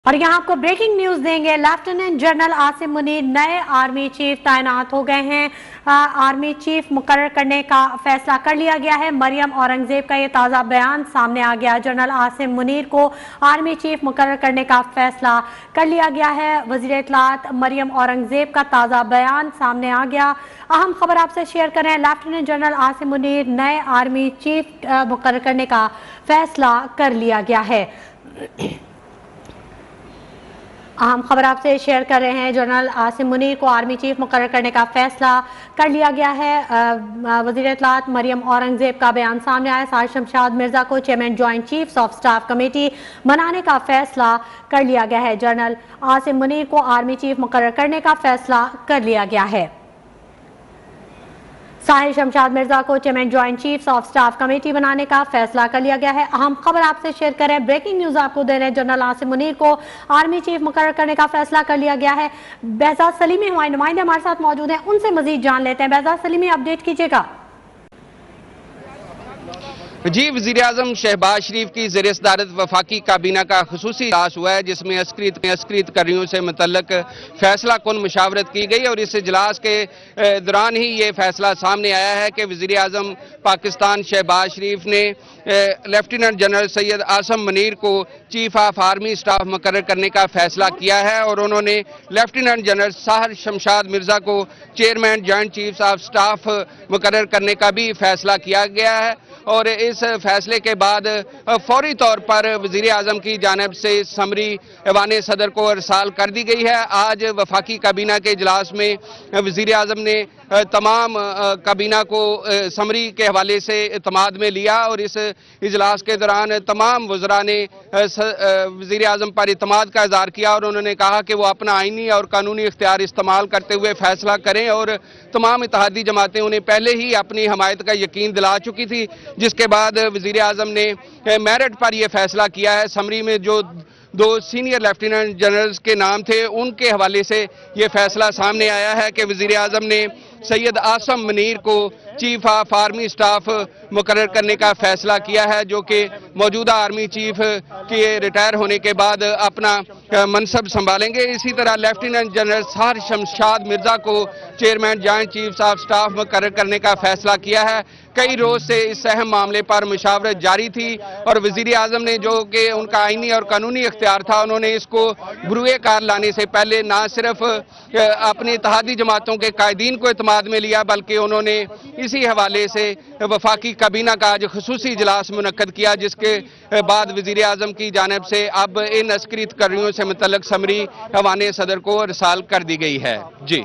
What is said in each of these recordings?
और यहाँ आपको ब्रेकिंग न्यूज देंगे। लेफ्टिनेंट जनरल आसिम मुनीर नए आर्मी चीफ तैनात हो गए हैं। आर्मी चीफ मुकर्रर करने का फैसला कर लिया गया है। मरियम औरंगजेब का ये ताज़ा बयान सामने आ गया। जनरल आसिम मुनीर को आर्मी चीफ मुकर्रर करने का फैसला कर लिया गया है। वज़ीर इत्तलात मरियम औरंगजेब का ताज़ा बयान सामने आ गया। अहम खबर आपसे शेयर कर रहे हैं। लेफ्टिनेंट जनरल आसिम मुनीर नए आर्मी चीफ मुकर्रर करने का फैसला कर लिया गया है। अहम खबर आपसे शेयर कर रहे हैं। जनरल आसिम मुनीर को आर्मी चीफ मुकर्रर करने का फैसला कर लिया गया है। वज़ीर इत्तलात मरियम औरंगजेब का बयान सामने आया। साहिर शमशाद मिर्जा को chairman joint chiefs of staff committee बनाने का फैसला कर लिया गया है। जनरल आसिम मुनीर को आर्मी चीफ मुकर्रर करने का फैसला कर लिया गया है। साहिर शमशाद मिर्जा को chairman joint chiefs of staff committee बनाने का फैसला कर लिया गया है। अहम खबर आपसे शेयर करें। ब्रेकिंग न्यूज आपको दे रहे हैं। जनरल आसिम मुनीर को आर्मी चीफ मुकर्रर करने का फैसला कर लिया गया है। बेहजाद सलीमी हमारे नुमाइंदे हमारे साथ मौजूद हैं, उनसे मजीद जान लेते हैं। बेहजाद सलीमी, अपडेट कीजिएगा। जी, वज़ीर-ए-आज़म शहबाज शरीफ की ज़ेर सदारत वफाकी काबीना का खुसूसी इजलास हुआ है, जिसमें अस्करीतकारियों से मुतल्लक फैसला कुन मुशावरत की गई और इस इजलास के दौरान ही ये फैसला सामने आया है कि वज़ीर-ए-आज़म पाकिस्तान शहबाज शरीफ ने लेफ्टिनेंट जनरल सैयद आसिम मुनीर को चीफ ऑफ आर्मी स्टाफ मुकर्रर करने का फैसला किया है और उन्होंने लेफ्टिनेंट जनरल साहिर शमशाद मिर्जा को chairman joint chiefs of staff मुकर्रर करने का भी फैसला किया गया है। और इस फैसले के बाद फौरी तौर पर वज़ीर-ए-आज़म की जानिब से समरी ऐवान सदर को अरसाल कर दी गई है। आज वफाकी काबीना के इजलास में वज़ीर-ए-आज़म ने तमाम काबीना को समरी के हवाले से इत्माद में लिया और इस इजलास के दौरान तमाम वज़रा ने वज़ीर-ए-आज़म पर इत्माद का इज़हार किया और उन्होंने कहा कि वो अपना आइनी और कानूनी इख्तियार इस्तेमाल करते हुए फैसला करें और तमाम इत्तेहादी जमातें उन्हें पहले ही अपनी हमायत का यकीन दिला चुकी थी, जिसके बाद वज़ीर-ए-आज़म ने मेरिट पर यह फैसला किया है। समरी में जो दो सीनियर लेफ्टिनेंट जनरल्स के नाम थे, उनके हवाले से ये फैसला सामने आया है कि वज़ीर-ए-आज़म ने सैयद आसिम मुनीर को चीफ ऑफ आर्मी स्टाफ मुकर्रर करने का फैसला किया है, जो कि मौजूदा आर्मी चीफ के रिटायर होने के बाद अपना मनसब संभालेंगे। इसी तरह लेफ्टिनेंट जनरल साहिर शमशाद मिर्जा को chairman joint chiefs of staff मुकर्रर करने का फैसला किया है। कई रोज से इस अहम मामले पर मुशावरत जारी थी और वज़ीर-ए-आज़म ने, जो कि उनका आइनी और कानूनी इख्तियार था, उन्होंने इसको बुरुए कार लाने से पहले ना सिर्फ अपनी इत्तेहादी जमातों के कायदीन को इत्माद में लिया, बल्कि उन्होंने इसी हवाले से वफाकी काबीना का आज खुसूसी इजलास मुनक्कद किया, जिसके बाद वज़ीर-ए-आज़म की जानिब से अब इन अस्करीतकारियों से मुतल्लक समरी ऐवान सदर को अरसाल कर दी गई है। जी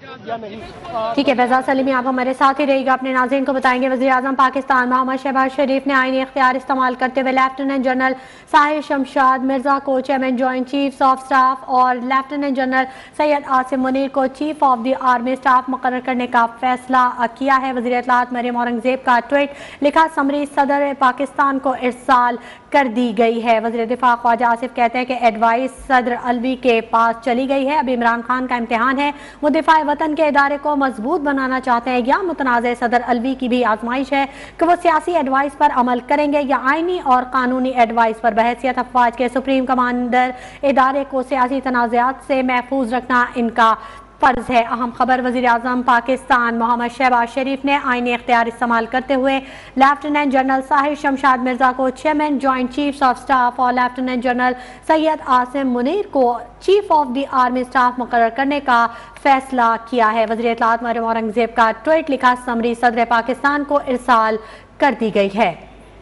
ठीक है, बेहजाद सलीमी आप हमारे साथ ही रहेगा, अपने नाज़रीन को बताएंगे। वज़ीर-ए-आज़म पाकिस्तान मोहम्मद शहबाज शरीफ ने आईनी इख्तियार इस्तेमाल करते हुए लेफ्टिनेंट जनरल साहिर शमशाद मिर्जा को chairman joint chiefs of staff और लेफ्टिनेंट जनरल सैयद आसिम मुनीर को chief of the army staff मुकर्रर करने का फैसला किया है। वज़ीर इत्तलात मरियम औरंगजेब का ट्वीट लिखा, समरी सदर पाकिस्तान को इरसाल कर दी गई है। वज़ीर दिफा ख्वाजा आसिफ कहते हैं कि एडवाइस सदर अलवी के पास चली गई है। अब इमरान खान का इम्तिहान है, वो दिफा वतन के इदारे को मजबूत बनाना चाहते हैं या मुतनाज़ सदर अलवी की भी आजमाइश है कि वो सियासी एडवाइस पर अमल करेंगे या आइनी और कानूनी एडवाइस पर। बहैसियत अफवाज के सुप्रीम कमांडर इदारे को सियासी तनाज़ात से महफूज रखना इनका फर्ज है। अहम खबर, वज़ीर-ए-आज़म पाकिस्तान मोहम्मद शहबाज शरीफ ने आईनी इख्तियार इस्तेमाल करते हुए लेफ्टिनेंट जनरल साहिर शमशाद मिर्जा को chairman joint chiefs of staff और लेफ्टिनेंट जनरल सैयद आसिम मुनीर को chief of the army staff मुकर्रर करने का फैसला किया है। वज़ीर इत्तलात मरियम औरंगजेब का ट्वीट लिखा, समरी सदर पाकिस्तान को इरसाल कर दी गई है।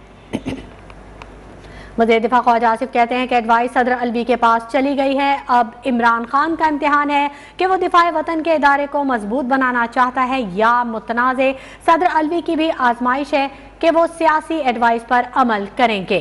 वज़ीर दिफा ख्वाजा आसिफ कहते हैं कि एडवाइस सदर अलवी के पास चली गई है। अब इमरान खान का इम्तिहान है कि वो दिफाए वतन के इदारे को मजबूत बनाना चाहता है या मुतनाज़े सदर अलवी की भी आजमाइश है कि वो सियासी एडवाइस पर अमल करेंगे।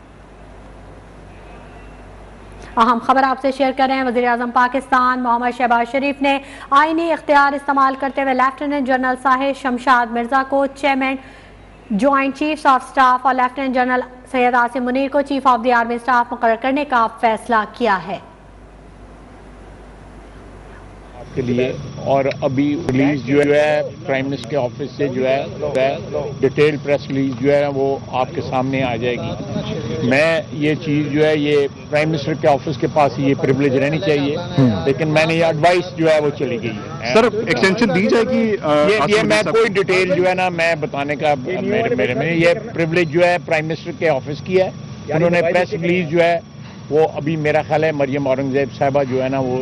अहम खबर आपसे शेयर कर रहे हैं। वज़ीर-ए-आज़म पाकिस्तान मोहम्मद शहबाज शरीफ ने आईनी इख्तियार इस्तेमाल करते हुए लेफ्टिनेंट जनरल साहिर शमशाद मिर्जा को chairman joint chiefs of staff और लेफ्टिनेंट जनरल सैयद आसिम मुनीर को chief of the army staff मुकर्रर करने का फैसला किया है। के लिए। और अभी रिलीज जो है प्राइम मिनिस्टर के ऑफिस से जो है डिटेल प्रेस रिलीज जो है वो आपके सामने आ जाएगी। मैं ये चीज़ जो है ये प्राइम मिनिस्टर के ऑफिस के पास ये प्रिविलेज रहनी चाहिए, लेकिन मैंने ये एडवाइस जो है वो चली गई है। सर एक्सटेंशन दी जाएगी? ये मैं कोई डिटेल जो है ना मैं बताने का मेरे ये प्रिविलेज जो है प्राइम मिनिस्टर के ऑफिस की है। उन्होंने प्रेस रिलीज जो है वो अभी मेरा ख्याल है मरियम औरंगजेब साहबा जो है ना वो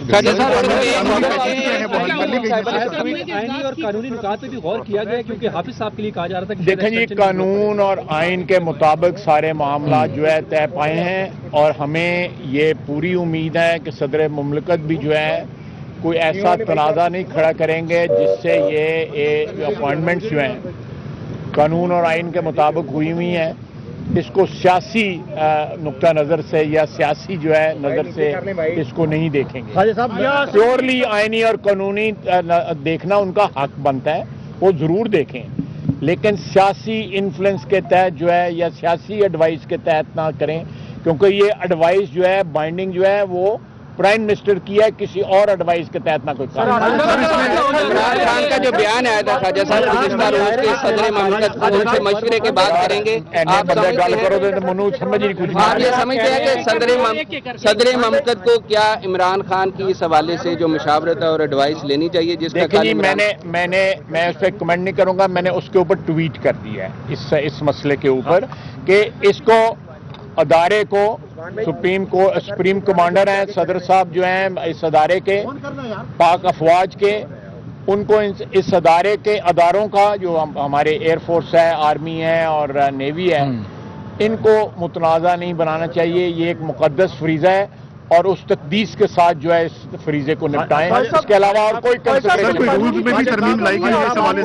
आईनी और कानूनी नुकात पे भी गौर किया गया, क्योंकि हाफिज साहब के लिए कहा जा रहा था कि देखें जी कानून और आइन के मुताबिक सारे मामला जो है तय पाए हैं, और हमें ये पूरी उम्मीद है कि सदर मुमलिकत भी जो है कोई ऐसा तनाज़ा नहीं खड़ा करेंगे जिससे ये अपॉइंटमेंट्स जो हैं कानून और आइन के मुताबिक हुई हुई हैं, इसको सियासी नुक्ता नज़र से या सियासी जो है नज़र से इसको नहीं देखेंगे। प्योरली आइनी और कानूनी देखना उनका हक बनता है, वो ज़रूर देखें, लेकिन सियासी इन्फ्लुएंस के तहत जो है या सियासी एडवाइस के तहत ना करें, क्योंकि ये एडवाइस जो है बाइंडिंग जो है वो प्राइम मिनिस्टर की है, किसी और एडवाइस के तहत ना कोई काम। इमरान खान का जो बयान आया था ख्वाजा साहब गुज़िश्ता रोज के सदर मुमलिकत उनसे मशवरे के बाद करेंगे, आप समझ नहीं कुछ। आप ये समझते हैं कि सदर मुमलिकत को क्या इमरान खान की इस हवाले से जो मशावरत और एडवाइस लेनी चाहिए जिसका मैं उस पर कमेंट नहीं करूंगा। मैंने उसके ऊपर ट्वीट कर दिया है इस मसले के ऊपर कि इसको अदारे को सुप्रीम कमांडर हैं सदर साहब जो हैं इस अदारे के पाक अफवाज के, उनको इस अदारे के अदारों का जो हमारे एयरफोर्स है, आर्मी है और नेवी है, इनको मुतनाज़ा नहीं बनाना चाहिए। ये एक मुकद्दस फरीज़ा है और उस तकदीस के साथ जो है इस फरीजे को निपटाएं। इसके अलावा और कोई रूल्स में भी तरमीम लाई गई है इस हवाले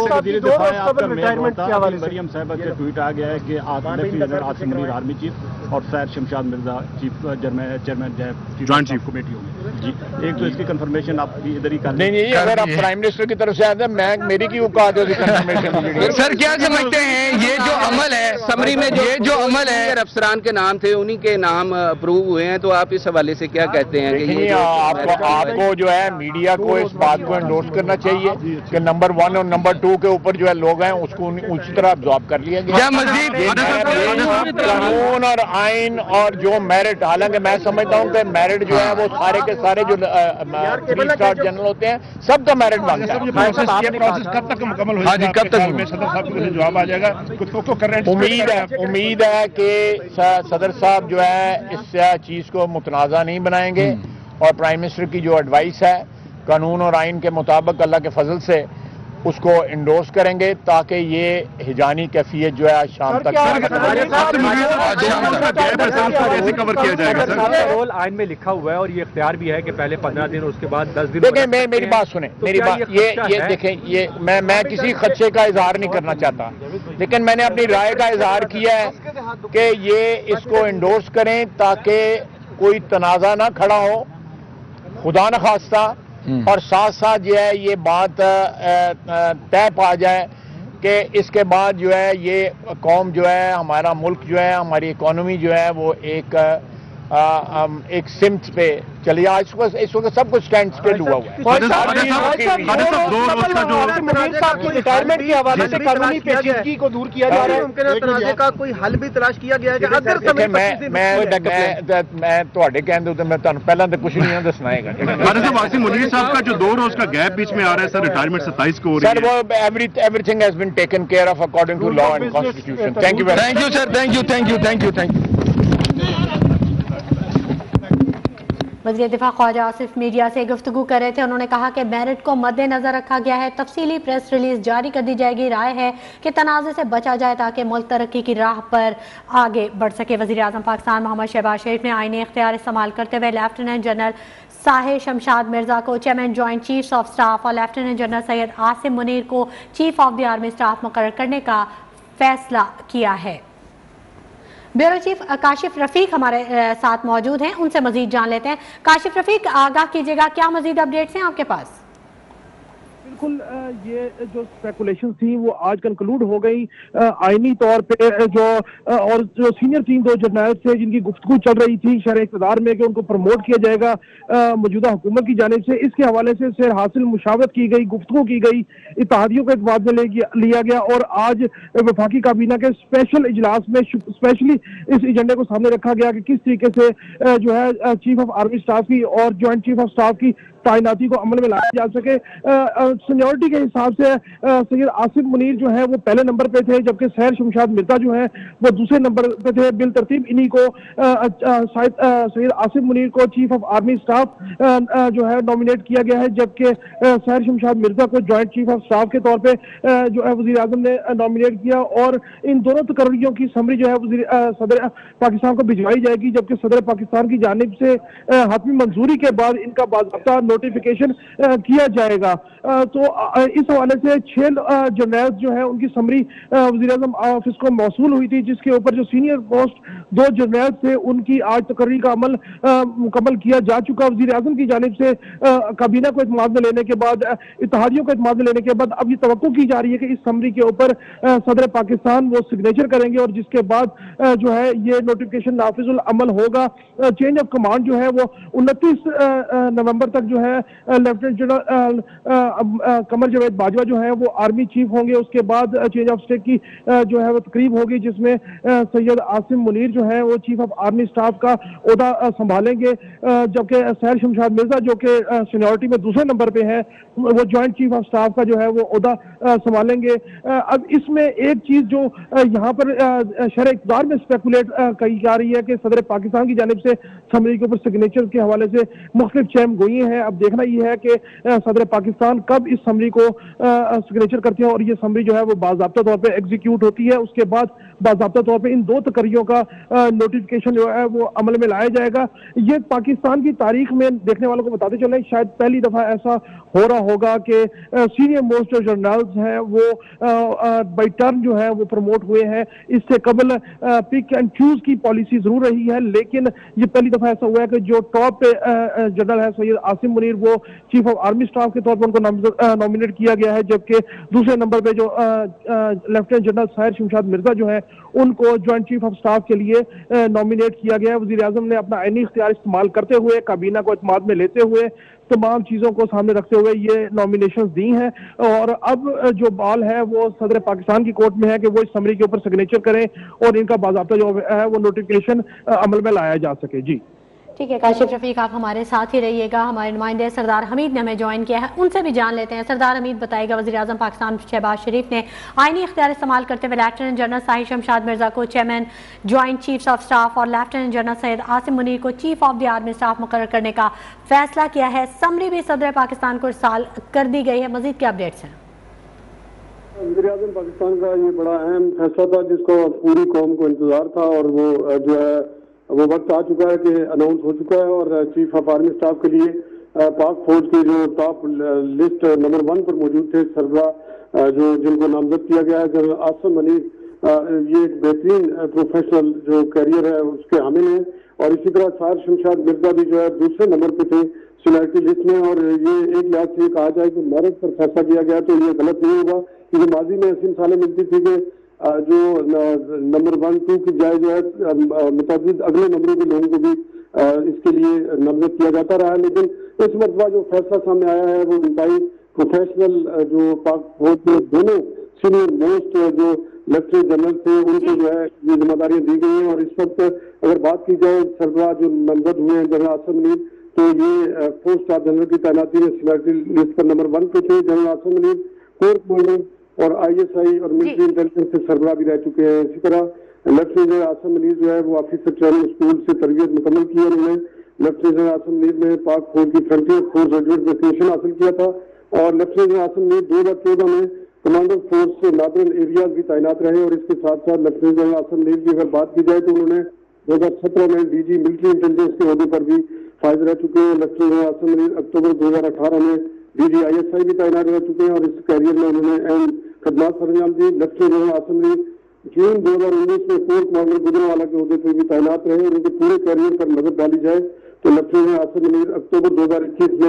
से। मरियम साहब का ट्वीट आ गया है कि आसिम मुनीर आर्मी चीफ और Syed Shamshad Mirza chairman joint chief committee होंगे जी। एक तो इसकी कंफर्मेशन आप इधर ही कर नहीं, अगर आप प्राइम मिनिस्टर की तरफ से आते हैं मेरी की औकात है कंफर्मेशन। सर क्या समझते हैं ये जो अमल है समरी में जो अमल है अफसरान के नाम थे उन्हीं के नाम अप्रूव हुए हैं, तो आप इस हवाले से क्या कहते हैं कि ये आपको जो है मीडिया को इस बात को एंडोर्स करना चाहिए कि नंबर 1 और नंबर 2 के ऊपर जो है लोग हैं उसको उसी तरह अब्जॉर्ब कर लिया गया। कानून और आइन और जो मेरिट, हालांकि मैं समझता हूँ कि मेरिट जो है वो सारे के सारे जो 3 स्टार जनरल होते हैं सबका मेरिट बनता है। प्रोसेस कब तक मुकम्मल हो जाएगा? कब तक सदर साहब को जवाब आ जाएगा? उम्मीद है कि सदर साहब जो है इस चीज को मुतनाज़ा नहीं बनाएंगे और प्राइम मिनिस्टर की जो एडवाइस है कानून और आइन के मुताबिक अल्लाह के फजल से उसको इंडोर्स करेंगे, ताकि ये हिजानी कैफियत जो है शाम तक कवर किया जाएगा। सर रोल आइन में लिखा हुआ है और ये इख्तियार भी है कि पहले 15 दिन और उसके बाद 10 दिन। देखें मेरी बात सुने, मेरी बात ये देखें, ये मैं किसी खदशे का इजहार नहीं करना चाहता, लेकिन मैंने अपनी राय का इजहार किया है कि ये इसको इंडोर्स करें ताकि कोई तनाज़ा ना खड़ा हो खुदा न खास्ता, और साथ साथ जो है ये बात तय पा जाए कि इसके बाद जो है ये कौम जो है हमारा मुल्क जो है हमारी इकोनॉमी जो है वो एक सिमत पे चली आज इस वक्त सब कुछ स्टैंड स्टिल हुआ हुआ है। रिटायरमेंट के हवाले से कानूनी पेचीदगी को दूर किया जा रहा है, उनके तनाज़े का कोई हल भी तलाश किया गया है। अगर मैं थोड़े कहते मैं पहला तो कुछ नहीं दसना है। आसिम मुनीर साहब का जो 2 रोज का गैप बीच में आ रहा है सर, रिटायरमेंट 27 को हो रही है। सर वो everything has been taken care of according to law and constitution. Thank you sir, thank you. वज़ीर दिफा ख्वाजा आसिफ मीडिया से गुफ्तगू कर रहे थे। उन्होंने कहा कि मेरिट को मद्देनजर रखा गया है, तफसीली प्रेस रिलीज जारी कर दी जाएगी। राय है कि तनाज़े से बचा जाए ताकि मुल्क तरक्की की राह पर आगे बढ़ सके। वज़ीर आज़म पाकिस्तान मोहम्मद शहबाज शरीफ ने आईनी इख्तियार इस्तेमाल करते हुए लेफ्टिनेंट जनरल साहिर शमशाद मिर्जा को chairman joint chiefs of staff और लेफ्टिनेंट जनरल सैयद आसिम मुनीर को chief of the army staff मुकर्रर करने का फैसला किया है। ब्यूरो चीफ काशिफ रफीक हमारे साथ मौजूद हैं, उनसे मजीद जान लेते हैं। काशिफ रफीक, आगाह कीजिएगा, क्या मजीद अपडेट्स हैं आपके पास? बिल्कुल ये जो स्पेकुलेशन थी वो आज कंक्लूड हो गई आईनी तौर पे जो और जो सीनियर 2 जर्नल थे जिनकी गुफ्तगू चल रही थी शहर इक़्तिदार में कि उनको प्रमोट किया जाएगा मौजूदा हुकूमत की जानिब से, इसके हवाले से हासिल मुशावरत की गई, गुफ्तगू की गई, इत्तेहादियों को इत्तेमाद में लिया गया और आज वफाकी काबीना के स्पेशल इजलास में स्पेशली इस एजेंडे को सामने रखा गया कि किस तरीके से जो है चीफ ऑफ आर्मी स्टाफ की और ज्वाइंट चीफ ऑफ स्टाफ की तैनाती को अमल में लाया जा सके। सीनियरिटी के हिसाब से सैयद आसिम मुनीर जो है वो पहले नंबर पे थे, जबकि सैर शमशाद मिर्जा जो है वो दूसरे नंबर पे थे। बिल तरतीब इन्हीं को सैयद आसिम मुनीर को चीफ ऑफ आर्मी स्टाफ जो है नॉमिनेट किया गया है, जबकि सैर शमशाद मिर्जा को ज्वाइंट चीफ ऑफ स्टाफ के तौर पर जो है वज़ीर आज़म ने नॉमिनेट किया और इन दोनों तकर्रियों की समरी जो है सदर पाकिस्तान को भिजवाई जाएगी, जबकि सदर पाकिस्तान की जानिब से हतमी मंजूरी के बाद इनका बाज़ाब्ता नोटिफिकेशन किया जाएगा। तो इस हवाले से 6 जर्नल जो है उनकी समरी वज़ीर आज़म ऑफिस को मौसूल हुई थी, जिसके ऊपर जो सीनियर पोस्ट 2 जर्नल थे उनकी आज तकर्री का अमल मुकम्मल किया जा चुका। वज़ीर आज़म की जानिब से काबीना को इत्तेमाद में लेने के बाद, इत्तेहादियों को इत्तेमाद में लेने के बाद अब ये तवक्को की जा रही है कि इस समरी के ऊपर सदर पाकिस्तान वो सिग्नेचर करेंगे और जिसके बाद जो है ये नोटिफिकेशन नाफिजुल अमल होगा। चेंज ऑफ कमांड जो है वो 29 नवंबर तक जो है लेफ्टिनेंट जनरल कमर जावेद बाजवा जो है वो आर्मी चीफ होंगे। उसके बाद चेंज ऑफ स्टेट की जो है वो तकरीब होगी, जिसमें सैयद आसिम मुनीर जो है वो चीफ ऑफ आर्मी स्टाफ का ओहदा संभालेंगे, जबकि सैर शमशाद मिर्जा जो कि सीनियरिटी में दूसरे नंबर पे है वो ज्वाइंट चीफ ऑफ स्टाफ का जो है वो ओहदा संभालेंगे। अब इसमें एक चीज जो यहाँ पर शहर इक़्तिदार में स्पेकुलेट कही जा रही है कि सदर पाकिस्तान की जानिब से समरी के ऊपर सिग्नेचर के हवाले से मुख्तलिफ चैम गोई हैं। अब देखना ये है कि सदर पाकिस्तान कब इस समरी को सिग्नेचर करते हैं और ये समरी जो है वो बाज़ाब्ता तौर पे एग्जीक्यूट होती है। उसके बाद बाज़ाब्ता तौर पे इन 2 तकर्रियों का नोटिफिकेशन जो है वो अमल में लाया जाएगा। ये पाकिस्तान की तारीख में देखने वालों को बताते चले शायद पहली दफा ऐसा हो रहा होगा कि सीनियर मोस्ट जर्नल्स हैं वो बाई टर्न जो है वो प्रमोट हुए हैं। इससे कबल पिक एंड चूज की पॉलिसी जरूर रही है, लेकिन ये पहली दफा ऐसा हुआ है कि जो टॉप जनरल है सैयद आसिम मुनीर वो चीफ ऑफ आर्मी स्टाफ के तौर पर उनको नॉमिनेट किया गया है, जबकि दूसरे नंबर पे जो लेफ्टिनेंट जनरल सैर शमशाद मिर्जा जो है उनको ज्वाइंट चीफ ऑफ स्टाफ के लिए नॉमिनेट किया गया है। वज़ीर आज़म ने अपना आईनी इख्तियार इस्तेमाल करते हुए, काबीना को इत्तेमाद में लेते हुए, तमाम चीज़ों को सामने रखते हुए ये नॉमिनेशंस दी हैं और अब जो बॉल है वो सदर पाकिस्तान की कोर्ट में है कि वो इस समरी के ऊपर सिग्नेचर करें और इनका बाज़ाब्ता जो है वो नोटिफिकेशन अमल में लाया जा सके। जी ठीक है काशिफ रफीक, आप हमारे साथ ही रहिएगा। हमारे नुमाइंदे सरदार हमीद ने हमें ज्वाइन किया है, उनसे भी जान लेते हैं। सरदार हमीद बताएगा, वज़ीर आज़म पाकिस्तान शहबाज शरीफ ने आईनी इख्तियार इस्तेमाल करते हुए लेफ्टिनेंट जनरल साहिर शमशाद मिर्जा को chairman joint chiefs of staff और लेफ्टिनेंट जनरल सैयद आसिम मुनीर को chief of the army staff मुकर्रर करने का फैसला किया है। समरी भी सदर पाकिस्तान को इरसाल कर दी गई है। मजीद क्या अपडेट्स हैं? वज़ीर आज़म पाकिस्तान का ये बड़ा अहम फैसला था जिसको पूरी कौम को इंतजार था और वो जो है वो वक्त आ चुका है कि अनाउंस हो चुका है और चीफ ऑफ आर्मी स्टाफ के लिए पाक फौज के जो टॉप लिस्ट नंबर 1 पर मौजूद थे सरबराह जो जिनको नामजद किया गया है जनरल आसिम मुनीर, ये एक बेहतरीन प्रोफेशनल जो करियर है उसके हामिल हैं और इसी तरह सैर शमशाद मिर्जा भी जो है दूसरे नंबर पे थे सीनियरिटी लिस्ट में और ये एक लिहाज से कहा जाए कि मेरिट पर फैसला किया गया तो ये गलत नहीं होगा, क्योंकि माजी में ऐसी मिसालें मिलती थी कि जो नंबर 1, 2 की जाए जो है मुताबिक अगले नंबरों के लोगों को भी इसके लिए नामजद किया जाता रहा है। लेकिन इस मरतबा जो फैसला सामने आया है वो इंतहाई प्रोफेशनल जो पाक फौज के दोनों सीनियर मोस्ट जो लेफ्टिनेंट जनरल थे उनको जो है ये जिम्मेदारियां दी गई हैं और इस वक्त अगर बात की जाए सरबराह जो नामजद हुए हैं जनरल आसिम मुनीर, तो ये 4 स्टार जनरल की तैनाती में सीनियरिटी लिस्ट पर नंबर 1 पे थे। General Asim Munir corps commander और ISI और मिलिट्री इंटेलिजेंस से सरबराह भी रह चुके हैं। इसी तरह लेफ्टिनेंट आसिम मुनीर जो है वो ऑफिसर ट्रेनिंग स्कूल से तरबियत मुकम्मल की और उन्होंने लेफ्टिनेंट आसिम मुनीर ने पाक फौज की फ्रंटियर फोर्स ग्रेजुएट डेस्टिनेशन हासिल किया था और लेफ्टिनेंट आसिम मुनीर 2014 में कमांडर फोर्स से नॉर्दर्न एरियाज भी तैनात रहे और इसके साथ साथ लेफ्टिनेंट आसिम मुनीर की अगर बात की जाए तो उन्होंने 2017 में DG मिलिट्री इंटेलिजेंस के ओहदे पर भी फायद रह चुके हैं। लेफ्टिनेंट आसिम मुनीर अक्टूबर 2018 में DG ISI भी तैनात रह चुके हैं और इस कैरियर में उन्होंने अहम खदमात सरंजाम दी। लेफ्टिनेंट आसिम मुनीर जून 2019 में कोर कमांडर गुजरांवाला के ओहदे पर भी तैनात रहे और उनके पूरे कैरियर पर नजर डाली जाए तो लेफ्टिनेंट आसिम मुनीर अक्टूबर 2021 में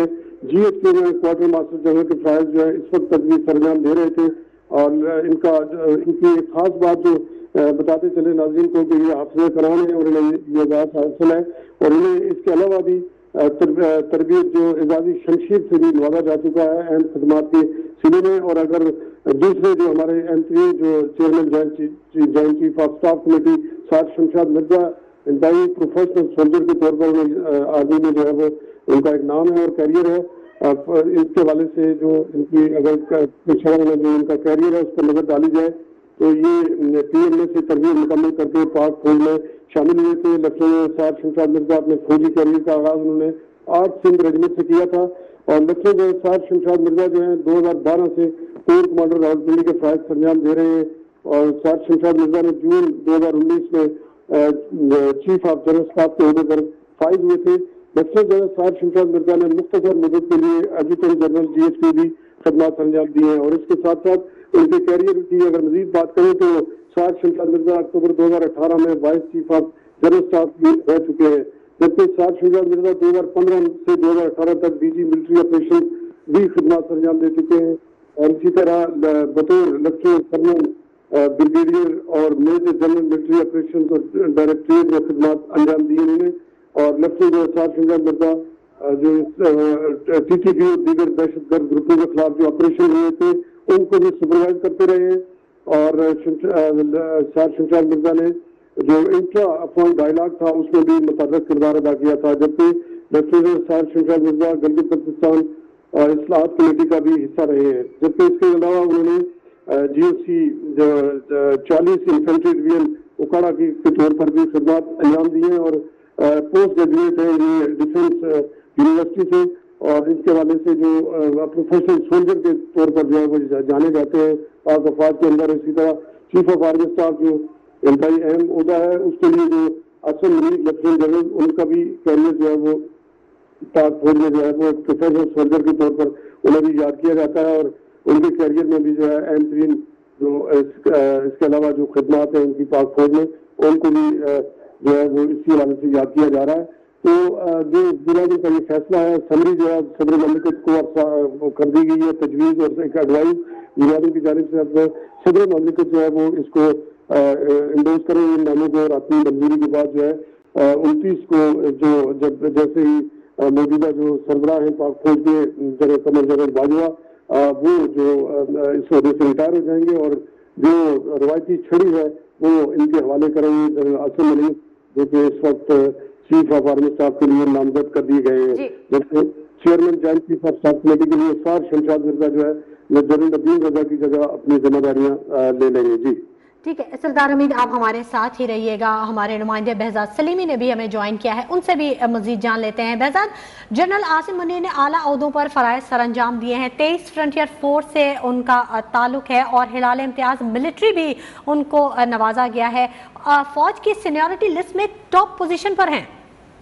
GHQ में क्वार्टर मास्टर जनरल के फाइल जो है इस वक्त तजवीज सरंजाम दे रहे थे। और इनकी एक खास बात जो बताते चले नाज़रीन को कि ये हाफिज़ कुरान है और इन्हें ये बात हासिल है और इन्हें इसके अलावा भी तरबियत जो एजाजी शमशीर से भी नवाजा जा चुका है अहम खदमात के सिले में। और अगर दूसरे जो हमारे MP जो chairman joint chief of staff committee Syed Shamshad Mirza इंतहाई प्रोफेशनल सोल्जर के तौर पर आर्मी में जो है वो उनका एक नाम है और कैरियर है। इसके हवाले से जो इनकी अगर पेशा में जो इनका कैरियर है उस पर नजर डाली जाए तो ये PMA से तरबियत मुकम्मल करके पाक फौज में शामिल हुए थे। लेफ्टिनेंट सैयद शमशाद मिर्जा अपने फौजी कैरियर का आगाज उन्होंने 8 सिंध रेजिमेंट से किया था और लेफ्टिनेंट सैयद शमशाद मिर्जा जो है 2012 से कोर कमांडर रावलपिंडी के फायद सरंजाम दे रहे हैं। और सैयद शमशाद मिर्जा ने जून 2019 में चीफ ऑफ जनरल स्टाफ के ओहदे पर फाइज हुए थे। लेफ्टिनेंट जनरल सैयद शमशाद मिर्जा ने मुख्तसर मदद के लिए एडजुटेंट जनरल GHQ भी खदमात सरंजाम दी हैं। और इसके साथ साथ उनके कैरियर की अगर मजीद बात करें तो सैयद शमशाद मिर्जा अक्टूबर 2018 में vice chief of general staff भी रह चुके हैं, जबकि सैयद शमशाद मिर्जा 2015 से 2018 तक DG मिलिट्री ऑपरेशन भी खदमात सरंजाम दे चुके हैं। और इसी तरह बतौर लेफ्टिनेंट कर्नल ब्रिगेडियर और major general military operation directorate में खदमात अंजाम दी उन्होंने। और लेफ्टिनेंट सैयद शमशाद मिर्जा जो TTP और दीगर दहशतगर्द ग्रुपों के खिलाफ जो ऑपरेशन हुए थे उनको भी सुपरवाइज करते रहे। और सैयद शमशाद मिर्जा ने जो इंट्रा अफवाह डायलॉग था उसमें भी मुतर्रक किरदार अदा किया था, जबकि लेफ्टिनेंट सैयद शमशाद मिर्जा गिलगित बल्तिस्तान इस्लाहात कमेटी का भी हिस्सा रहे हैं। जबकि इसके अलावा उन्होंने GSC 40 इन्फेंट्री डिवीजन उकाड़ा के तौर पर भी खदमात अंजाम दिए हैं और पोस्ट ग्रेजुएट है ये डिफेंस यूनिवर्सिटी से। और इसके हवाले से जो प्रोफेशनल सोल्जर के तौर पर जो है वो जाने जाते हैं पाक अफवाज के अंदर। इसी तरह चीफ ऑफ आर्मी स्टाफ जो इंतहाई अहम ओहदा है उसके लिए जो असम मलिक लेफ्टिनेंट जनरल उनका भी कैरियर जो है वो पाक फौज में जो है वो प्रोफेशनल सोल्जर के तौर पर उन्हें भी याद किया जाता है। और उनके कैरियर में भी जो है अहम तरीन जो इसके अलावा जो खदमात है उनकी पाक फौज में उनको भी जो है वो इसी हवाले से याद किया जा रहा है। तो जो वज़ीर-ए-आज़म का ये फैसला है समरी जो है सदर ममलिकत को कर दी गई है तजवीज़ और एक एडवाइस वज़ीर-ए-आज़म की जानिब से। अब सदर ममलिकत जो है वो इसको इंडोर्स करेंगे इन नामों को और अपनी मंजूरी के बाद जो है 29 को जो जब जैसे ही मौजूदा जो सरबराह हैं पाक फौज के जनरल कमर जनरल बाजवा वो जो इस वजह से रिटायर हो जाएंगे और जो रवायती छड़ी है वो इनके हवाले करेंगे जनरल आसिम मलिक जो कि इस वक्त चीफ ऑफ आर्मी स्टाफ के लिए नामजद कर दिए गए हैं। जबकि chairman joint chief of staff committee के लिए सैयद शमशाद मिर्जा जो है जनरल नदीम रजा की जगह अपनी जिम्मेदारियां ले लेंगे। जी ठीक है सरदार हमीद, आप हमारे साथ ही रहिएगा। हमारे नुमाइंदे बहजाद सलीमी ने भी हमें ज्वाइन किया है, उनसे भी मजीद जान लेते हैं। बहजाद, जनरल आसिम मुनीर ने आला ओहदों पर फराइज सरअंजाम दिए हैं, 23 फ्रंटियर फोर्स से उनका ताल्लुक है और हिलाल इम्तियाज मिलिट्री भी उनको नवाजा गया है। फौज की सीनियरिटी लिस्ट में टॉप पोजीशन पर हैं।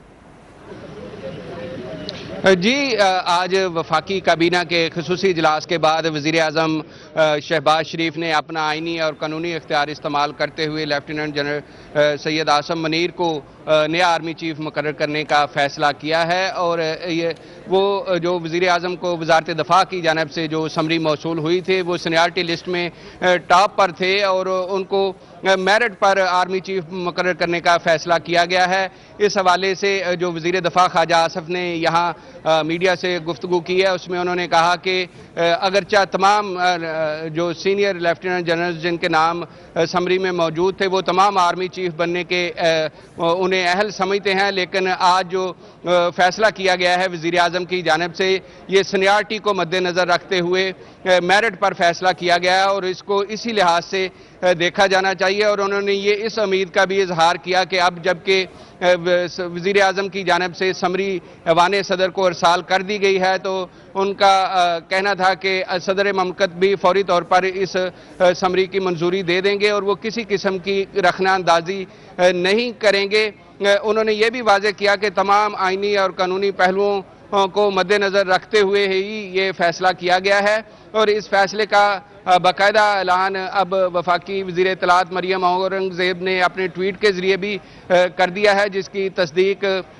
जी, आज वफाकी काबीना के खुसूसी इजलास के बाद वज़ीर-ए-आज़म शहबाज शरीफ ने अपना आइनी और कानूनी इख्तियार इस्तेमाल करते हुए लेफ्टिनेंट जनरल सैयद आसिम मुनीर को नया आर्मी चीफ मुकर्रर करने का फैसला किया है। और ये वो जो वज़ीर-ए-आज़म को वज़ारत दफ़ा की जानिब से जो समरी मौसूल हुई थी वो सीनियरिटी लिस्ट में टॉप पर थे और उनको मेरिट पर आर्मी चीफ मुकर्रर करने का फैसला किया गया है। इस हवाले से जो वज़ीर दफ़ा ख्वाजा आसफ ने यहाँ मीडिया से गुफ्तगू की है उसमें उन्होंने कहा कि अगरचा तमाम जो सीनियर लेफ्टिनेंट जनरल जिनके नाम समरी में मौजूद थे वो तमाम आर्मी चीफ बनने के उन्हें अहल समझते हैं, लेकिन आज जो फैसला किया गया है वज़ीर-ए-आज़म की जानिब से ये सीनियरिटी को मद्देनज़र रखते हुए मेरिट पर फैसला किया गया है और इसको इसी लिहाज से देखा जाना चाहिए। और उन्होंने ये इस उम्मीद का भी इजहार किया कि अब जबकि वज़ीर-ए-आज़म की जानिब से समरी ऐवान सदर को अरसाल कर दी गई है तो उनका कहना था कि सदर ममलकत भी फौरी तौर पर इस समरी की मंजूरी दे देंगे और वो किसी किस्म की रखना अंदाजी नहीं करेंगे। उन्होंने ये भी वाज़ेह किया कि तमाम आइनी और कानूनी पहलुओं को मद्देनज़र रखते हुए ही ये फैसला किया गया है और इस फैसले का बाकायदा ऐलान अब वफाकी वज़ीर इत्तलात मरियम औरंगज़ेब ने अपने ट्वीट के ज़रिए भी कर दिया है, जिसकी तस्दीक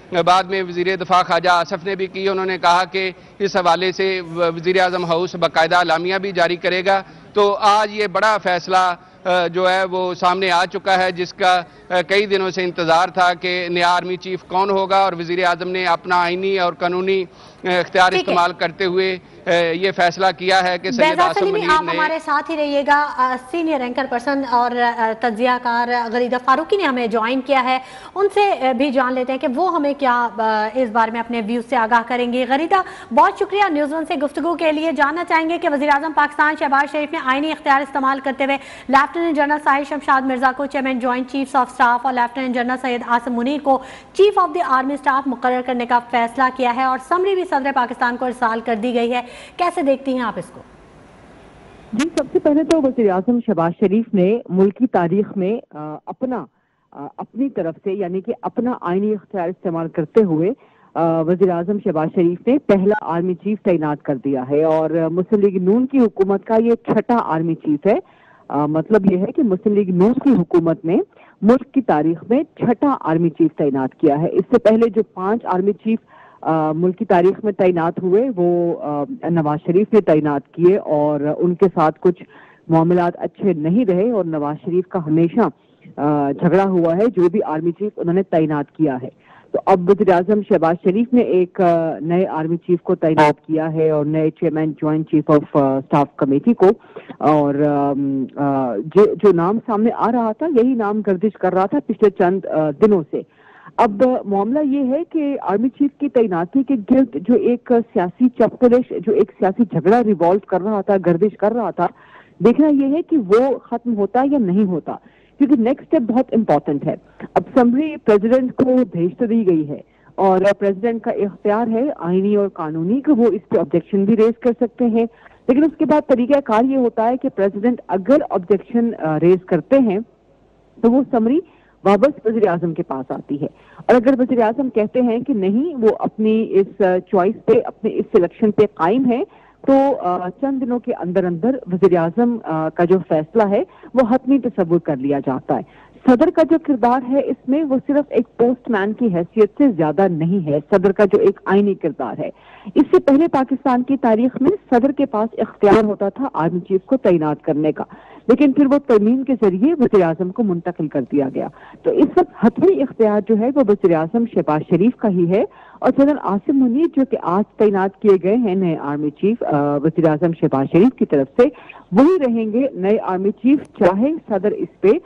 बाद में वज़ीर दफ़ा ख्वाजा आसफ ने भी की। उन्होंने कहा कि इस हवाले से वज़ीर आज़म हाउस बाकायदा अलामिया भी जारी करेगा। तो आज ये बड़ा फैसला जो है वो सामने आ चुका है, जिसका कई दिनों से इंतज़ार था कि नया आर्मी चीफ कौन होगा, और वज़ीर आज़म ने अपना आईनी और कानूनी इख्तियार इस्तेमाल करते हुए ये फैसला किया है कि सैयद आसिम मुनीर आप हमारे साथ ही रहिएगा। सीनियर एंकर पर्सन और तज्जियाकार गरीदा फारूकी ने हमें ज्वाइन किया है, उनसे भी जान लेते हैं कि वो हमें क्या इस बारे में अपने व्यूज से आगाह करेंगे। गरीदा, बहुत शुक्रिया न्यूज़ वन से गुफ्तगू के लिए। जानना चाहेंगे कि वज़ीर आज़म पाकिस्तान शहबाज शरीफ ने आईनी इख्तियार इस्तेमाल करते हुए लेफ्टिनेंट जनरल साहिर शमशाद मिर्जा को chairman joint chiefs of staff और लेफ्टिनेंट जनरल सैयद आसिम मुनीर को chief of the army staff मुकर्रर करने का फैसला किया है, और समरी भी सदर पाकिस्तान को इरसाल कर दी गई है। कैसे देखती हैं आप इसको? जी, सबसे पहले तो वज़ीर आज़म शहबाज शरीफ ने मुल्की तारीख में अपनी तरफ से यानी कि अपना आईनी इख्तियार इस्तेमाल करते हुए वज़ीर आज़म शहबाज शरीफ ने पहला आर्मी चीफ तैनात कर दिया है, और मुस्लिम लीग नून की हुकूमत का ये छठा आर्मी चीफ है। मतलब ये है कि मुस्लिम लीग नून की हुकूमत ने मुल्क की तारीख में छठा आर्मी चीफ तैनात किया है। इससे पहले जो 5 आर्मी चीफ मुल्क की तारीख में तैनात हुए वो नवाज शरीफ ने तैनात किए, और उनके साथ कुछ मामलात अच्छे नहीं रहे, और नवाज शरीफ का हमेशा झगड़ा हुआ है जो भी आर्मी चीफ उन्होंने तैनात किया है। तो अब वज़ीर आज़म शहबाज शरीफ ने एक नए आर्मी चीफ को तैनात किया है, और नए chairman joint chief of staff committee को, और जो नाम सामने आ रहा था यही नाम गर्दिश कर रहा था पिछले चंद दिनों से। अब मामला ये है कि आर्मी चीफ की तैनाती के गिर्द जो एक सियासी चपकलिश, जो एक सियासी झगड़ा रिवॉल्व कर रहा था, गर्दिश कर रहा था, देखना यह है कि वो खत्म होता या नहीं होता, क्योंकि नेक्स्ट स्टेप बहुत इंपॉर्टेंट है। अब समरी प्रेसिडेंट को भेज तो दी गई है, और प्रेसिडेंट का इख्तियार है आईनी और कानूनी कि वो इस पे ऑब्जेक्शन भी रेज कर सकते हैं, लेकिन उसके बाद तरीकाकार ये होता है कि प्रेसिडेंट अगर ऑब्जेक्शन रेज करते हैं तो वो समरी वापस वज़ीर आज़म के पास आती है, और अगर वज़ीर आज़म कहते हैं कि नहीं वो अपनी इस चॉइस पे, अपने इस सिलेक्शन पे कायम है, तो चंद दिनों के अंदर अंदर वज़ीर आज़म का जो फैसला है वो हतमी तसव्वुर कर लिया जाता है। सदर का जो किरदार है इसमें वो सिर्फ एक पोस्टमैन की हैसियत से ज्यादा नहीं है, सदर का जो एक आईनी किरदार है। इससे पहले पाकिस्तान की तारीख में सदर के पास इख्तियार होता था आर्मी चीफ को तैनात करने का, लेकिन फिर वो तरमीम के जरिए वज़ीर आज़म को मुंतकिल कर दिया गया। तो इस वक्त हतमी इख्तियार जो है वो वज़ीर आज़म शहबाज शरीफ का ही है, और जनरल आसिम मुनीर जो कि आज तैनात किए गए हैं नए आर्मी चीफ वज़ीर आज़म शहबाज शरीफ की तरफ से, वही रहेंगे नए आर्मी चीफ, चाहे सदर इस पे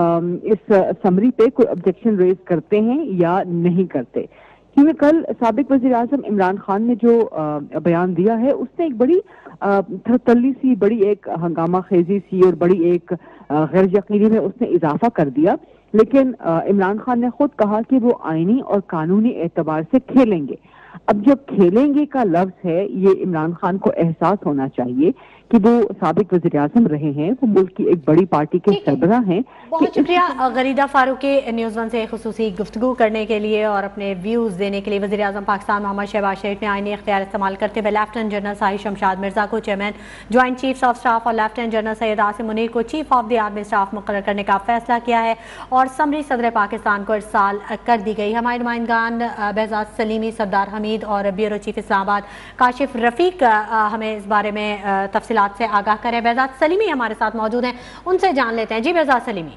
इस समरी पे कोई ऑब्जेक्शन रेज करते हैं या नहीं करते। क्योंकि कल साबिक वज़ीर आज़म इमरान खान ने जो बयान दिया है उसने एक बड़ी थरतल्ली सी, बड़ी एक हंगामा खेजी सी और बड़ी एक गैर यकीनी में उसने इजाफा कर दिया, लेकिन इमरान खान ने खुद कहा कि वो आईनी और कानूनी एतबार से खेलेंगे। अब जो खेलेंगे का लफ्ज है, ये इमरान खान को एहसास होना चाहिए कि वो साबिक वज़ीर आज़म रहे हैं, वो मुल्क की एक बड़ी पार्टी के सरबराह हैं। बहुत शुक्रिया गरीदा फारूकी न्यूज़ वन से खुसूसी गुफ्तगू करने के लिए और अपने व्यूज़ देने के लिए। वज़ीर आज़म पाकिस्तान मोहम्मद शहबाज शरीफ ने आईनी इख्तियार इस्तेमाल करते हुए लेफ्टिनेंट जनरल साहिर शमशाद मिर्जा को chairman joint chiefs of staff और लेफ्टिनेंट जनरल सैयद आसिम मुनीर को chief of the army staff मुकर्रर करने का फैसला किया है, और समरी सदर पाकिस्तान को इरसाल कर दी गई। हमारे नुमाइंदगान बेहजाद सलीमी, सरदार हमीद और ब्यूरो चीफ इस्लामाबाद काशिफ रफीक हमें इस बारे में तफसीलात से आगाह करें। बेहजाद सलीमी हमारे साथ मौजूद हैं, उनसे जान लेते हैं। जी बेहजाद सलीमी।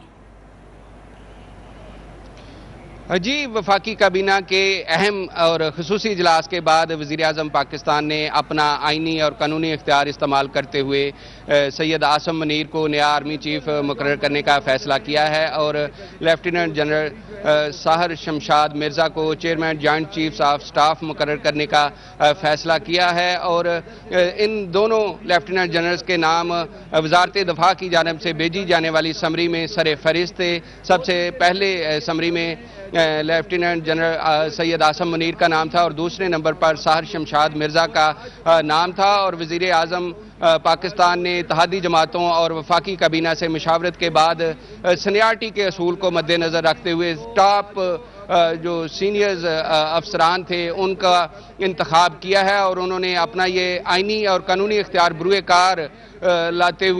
जी, वफाकी काबीना के अहम और खुसूसी इजलास के बाद वज़ीर आज़म पाकिस्तान ने अपना आईनी और कानूनी इख्तियार इस्तेमाल करते हुए सैयद आसिम मुनीर को नया आर्मी चीफ मुकर्रर करने का फ़ैसला किया है, और लेफ्टिनेंट जनरल साहिर शमशाद मिर्ज़ा को chairman joint chiefs of staff मुकर्रर करने का फ़ैसला किया है। और इन दोनों लेफ्टिनेंट जनरल्स के नाम वज़ारत दफ़ा की जानिब से भेजी जाने वाली समरी में सर फहरिस्त थे। सबसे पहले समरी में लेफ्टिनेंट जनरल सैयद आसिम मुनीर का नाम था, और दूसरे नंबर पर साहिर शमशाद मिर्ज़ा का नाम था। और वज़ीर आज़म पाकिस्तान ने इत्तेहादी जमातों और वफाकी काबीना से मशावरत के बाद सीनियरिटी के असूल को मद्देनज़र रखते हुए टॉप जो सीनियर्स अफसरान थे उनका इंतखाब किया है, और उन्होंने अपना ये आईनी और कानूनी इख्तियार बरूए कार लाते हुए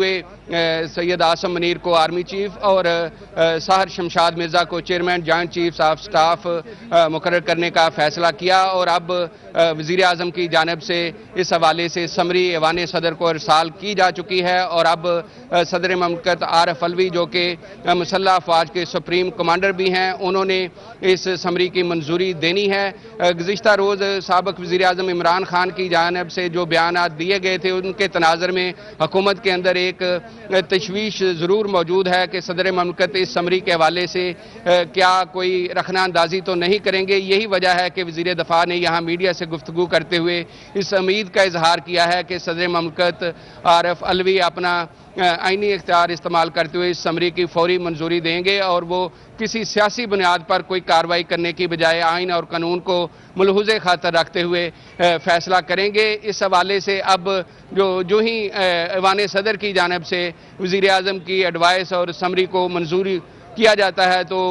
सैयद आसम मुनीर को आर्मी चीफ और साहर शमशाद मिर्ज़ा को chairman joint chiefs of staff मुकर्रर करने का फैसला किया। और अब वज़ीर आज़म की जानिब से इस हवाले से समरी ऐवान सदर को इरसाल की जा चुकी है। और अब सदर ममलकत आरिफ अलवी जो कि मुसल्लह अफवाज के सुप्रीम कमांडर भी हैं, उन्होंने इस समरी की मंजूरी देनी है। गुज़िश्ता रोज़ साबिक़ वज़ीर आज़म इमरान खान की जानिब से जो बयानात दिए गए थे, उनके तनाज़र में हुकूमत के अंदर एक तशवीश ज़रूर मौजूद है कि सदर ममलकत इस समरी के हवाले से क्या कोई रखना अंदाजी तो नहीं करेंगे। यही वजह है कि वज़ीर दफ़ा ने यहाँ मीडिया से गुफ्तगू करते हुए इस उम्मीद का इजहार किया है कि सदर ममलकत आरिफ अलवी अपना आईनी इख्तियार इस्तेमाल करते हुए इस समरी की फौरी मंजूरी देंगे और वो किसी सियासी बुनियाद पर कोई कार्रवाई करने की बजाय आइन और कानून को मुलहुज़े खातर रखते हुए फैसला करेंगे। इस हवाले से अब जो ही ऐवान सदर की जानिब से वज़ीर आज़म की एडवाइस और समरी को मंजूरी किया जाता है तो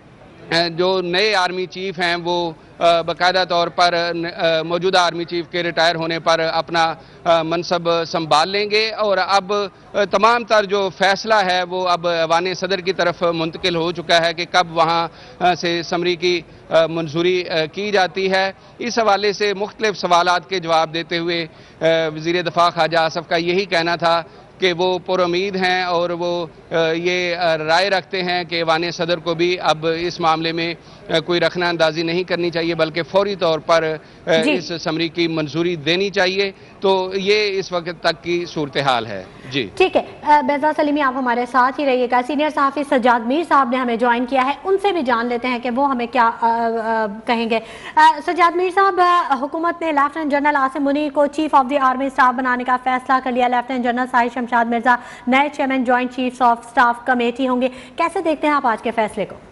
जो नए आर्मी चीफ हैं वो बाकायदा तौर पर मौजूदा आर्मी चीफ के रिटायर होने पर अपना मनसब संभाल लेंगे। और अब तमाम तर जो फैसला है वो अब ऐवान सदर की तरफ मुंतकिल हो चुका है कि कब वहाँ से समरी की मंजूरी की जाती है। इस हवाले से मुख्तलिफ सवालात के जवाब देते हुए वज़ीर दफ़ा ख्वाजा आसफ का यही कहना था कि वो पुरुमीद हैं और वो ये राय रखते हैं कि ऐवान सदर को भी अब इस मामले में कोई रखना अंदाजी नहीं करनी चाहिए बल्कि फौरी तौर पर इस समरी की मंजूरी देनी चाहिए। तो ये इस वक्त तक की सूरत हाल है। जी ठीक है, बेजा सलीमी आप हमारे साथ ही रहिएगा। सीनियर सहाफ़ी सज्जाद मीर साहब ने हमें ज्वाइन किया है, उनसे भी जान लेते हैं कि वो हमें क्या कहेंगे। सज्जाद मीर साहब, हुकूमत ने लेफ्टिनेंट जनरल आसिम मुनीर को chief of the army staff बनाने का फैसला कर लिया। लेफ्टिनेंट जनरल साहिर शमशाद मिर्जा नए chairman joint chiefs of staff committee होंगे। कैसे देखते हैं आप आज के फैसले को?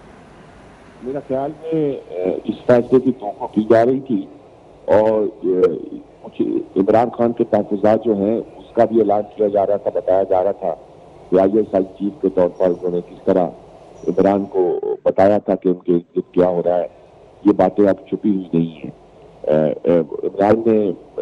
मेरा ख्याल में इस फैसले की तौक़ा की जा रही थी और इमरान खान के तहफ़्फ़ुज़ात जो हैं उसका भी ऐलान किया जा रहा था, बताया जा रहा था कि ISI चीफ के तौर पर उन्होंने किस तरह इमरान को बताया था कि उनके क्या हो रहा है। ये बातें अब छुपी हुई नहीं है। इमरान ने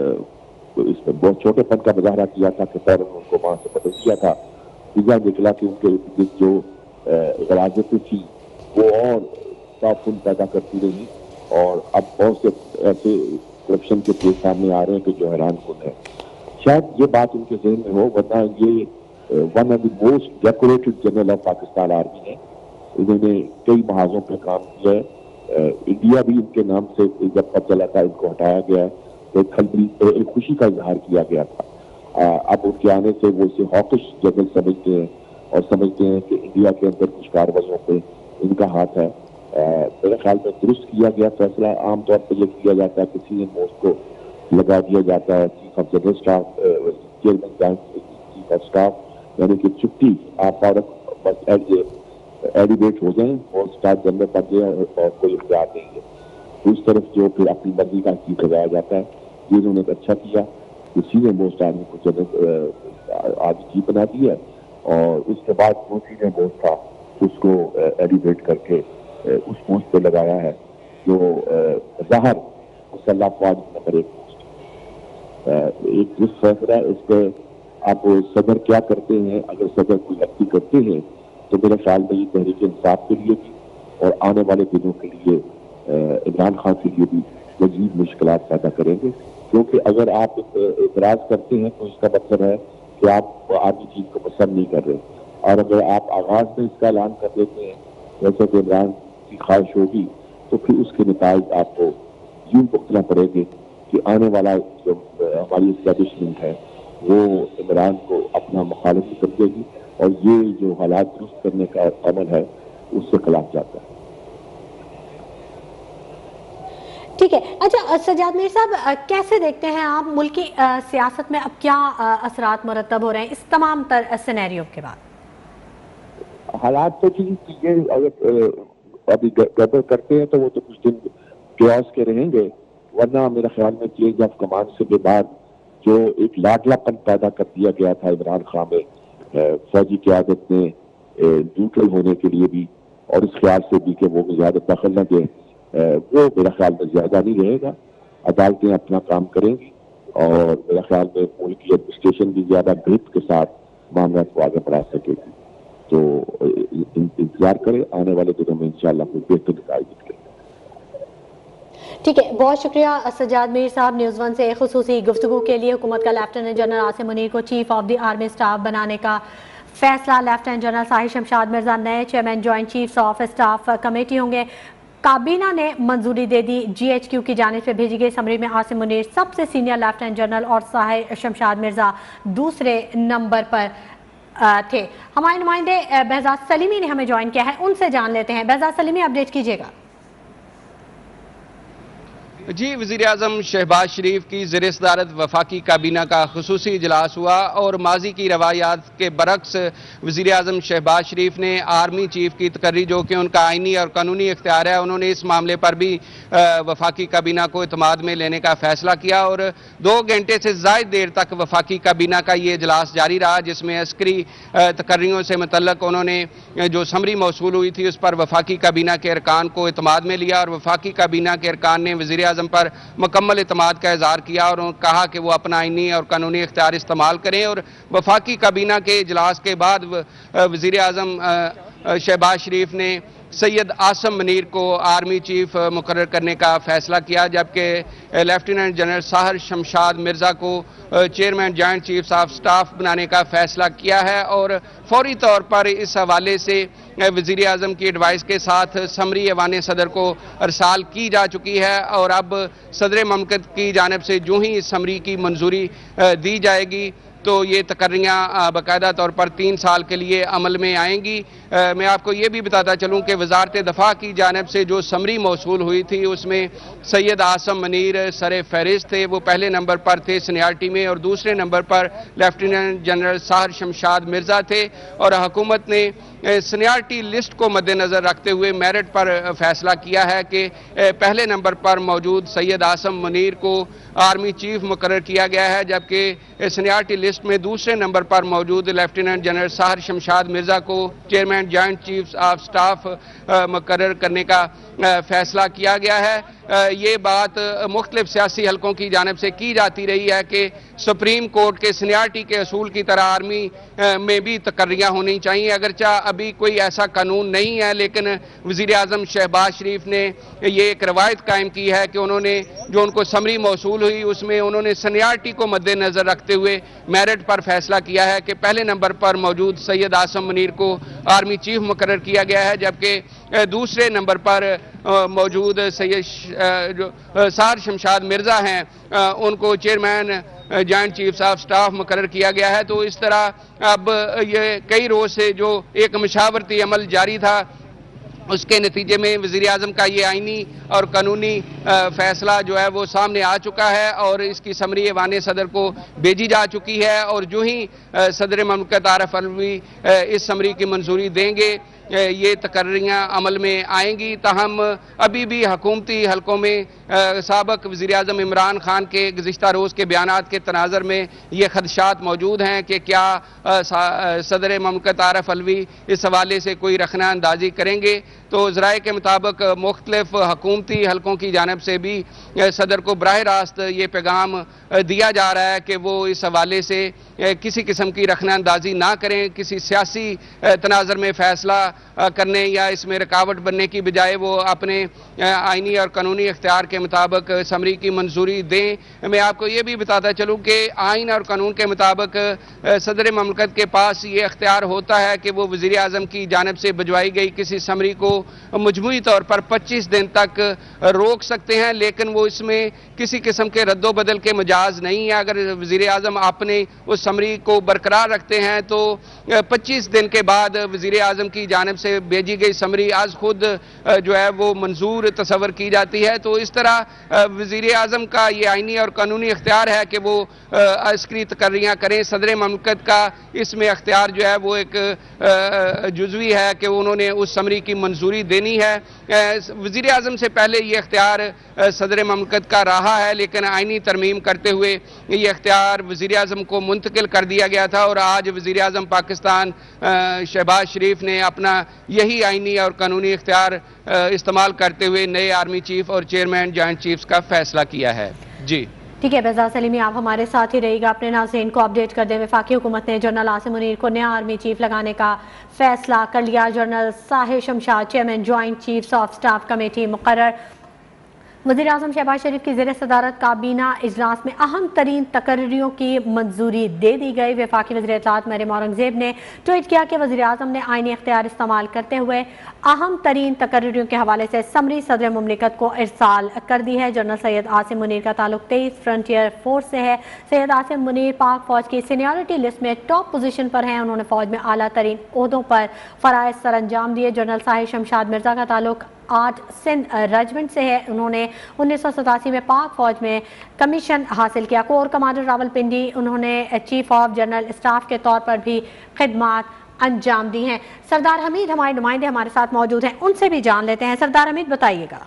इसमें बहुत छोटेपन का मुजाहरा किया था कि फौरन उनको वहाँ से बदल दिया था। नतीजा निकला कि उनके जो गलाजतें थी वो और ताफुन पैदा करती रही और अब बहुत से ऐसे करप्शन के केस सामने आ रहे हैं कि जो हैरान कुन है। शायद ये बात उनके जहन में हो, वरना ये one of the most decorated general of Pakistan army है। इन्होंने कई महाजों पर काम किया है। इंडिया भी इनके नाम से जब पता चला था इनको हटाया गया है तो एक खुशी का इजहार किया गया था। अब उनके आने से वो इसे हॉकिश जनरल समझते हैं और समझते हैं कि इंडिया के अंदर कुछ कार्रवाइयों पे इनका हाथ है। मेरे ख्याल में दुरुस्त किया गया फैसला। आमतौर पर यह किया जाता है कि सीनियर मोस्ट को लगा दिया जाता है chief of general staff, chairman chief of staff, यानी कि छुट्टी आप फौरन बस एलिवेट हो जाएं और स्टाफ जनरल बन जाए और कोई इख्तियार नहीं है। उस तरफ जो फिर अपनी मर्जी का चीफ लगाया जाता है, ये उन्होंने अच्छा किया कि सीनियर मोस्ट आदमी को जनरल आज चीफ बना दिया और उसके बाद जो सीनियर मोस्ट था उसको एलिवेट करके उस पोस्ट पे लगाया है जो ज़ाहिर मुसल्लह अफवाज नंबर 1 पोस्ट। एक जिस फैसला इस पर आप सदर क्या करते हैं, अगर सदर कोई नक्की करते हैं तो मेरे ख्याल में ये तहरीक इंसाफ के लिए भी और आने वाले दिनों के लिए इमरान खान के लिए भी मज़ीद मुश्किलात पैदा करेंगे। क्योंकि अगर आप इतराज़ करते हैं तो इसका मतलब है कि आप आर्मी चीफ को पसंद नहीं कर रहे, और अगर आप आगाज में इसका ऐलान कर देते हैं जैसे कि इमरान की ख्वाहिश होगी तो फिर उसके नताइज आपको यूं भुगतना पड़ेंगे कि आने वाला जो हमारी इस्टेब्लिशमेंट है वो इमरान को अपना मुखालिफ कर देगी और ये जो हालात दुरुस्त करने का अमल है उससे खिलाफ जाता है। ठीक है, अच्छा सज्जाद मीर साहब, कैसे देखते हैं आप मुल्क की सियासत में अब क्या असरात मुरतब हो रहे हैं इस तमाम तर सिनेरियो के बाद? हालात तो ठीक है, अगर अभी गड़बड़ करते हैं तो वो तो कुछ दिन क्योस के रहेंगे, वरना मेरा ख्याल में चेंज ऑफ कमांड से के बाद जो एक लाडलापन पैदा कर दिया गया था इमरान खान में फौजी क़यादत में न्यूट्रल होने के लिए भी और इस ख्याल से भी कि वो ज्यादा दखल न दे, वो मेरा ख्याल में ज्यादा नहीं रहेगा। अदालतें अपना काम करेंगी और मेरा ख्याल में मुल्क की एडमिनिस्ट्रेशन भी ज्यादा ग्रिप के साथ मामला को आगे बढ़ा सकेगी। तो इंतजार करें, आने वाले दिनों में इंशाल्लाह कोई बेहतर निकाय निकले। ठीक है, बहुत शुक्रिया सज्जाद मीर साहब। न्यूज़ 1 से खुसूसी गुफ्तगू के लिए। हुकूमत का लेफ्टिनेंट जनरल आसिम मुनीर को chief of the army staff बनाने का फैसला। लेफ्टिनेंट जनरल साहिर शमशाद मिर्जा नए chairman joint chiefs of staff committee होंगे। काबीना ने मंजूरी दे दी। GHQ की जानिब से भेजी गई समरी में आसिम मुनीर सबसे सीनियर लेफ्टिनेंट जनरल और साहिर शमशाद मिर्जा दूसरे नंबर पर थे। हमारे नुमाइंदे बहजाद सलीमी ने हमें ज्वाइन किया है, उनसे जान लेते हैं। बहजाद सलीमी, अपडेट कीजिएगा। जी, वज़ीर-ए-आज़म शहबाज शरीफ की ज़ेर सदारत वफाकी काबीना का खुसूसी इजलास हुआ और माजी की रवायात के बरक्स वज़ीर-ए-आज़म शहबाज शरीफ ने आर्मी चीफ की तकर्री, जो कि उनका आइनी और कानूनी इख्तियार है, उन्होंने इस मामले पर भी वफाकी काबीना को इत्माद में लेने का फैसला किया और 2 घंटे से ज़ायद देर तक वफाकी काबीना का ये इजलास जारी रहा, जिसमें अस्करी तकर्रियों से मुतल्लक उन्होंने जो समरी मौसूल हुई थी उस पर वफाकी काबीना के अरकान को इत्माद में लिया और वफाकी काबीना के अरकान ने वज़ीर-ए-आज़म पर मुकम्मल इत्माद का इज़हार किया और कहा कि वो अपना आईनी और कानूनी इख्तियार इस्तेमाल करें। और वफाकी काबीना के इजलास के बाद वज़ीर-ए-आज़म शहबाज शरीफ ने सैयद आसम मुनीर को आर्मी चीफ मुकर्रर करने का फैसला किया, जबकि लेफ्टिनेंट जनरल साहिर शमशाद मिर्जा को chairman joint chiefs of staff बनाने का फैसला किया है। और फौरी तौर पर इस हवाले से वज़ीर-ए-आज़म की एडवाइस के साथ समरी ऐवान सदर को अरसाल की जा चुकी है और अब सदर ममलकत की जानिब से जो ही इस समरी की मंजूरी दी जाएगी तो ये तकर्रियाँ बाकायदा तौर पर 3 साल के लिए अमल में आएंगी। मैं आपको ये भी बताता चलूँ कि वजारत दफ़ा की जानिब से जो समरी मौसूल हुई थी उसमें सैयद आसम मुनीर सर फहरिस्त थे, वो पहले नंबर पर थे सीनियरिटी में और दूसरे नंबर पर लेफ्टिनेंट जनरल साहिर शमशाद मिर्जा थे। और हुकूमत ने सीनियरिटी लिस्ट को मद्देनज़र रखते हुए मेरिट पर फैसला किया है कि पहले नंबर पर मौजूद सैयद आसम मुनीर को आर्मी चीफ मुकर्रर किया गया है, जबकि सीनियरिटी लिस्ट में दूसरे नंबर पर मौजूद लेफ्टिनेंट जनरल साहिर शमशाद मिर्जा को chairman joint chiefs of staff मुकर्रर करने का फैसला किया गया है। ये बात मुख्तलिफ सियासी हलकों की जानिब से की जाती रही है कि सुप्रीम कोर्ट के सीनियरिटी के असूल की तरह आर्मी में भी तकर्रियाँ होनी चाहिए। अगरचा अभी कोई ऐसा कानून नहीं है, लेकिन वज़ीर-ए-आज़म शहबाज शरीफ ने ये एक रवायत कायम की है कि उन्होंने जो उनको समरी मौसूल हुई उसमें उन्होंने सीनियरिटी को मद्देनज़र रखते हुए मेरिट पर फैसला किया है कि पहले नंबर पर मौजूद सैयद आसम मुनीर को आर्मी चीफ मुकर्रर किया गया है, जबकि दूसरे नंबर पर मौजूद सैयद साहिर शमशाद मिर्जा हैं उनको chairman joint chiefs of staff मुकर्रर किया गया है। तो इस तरह अब ये कई रोज से जो एक मशावरती अमल जारी था उसके नतीजे में वज़ीर-ए-आज़म का ये आइनी और कानूनी फैसला जो है वो सामने आ चुका है और इसकी समरी ऐवान सदर को भेजी जा चुकी है। और जो ही सदर ममलकत आरिफ अलवी इस समरी की मंजूरी देंगे ये तकर्रियाँ अमल में आएंगी। ताहम अभी भी हुकूमती हलकों में साबिक़ वज़ीर-ए-आज़म इमरान खान के गुज़िश्ता रोज़ के बयानात के तनाज़र में ये खदशात मौजूद हैं कि क्या सदर ममलकत आरिफ अलवी इस हवाले से कोई रखना अंदाजी करेंगे। तो ज़राए के मुताबिक मुख्तलिफ हुकूमती हलकों की जानिब से भी सदर को बराह रास्त ये पैगाम दिया जा रहा है कि वो इस हवाले से किसी किस्म की रखना अंदाजी ना करें, किसी सियासी तनाज़र में फ़ैसला करने या इसमें रुकावट बनने की बजाय वो अपने आइनी और कानूनी इख्तियार के मुताबिक समरी की मंजूरी दें। मैं आपको ये भी बताता चलूँ कि आइन और कानून के मुताबिक सदर ममलकत के पास ये इख्तियार होता है कि वो वज़ीर-ए-आज़म की जानिब से भिजवाई गई किसी समरी को मजमूई तौर पर 25 दिन तक रोक सकते हैं, लेकिन वो इसमें किसी किस्म के रद्दोबदल के मजाज नहीं है। अगर वज़ीर-ए-आज़म अपने उस समरी को बरकरार रखते हैं तो 25 दिन के बाद वज़ीर-ए-आज़म की जानिब से भेजी गई समरी आज खुद जो है वो मंजूर तस्वर की जाती है। तो इस तरह वज़ीर-ए-आज़म का ये आइनी और कानूनी इख्तियार है कि वो अस्करी तकर्रियाँ करें। सदर ममलकत का इसमें इख्तियार जो है वो एक जुज़वी है कि उन्होंने उस समरी की मंजूरी देनी है। वज़ीर-ए-आज़म से पहले ये इख्तियार सदर ममलकत का रहा है, लेकिन आइनी तरमीम करते हुए ये इख्तियार वज़ीर-ए-आज़म को मुंतकिल कर दिया गया था और आज वज़ीर-ए-आज़म पाकिस्तान शहबाज शरीफ ने अपना यही आइनी और कानूनी इख्तियार इस्तेमाल करते हुए नए आर्मी चीफ और चेयरमैन जॉइंट चीफ्स का फैसला किया है। जी ठीक है बेजा सलीमी, आप हमारे साथ ही रहिएगा। अपने नाज़रीन को अपडेट कर दें। वफाकी हुकूमत ने जनरल आसिम मुनीर को नया आर्मी चीफ लगाने का फैसला कर लिया। General Sahir Shamshad chairman joint chiefs of staff committee मुकर्रर। वज़ीर आज़म शहबाज शरीफ की ज़ेर सदारत काबीना इजलास में अहम तरीन तकर्रियों की मंजूरी दे दी गई। वफाकी वज़ीर इत्तलात मरियम औरंगज़ेब ने ट्वीट किया कि वज़ीर आज़म ने आईनी इख्तियार इस्तेमाल करते हुए अहम तरीन तकर्रियों के हवाले से समरी सदर मुमलिकत को इरसाल कर दी है। जनरल सैयद आसिम मुनीर का ताल्लुक 23 फ्रंटियर फोर्स से है। सैयद आसिम मुनीर पाक फौज की सीनियरिटी लिस्ट में टॉप पोजीशन पर हैं। उन्होंने फौज में आला तरीन ओहदों पर फ़राइज़ सर अंजाम दिए। जनरल साहिर शमशाद मिर्जा का ताल्लुक 8 सिंध रेजिमेंट से है। उन्होंने 1987 में पाक फौज में कमीशन हासिल किया। कोर कमांडर रावलपिंडी, उन्होंने चीफ ऑफ जनरल स्टाफ के तौर पर भी खिदमात अंजाम दी हैं। सरदार हमीद हमारे नुमाइंदे हमारे साथ मौजूद हैं, उनसे भी जान लेते हैं। सरदार हमीद बताइएगा।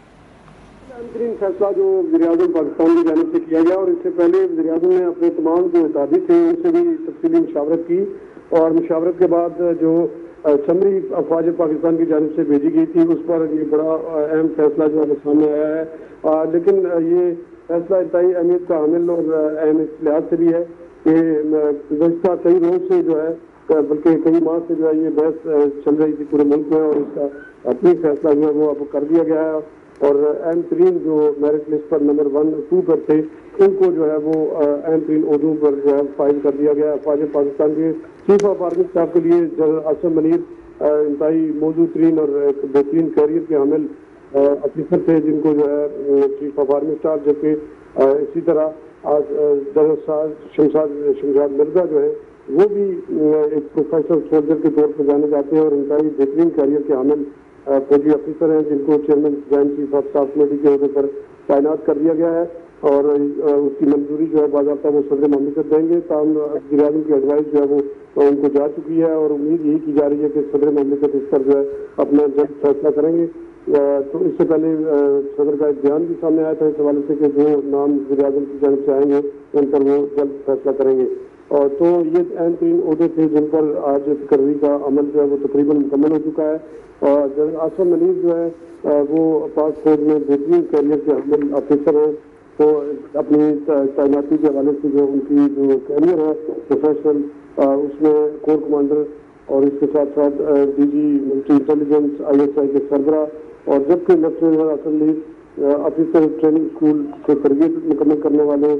बेहतरीन फैसला जो वज़ीर-ए-आज़म पाकिस्तान की जानिब से किया गया और इससे पहले वज़ीर-ए-आज़म ने अपने तमाम जो इत्तेहादी थे उनसे भी तफसीली मुशावरत की और मुशावरत के बाद जो समरी अफवाज पाकिस्तान की जानिब से भेजी गई थी उस पर ये बड़ा अहम फैसला जो है सामने आया है। लेकिन ये फैसला इंतहाई अहमियत का हामिल और अहम इस लिहाज से भी है कि गुज़श्ता कई रोज से जो है बल्कि कई माह से जो है ये बहस चल रही थी पूरे मुल्क में और इसका अपनी फैसला जो है वो अब कर दिया गया है और अहम तरीन जो मेरिट लिस्ट पर नंबर 1 और 2 पर थे उनको जो है वो अहम तरीन ओहदों पर जो है फाइल कर दिया गया। फौज पाकिस्तान के चीफ ऑफ आर्मी स्टाफ के लिए जनरल आसिम मुनीर इंतहाई मौजूद तरीन और एक बेहतरीन कैरियर के हामिल अफसर थे जिनको जो है चीफ ऑफ आर्मी स्टाफ, जबकि इसी तरह जनरल शमशाद मिर्जा जो है वो भी एक प्रोफेशनल सोल्जर के तौर पर जाने जाते हैं और इंतहाई बेहतरीन कैरियर के हामिल फौजी अफसर हैं जिनको chairman joint chief of staff committee के अहदे पर तैनात कर दिया गया है और उसकी मंजूरी जो है बाज़ाब्ता वो सदर मुमलिकत देंगे। ताहम वज़ीर-ए-आज़म की एडवाइस जो है वो उनको जा चुकी है और उम्मीद यही की जा रही है कि सदर मुमलिकत इस पर जो है अपना जल्द फैसला करेंगे। तो इससे पहले सदर का एक बयान भी सामने आया था इस हवाले से कि जो नाम वज़ीर-ए-आज़म की जानिब से आएंगे उन पर वो जल्द फैसला करेंगे। और तो ये अहम तीन ओहदे थे जिन पर आज तकर्री का अमल जो है वो तकरीबन मुकम्मल हो चुका है और जनरल आसिम मुनीर जो है वो पाक फौज में बेहतरीन कैरियर के हामिल अफसर हैं। तो अपनी तैनाती के हवाले से जो उनकी जो कैरियर है प्रोफेशनल उसमें कोर कमांडर और इसके साथ साथ डीजी मिलिट्री इंटेलिजेंस ISI के सरबरा और जबकि लेफ्टिनेंट असली ऑफिसर ट्रेनिंग स्कूल से तरबियत मुकम्मल करने वाले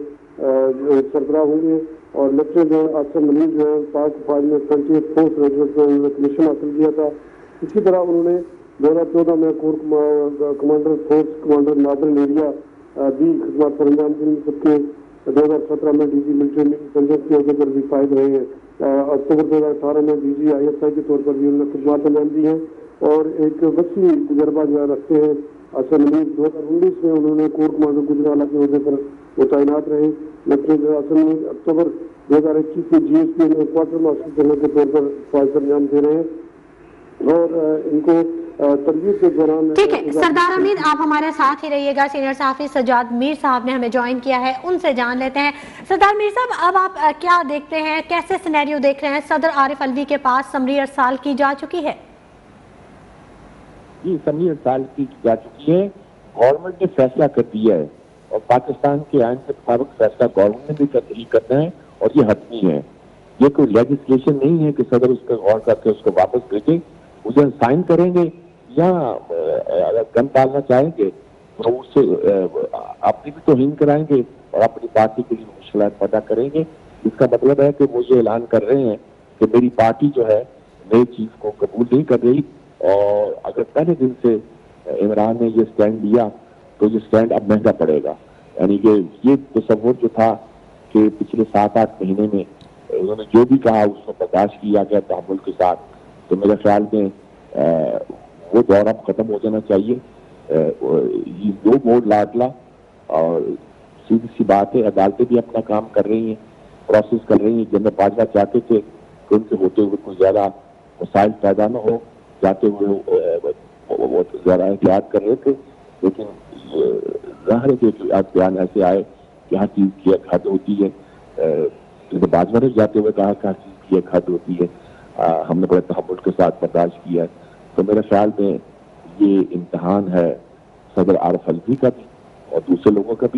सरबरा होंगे और लेफ्टिनेंट आसिम मुनीर जो है पाक फौज में 20th फोर्स रेजिमेंट में उन्होंने कमीशन हासिल किया था। इसी तरह उन्होंने 2014 में corps commander force commander northern area भी खिदमत पर अंजाम दी, जबकि 2017 में डीजी मिलिट्री इंटेलिजेंस के अहदे पर भी फायद रहे हैं। अक्टूबर 2018 में डीजी ISI के तौर पर भी उन्होंने खिदमत अंजाम दी हैं और एक वसी तजर्बा जो रखते हैं। आसिम मुनीर 2019 में उन्होंने कोर कमांडर गुजरावाला के अहदे पर वो तैनात रहे। लेफ्टिनेंट आसिम मुनीर अक्टूबर 2021 में GSP में क्वार्टर मास्टर जनरल के तौर पर फौज अंजाम दे रहे हैं और इनको तरबियत के दौरान। ठीक है सरदार हमीद, आप हमारे साथ ही रहिएगा। सीनियर सहाफ़ी सज्जाद मीर साहब ने हमें ज्वाइन किया है, उनसे जान लेते हैं। सरदार मीर साहब, अब आप क्या देखते हैं, कैसे सिनेरियो देख रहे हैं? सदर आरिफ अलवी के पास समरी अरसाल की जा चुकी है। जी, समरी अरसाल की जा चुकी है। गवर्नमेंट ने फैसला कर दिया है और पाकिस्तान के आइन के मुताबिक फैसला गवर्नमेंट ने भी करना है और ये हतमी है। ये कोई लेजिस्लेशन नहीं है कि सदर उस पर गौर करके उसको वापस भेजे, उसे साइन करेंगे या अगर गन डालना चाहेंगे तो उससे अपनी भी तौहीन कराएंगे और अपनी पार्टी के लिए मुश्किलात पैदा करेंगे। इसका मतलब है कि वो ये ऐलान कर रहे हैं कि मेरी पार्टी जो है नए चीफ को कबूल नहीं कर रही और अगर पहले दिन से इमरान ने ये स्टैंड लिया तो ये स्टैंड अब महंगा पड़ेगा। यानी कि ये तसव्वुर जो था कि पिछले 7-8 महीने में उन्होंने जो भी कहा उसको बर्दाश्त किया गया तहम्मुल के साथ, तो मेरे ख्याल में वो दौर अब खत्म हो जाना चाहिए। ये दो बोर्ड लाडला और सीधी सी बात है, अदालतें भी अपना काम कर रही हैं, प्रोसेस कर रही हैं। जनरल बाजवा चाहते थे कि उनसे होते हुए कोई ज्यादा मसाइल पैदा न हो, जाते हुए वो ज्यादा एहतियात कर रहे थे, लेकिन जाहिर है कि आज बयान ऐसे आए कि हर चीज की एक हद होती है। जनरल बाजवा ने जाते हुए कहा कि हर चीज की एक हद होती है, हमने बड़े तहम्मुल के साथ बर्दाश्त किया है। तो मेरे ख्याल में ये इम्तिहान है सदर आरिफ अलवी का भी और दूसरे लोगों का भी।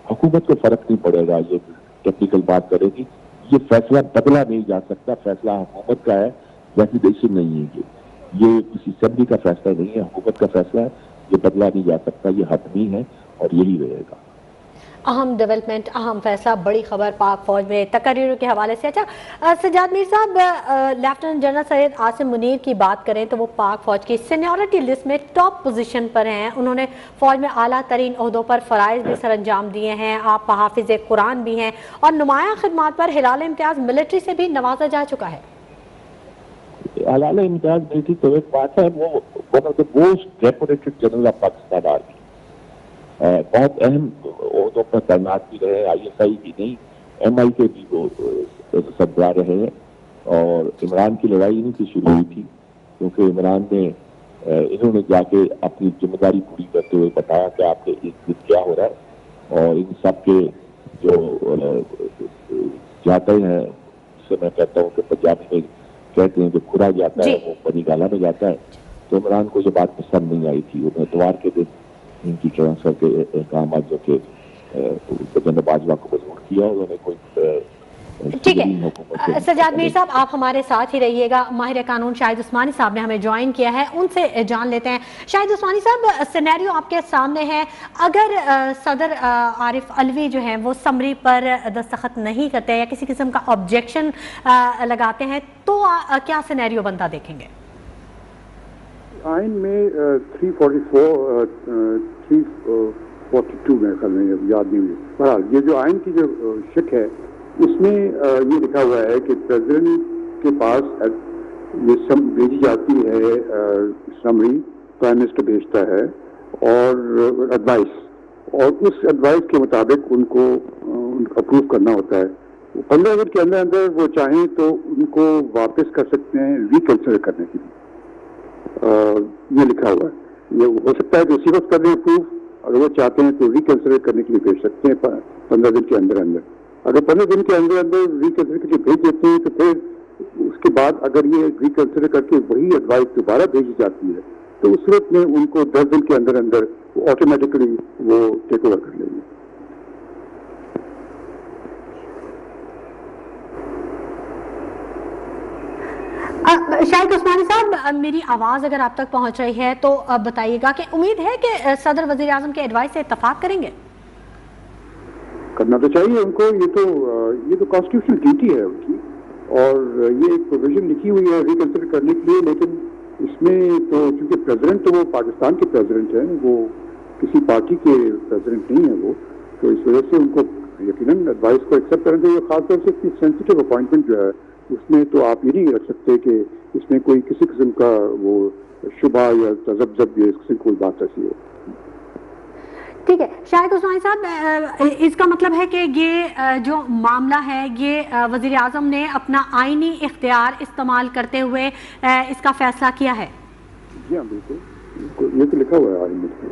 हुकूमत को फर्क नहीं पड़ेगा, ये टेक्निकल बात करेगी। ये फैसला बदला नहीं जा सकता, फैसला हुकूमत का है, रेजिडेंशियल नहीं है। ये किसी असेंबली का फैसला नहीं है, हुकूमत का फैसला है, ये बदला नहीं जा सकता, ये हतमी है और यही रहेगा। अहम डेवलपमेंट, अहम फैसला, बड़ी खबर पाक फौज में तकरीरों के हवाले से। अच्छा सजाद मीर साहब, लेफ्टिनेंट जनरल सैयद आसिम मुनीर की बात करें तो वो पाक फौज की सीनियरिटी लिस्ट में टॉप पोजीशन पर हैं। उन्होंने फौज में आला तरीन ओहदों पर फ़राइज़ भी सर अंजाम दिए हैं, आप हाफिज़ कुरान भी हैं और नुमाया खिदमात पर हिलाल इम्तियाज़ मिलिट्री से भी नवाजा जा चुका है। हिलाल इम्तियाज़ मिलिट्री तो एक बात है, वो one of the most reputed general of Pakistan army, बहुत अहम ओहदों पर तैनात भी रहे, ISI की नहीं MI के भी वो सरबराह रहे हैं। और इमरान की लड़ाई इन्हीं से शुरू हुई थी, क्योंकि इमरान ने इन्होंने जाके अपनी जिम्मेदारी पूरी करते हुए बताया कि आपके इस दिन क्या हो रहा है। और इन सब के जो जाते हैं, जिससे मैं कहता हूँ कि पंजाबी में कहते हैं जो खुरा जाता है वो पनी गाला में जाता है, तो इमरान को ये बात पसंद नहीं आई थी। उन्हें इतवार के दिन इनकी ट्रांसफर के अहकाम जो के जनरल बाजवा को मजबूर किया, उन्होंने कोई ठीक है। सजाद मीर साहब, आप हमारे साथ ही रहिएगा। माहिर कानून शाहिद उस्मानी साहब ने हमें ज्वाइन किया है, उनसे जान लेते हैं। शाहिद उस्मानी साहब, सिनेरियो आपके सामने है, अगर सदर आरिफ अलवी जो हैं वो समरी पर दस्तखत नहीं करते या किसी किस्म का ऑब्जेक्शन लगाते हैं तो क्या सिनेरियो बनता देखेंगे? आइन में 342 में ख्याल में याद नहीं हुई। बहरहाल ये जो आइन की जो शिक है उसमें ये लिखा हुआ है कि प्रेसिडेंट के पास ये भेजी जाती है समरी, प्राइम मिनिस्टर भेजता है और एडवाइस, और उस एडवाइस के मुताबिक उनको अप्रूव करना होता है। 15 दिन के अंदर अंदर वो चाहें तो उनको वापस कर सकते हैं रिकंसिडर करने के लिए। ये लिखा हुआ है। ये हो सकता है कि उसी वक्त कर दें अप्रूव, अगर वो चाहते हैं तो रिकंसिडर करने के लिए भेज सकते हैं 15 दिन के अंदर अंदर। अगर 15 दिन के अंदर अंदर रिकंसिडर के लिए भेज देते हैं तो फिर उसके बाद अगर ये रिकंसिडर करके वही एडवाइस दोबारा भेजी जाती है तो उस सूरत में उनको 10 दिन के अंदर अंदर ऑटोमेटिकली वो टेक ओवर कर लेंगे। शाहिद उस्मानी साहब, मेरी आवाज़ अगर आप तक पहुंच रही है तो बताइएगा कि उम्मीद है कि सदर वज़ीर आज़म के एडवाइस से इत्तफाक करेंगे? करना तो चाहिए उनको, ये तो कॉन्स्टिट्यूशनल ड्यूटी है उनकी, और ये एक प्रोविजन लिखी हुई है रिकंसिडर करने के लिए। लेकिन इसमें तो चूंकि प्रेसिडेंट तो वो पाकिस्तान के प्रेसिडेंट हैं, वो किसी पार्टी के प्रेसिडेंट नहीं है वो, तो इस वजह से उनको यकीनन एडवाइस को एक्सेप्ट करना चाहिए। खासतौर से इतनी सेंसिटिव अपॉइंटमेंट जो है उसमें तो आप ये नहीं रख सकते कि इसमें कोई किसी किस्म का वो शुबा या तजब्जब या इसकी कोई बात ऐसी हो। ठीक है शाहिद उस्मानी साहब, इसका मतलब है कि ये जो मामला है ये वज़ीर आज़म ने अपना आईनी इख्तियार इस्तेमाल करते हुए इसका फैसला किया है? जी हाँ बिल्कुल, ये तो लिखा हुआ है आईन में।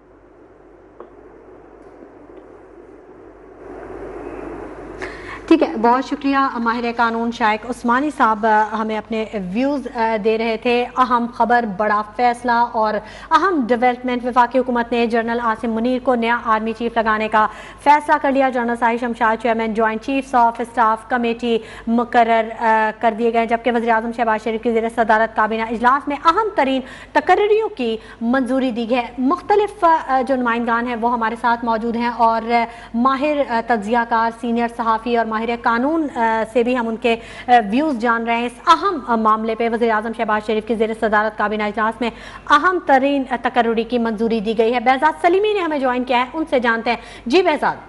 ठीक है, बहुत शुक्रिया माहिर कानून शाइक उस्मानी साहब हमें अपने व्यूज़ दे रहे थे। अहम खबर, बड़ा फैसला और अहम डेवलपमेंट। वफाकी हुकूमत ने जनरल आसिम मुनीर को नया आर्मी चीफ लगाने का फैसला कर लिया। General Sahir Shamshad chairman joint chiefs of staff committee मुकर्रर कर दिए गए, जबकि वज़ीर आज़म शहबाज शरीफ की ज़ेर सदारत काबीना इजलास में अहम तरीन तकर्रियों की मंजूरी दी गई है। मुख्तलिफ जो नुमाइंदान हैं वो हमारे साथ मौजूद हैं और माहिर तज्ज़ियाकार, सीनियर सहाफ़ी और माहिर कानून से भी हम उनके व्यूज़ जान रहे हैं इस अहम मामले पे। वज़ीर आज़म शहबाज शरीफ की ज़ेर सदारत काबीना इजलास में अहम तरीन तकर्रुरी की मंजूरी दी गई है। बेहजाद सलीमी ने हमें ज्वाइन किया है, उनसे जानते हैं। जी बेहजाद।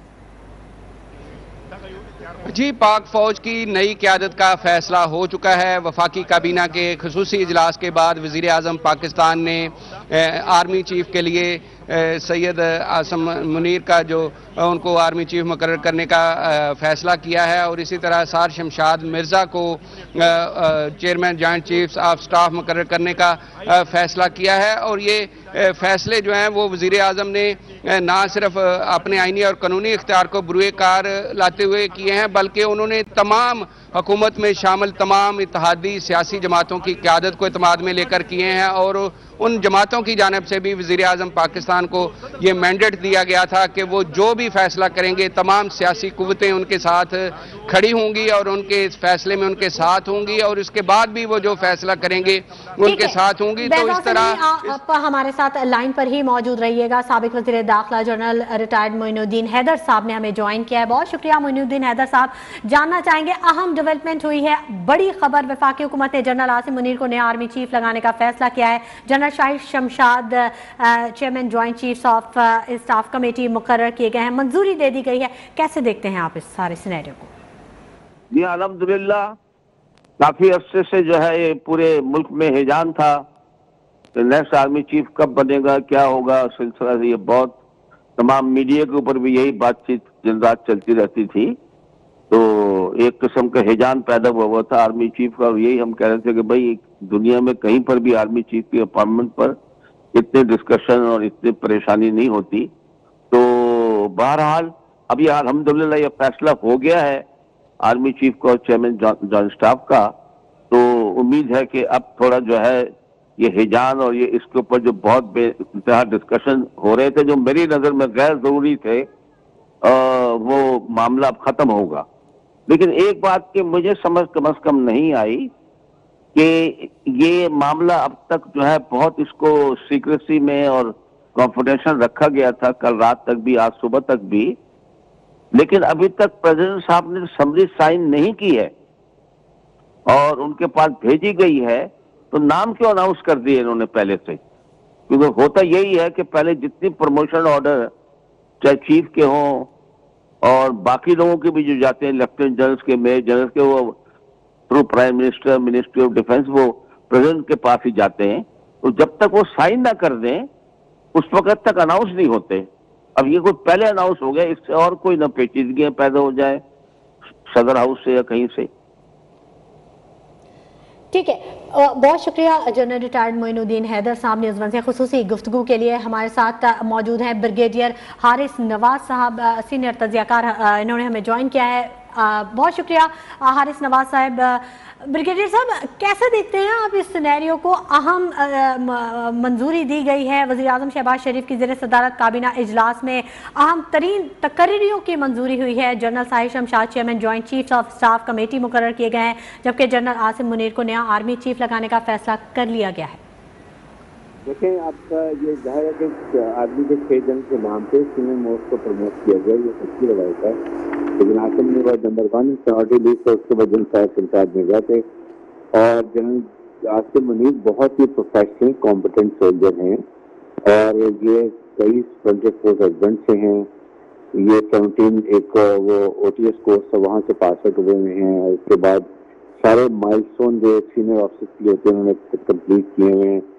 जी, पाक फौज की नई क़यादत का फैसला हो चुका है। वफाकी काबीना के खुसूसी इजलास के बाद वज़ीर आज़म पाकिस्तान ने आर्मी चीफ के लिए सैयद आसिम मुनीर का जो उनको आर्मी चीफ मुकर्रर करने का फैसला किया है और इसी तरह सार शमशाद मिर्ज़ा को chairman joint chiefs of staff मुकर्रर करने का फैसला किया है। और ये फैसले जो हैं वो वज़ीर आज़म ने ना सिर्फ अपने आईनी और कानूनी इख्तियार को बुरुए कार लाते हुए किए हैं, बल्कि उन्होंने तमाम हुकूमत में शामिल तमाम इत्तेहादी सियासी जमातों की क़यादत को इत्मीनान में लेकर किए हैं और उन जमातों की जानिब से भी वज़ीर आज़म पाकिस्तान को ये मैंडेट दिया गया था कि वो जो भी फैसला करेंगे तमाम सियासी कुव्वतें उनके साथ खड़ी होंगी और उनके इस फैसले में उनके साथ होंगी और इसके बाद भी वो जो फैसला करेंगे उनके साथ होंगी। तो इस तरह आप हमारे साथ लाइन पर ही मौजूद रहिएगा। साबिक वज़ीर दाखिला जनरल रिटायर्ड मोइनुद्दीन हैदर साहब ने हमें ज्वाइन किया है। बहुत शुक्रिया मोइनुद्दीन हैदर साहब। जानना चाहेंगे, अहम डेवलपमेंट हुई है, बड़ी खबर, वफाकी हुकूमत ने जनरल आसिम मुनीर को नया आर्मी चीफ लगाने का फैसला किया है। General Shahid Shamshad chairman joint chiefs of staff committee मुकर्रर किए गए हैं, मंजूरी दे दी गई है। कैसे देखते हैं आप इस सारे सिनेरियो को? जी अल्हम्दुलिल्लाह, काफी अरसे से जो है ये पूरे मुल्क में हिजान था कि नेक्स्ट आर्मी चीफ कब बनेगा, क्या होगा। सिलसिला से ये बहुत तमाम मीडिया के ऊपर भी यही बातचीत दिन रात चलती रहती थी। तो एक किस्म का हिजान पैदा हुआ था आर्मी चीफ का और यही हम कह रहे थे कि भाई दुनिया में कहीं पर भी आर्मी चीफ की अपॉइंटमेंट पर इतने डिस्कशन और इतनी परेशानी नहीं होती। तो बहरहाल अब ये अल्हम्दुलिल्लाह ये फैसला हो गया है आर्मी चीफ का और चेयरमैन जॉइंट स्टाफ का। तो उम्मीद है कि अब थोड़ा जो है ये हिजान और ये इसके ऊपर जो बहुत बेइंतहा डिस्कशन हो रहे थे जो मेरी नज़र में गैर जरूरी थे, वो मामला अब खत्म होगा। लेकिन एक बात की मुझे समझ कम से कम नहीं आई कि ये मामला अब तक जो है बहुत इसको सीक्रेसी में और कॉन्फिडेंशियल रखा गया था, कल रात तक भी, आज सुबह तक भी। लेकिन अभी तक प्रेसिडेंट साहब ने समरी साइन नहीं की है और उनके पास भेजी गई है, तो नाम क्यों अनाउंस कर दिए इन्होंने पहले से? क्योंकि होता यही है कि पहले जितनी प्रमोशन ऑर्डर चाहे चीफ के हों और बाकी लोगों के भी जो जाते हैं, लेफ्टिनेंट जनरल्स के, मेजर जनरल्स के, वो through prime minister, ministry of defence, वो प्रेसिडेंट के पास ही जाते हैं। तो जब तक वो साइन ना कर दें उस वक्त तक अनाउंस नहीं होते। अब ये कुछ पहले अनाउंस हो गया, इससे और कोई ना पेचीदगियां पैदा हो जाए सदर हाउस से या कहीं से। ठीक है, बहुत शुक्रिया जनरल रिटायर्ड मोइनुद्दीन हैदर साहब न्यूज़ वन से खुसूसी गुफ्तगू के लिए। हमारे साथ मौजूद हैं ब्रिगेडियर हारिस नवाज साहब, सीनियर तज्ज़ियाकार, इन्होंने हमें ज्वाइन किया है। बहुत शुक्रिया हारिस नवाज साहब। ब्रिगेडियर साहब, कैसे देखते हैं आप इस सिनेरियो को? अहम मंजूरी दी गई है, वज़ीर आज़म शहबाज शरीफ की ज़ेर सदारत काबीना इजलास में अहम तरीन तकर्रीरों की मंजूरी हुई है। General Shahid Shamshad chairman joint chiefs of staff committee मुकर्रर किए गए हैं, जबकि जनरल आसिम मुनीर को नया आर्मी चीफ लगाने का फैसला कर लिया गया है। देखें, आपका ये जाहिर है कि आर्मी के 6 जन के नाम पे सीनियर मोस्ट को प्रमोट किया गया, ये सच्ची रवायत है। लेकिन Asim Munir number 1 priority list और उसके बाद जनरल शाहिद शमशाद मिर्जा थे। और जनरल आसिम मुनीर बहुत ही प्रोफेशनल कॉम्पिटेंट सोल्जर हैं और ये कई फ्रंटियर फोर्स हस्बैंड से हैं। ये 17 एक वो OTS कोर्स है, वहाँ से पास आउट हुए हैं और उसके बाद सारे माइलस्टोन जो सीनियर ऑफिसर्स के लिए होते हैं उन्होंने कंप्लीट किए हुए हैं।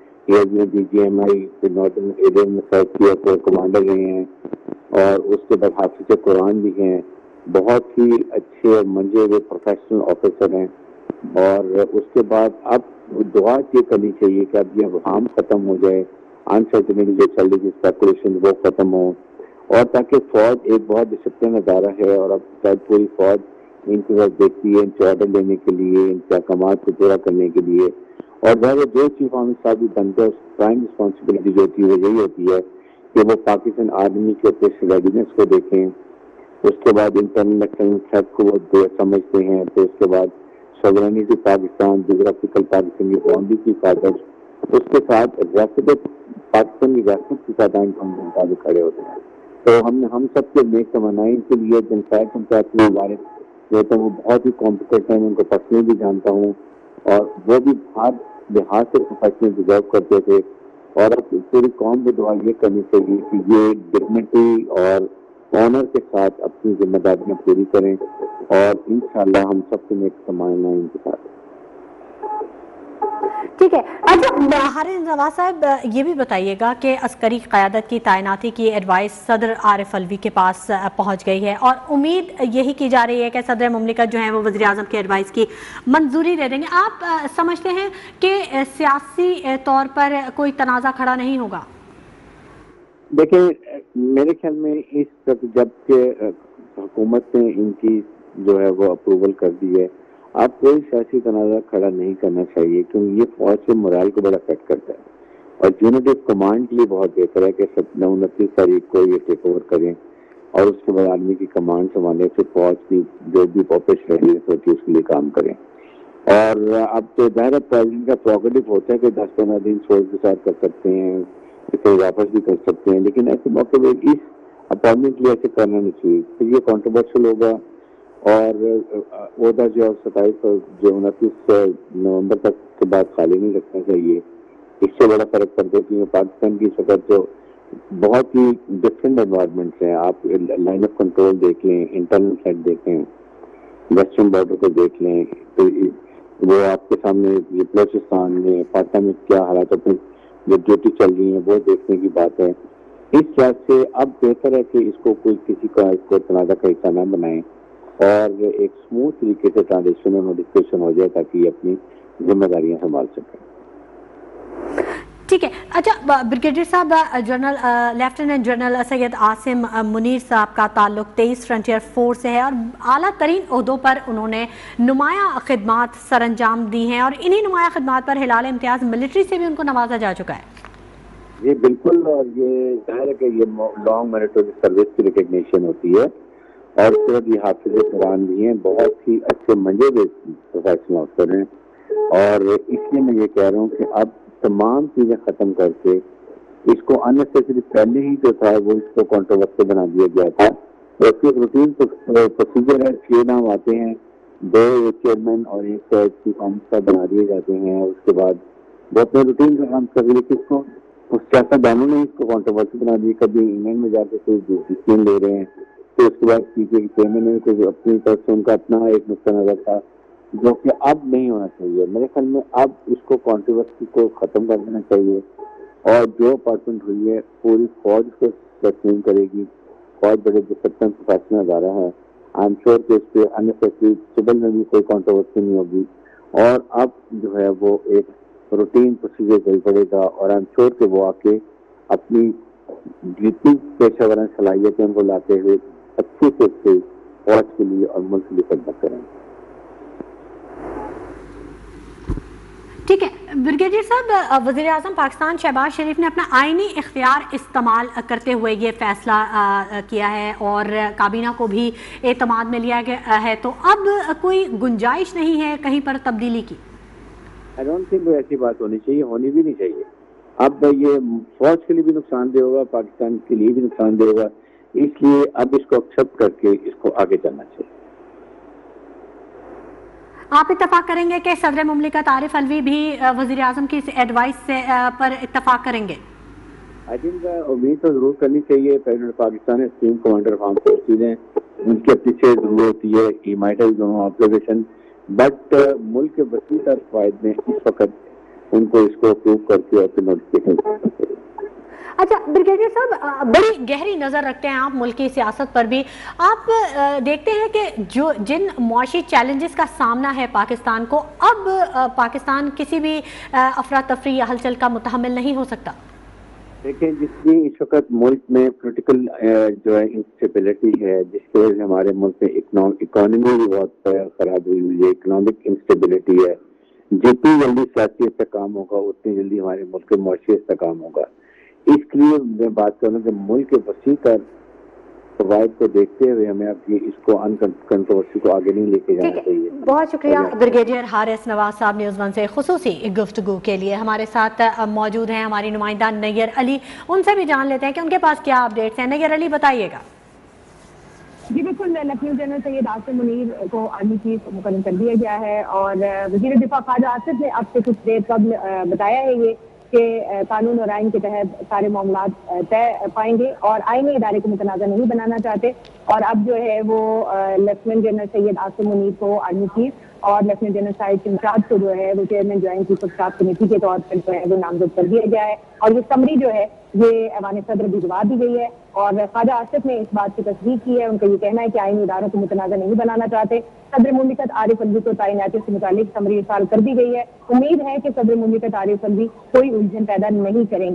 DGMI नॉर्दर्न एरिया में कमांडर रहे हैं और उसके बाद हाफिज कुरान भी हैं। बहुत ही अच्छे और मंजे हुए प्रोफेशनल ऑफिसर हैं। और उसके बाद अब दुआ ये करनी चाहिए कि अब ये वहाम खत्म हो जाए, अनसर्टेनिटी जो चल रही है, स्पेकुलेशन वो खत्म हो, और ताकि फौज एक बहुत डिसिप्लिन अदारा है और अब शायद पूरी फौज इनकी तरफ देखती है, इनसे ऑर्डर लेने के लिए, इनके अहकाम को पूरा करने के लिए। और वह जो चीफ आर्मी साहब भी बनते हैं, प्राइम रिस्पॉन्सिबिलिटी जो होती है वो यही होती है कि वो पाकिस्तान आर्मी के ऑपरेशन रेडीनेस को देखें, उसके बाद इंटरनल एक्सटर्नल थ्रेट को वो समझते हैं, तो उसके बाद सॉवरेनिटी पाकिस्तान, जियोग्राफिकल पाकिस्तान की बाउंड्री की हिफाजत, उसके साथ रेसिडेंट पाकिस्तान की रेसिडेंट के साथ हम खड़े होते हैं। तो हम सबके नेक तमन्नाएं के लिए जनसाइड अपने बारे में तो वो बहुत ही कॉम्पिटेंट है, मैं उनको पर्सनली भी जानता हूँ और वो भी हर लिहाज से प्रोफेशनल डिजर्व करते थे। और अब पूरी कौम को दुआ ये करनी चाहिए कि ये डिग्निटी और ऑनर के साथ अपनी जिम्मेदारियां पूरी करें और इंशाल्लाह हम सबके नेक तमन्ना इनके साथ। ठीक है। अच्छा हारिस नवाज साहब, ये भी बताइएगा कि अस्करी क़यादत की तैनाती की एडवाइस सदर आरिफ अलवी के पास पहुंच गई है और उम्मीद यही की जा रही है कि सदर मुमलिकत जो है वो वज़ीर आज़म की एडवाइस की मंजूरी दे देंगे। आप समझते हैं कि सियासी तौर पर कोई तनाज़ा खड़ा नहीं होगा देखिए, मेरे ख्याल में इस वक्त जब के हुकूमत ने इनकी जो है वो अप्रूवल कर दी है, अब कोई सियासी तनाज़ा खड़ा नहीं करना चाहिए, क्योंकि ये फौज के मोराल को बड़ा अफेक्ट करता है और यूनिट ऑफ कमांड के लिए बहुत बेहतर है कि 29 तारीख को ये टेक ओवर करें और उसके बाद आर्मी की कमांड संभाले, फिर फौज की जो भी ऑपरेशन रेडीनेस होती है उसके लिए काम करें। और अब तो ज़ाहिर प्रेसिडेंट का प्रोगेटिव होता है कि 10-15 दिन सोच विचार कर सकते हैं, फिर वापस भी कर सकते हैं, लेकिन ऐसे मौके पर इस अपॉइंटमेंट के लिए ऐसे करना नहीं चाहिए, फिर ये कॉन्ट्रोवर्शियल होगा और ओहदा जो 27 और जो 29 नवंबर तक के बाद खाली नहीं रखना चाहिए। इससे बड़ा फर्क पड़ता है क्योंकि पाकिस्तान की वक्त जो बहुत ही डिफरेंट एनवायरनमेंट्स हैं, आप लाइन ऑफ कंट्रोल देख लें, इंटरनल साइड देखें, वेस्टर्न बॉर्डर को देख लें, तो वो आपके सामने बलूचिस्तान में फाटा में क्या हालात अपनी जो ड्यूटी चल रही है वो देखने की बात है। इस लिहाज से अब बेहतर है कि इसको कोई किसी का इसको तनाज़ा का हिस्सा न बनाए और एक स्मूथ तरीके से ट्रांजिशन और डिस्कशन हो जाए ताकि अपनी जिम्मेदारियां संभाल सकें। ठीक है। अच्छा ब्रिगेडियर साहब, general lieutenant general Syed Asim Munir साहब का ताल्लुक 23 फ्रंटियर फोर्स से है और आला तरीन ओहदों पर उन्होंने नुमाया खिदमात सर अंजाम दी हैं और इन्हीं नुमाया खिदमात पर हिलाल इम्तियाज़ मिलिट्री से भी उनको नवाजा जा चुका है। ये बिल्कुल, और ये जाहिर है कि ये लॉन्ग मैरिटोरी सर्विस की रिकग्निशन होती है और उसके बाद ये हाफिज कुरान भी हैं, बहुत ही अच्छे मंजे हुए प्रोफेशनल ऑफिसर हैं और इसलिए मैं ये कह रहा हूँ कि अब तमाम चीजें खत्म करके इसको अननेसेसरी पहले ही जो था वो इसको कॉन्ट्रोवर्सी बना दिया गया था। तो इसकी रूटीन प्रोसीजर है, 6 नाम आते हैं, 2 चेयरमैन और 1 चीफ ऑफिसर बना दिए जाते हैं, उसके बाद वो अपने रूटीन का काम कर रही है। किसको उस सियासतदानों ने इसको कॉन्ट्रोवर्सी बना दी, कभी इंग्लैंड में जाके कोई डिसीजन ले रहे हैं, तो उसके बाद पीपीए के चेयरमैन ने कोई अपनी तरफ से उनका अपना एक नुक्ता नजर था जो कि अब नहीं होना चाहिए। मेरे ख्याल में अब इसको कॉन्ट्रोवर्सी को खत्म कर देना चाहिए और जो अपॉइंटमेंट हुई है पूरी फौज को तस्लीम करेगी। फौज बड़े डिसिप्लिन प्रोफेशनल अदारा है, आई एम श्योर कि इस पर अननेसेसरी सिविल में भी कोई कॉन्ट्रोवर्सी नहीं होगी और अब जो है वो एक रूटीन प्रोसीजर चल पड़ेगा और आई एम श्योर कि वो आके अपनी जितनी पेशेवराना सलाहियतें उनको लाते हुए अच्छे से फौज के लिए और मुल्क के लिए खदमत करेंगे। ठीक है ब्रिगेडियर साहब, वज़ीर आज़म पाकिस्तान शहबाज शरीफ ने अपना आईनी इख्तियार इस्तेमाल करते हुए ये फैसला किया है और काबीना को भी एतमाद में लिया गया है, तो अब कोई गुंजाइश नहीं है कहीं पर तब्दीली की? आई डोंट थिंक वो ऐसी बात होनी चाहिए, होनी भी नहीं चाहिए। अब ये फौज के लिए भी नुकसानदेह होगा, पाकिस्तान के लिए भी नुकसानदेह होगा, इसलिए अब इसको एक्सेप्ट करके इसको आगे चलना चाहिए। आप इत्तफाक करेंगे कि सदर मुमलिकत आरिफ अलवी भी वज़ीर आज़म की इस एडवाइस से पर इत्तफाक करेंगे? आई थिंक उम्मीद तो जरूर करनी चाहिए। प्रेसिडेंट पाकिस्तान है, supreme commander of armed forces हैं, उनके पीछे जरूर होती है, he might have observation, but मुल्क के वसी तर फायद में इस वक्त उनको इसको अप्रूव करके और फिर नोटिफिकेशन। अच्छा ब्रिगेडियर साहब, बड़ी गहरी नज़र रखते हैं आप मुल्क की सियासत पर भी। आप देखते हैं कि जो जिन मुआशी चैलेंजेस का सामना है पाकिस्तान को, अब पाकिस्तान किसी भी अफरा तफरी या हलचल का मुतहम्मिल नहीं हो सकता। देखिए, जितनी इस वक्त मुल्क में पोलिटिकल जो है इंस्टेबिलिटी है, जिसकी वजह से हमारे मुल्क में इकोनॉमी भी बहुत खराब हुई है, इकोनॉमिक इंस्टेबिलिटी है, जितनी जल्दी सियासियत का काम होगा उतनी जल्दी हमारे मुल्क के मुआशियत का काम होगा। इसके लिए मैं बात करूँ कि मुल्क के वसी तर फवायद को देखते हुए हमें अब ये इसको अनकंट्रोवर्सी को आगे नहीं लेके जाना चाहिए। बहुत शुक्रिया ब्रिगेडियर हारिस नवाज साहब न्यूज़ 1 से खुसूसी गुफ्तगू के लिए। हमारे साथ मौजूद हैं हमारी नुमाइंदा नैयर अली, उनसे भी जान लेते हैं कि उनके पास क्या अपडेट्स हैं। नैयर अली, बताइएगा। जी बिल्कुल, लेफ्टिनेंट जनरल सैयद आसिम मुनीर को आर्मी चीफ मुकर्रर कर दिया गया है और वज़ीर दिफा ख्वाजा आसिफ ने अब से कुछ देर कबल बताया है ये कि कानून और आइन के तहत सारे मामला तय पाएंगे और आईनी इदारे को मुतनाज़ा नहीं बनाना चाहते। और अब जो है वो लेफ्टिनेंट जनरल सैयद आसिम मुनीर को आर्मी चीफ और लेफ्टिनेंट जनरल साहिद शमशाद को जो है वो chairman joint chief of staff committee के तौर पर जो है वो नामजद कर दिया गया है और ये समरी जो है ये ऐवान सदर भिजवा दी गई है और ख्वाजा आसिफ ने इस बात की तस्दीक की है। उनका ये कहना है कि आईनी इदारों को मुतनाज़ा नहीं बनाना चाहते। सदर मुमलिकत आरिफ अलवी को तैनाती से मुतालिक समरी इरसाल कर दी गई है। उम्मीद है कि सदर मुमलिकत आरिफ अलवी कोई उलझन पैदा नहीं करेंगे।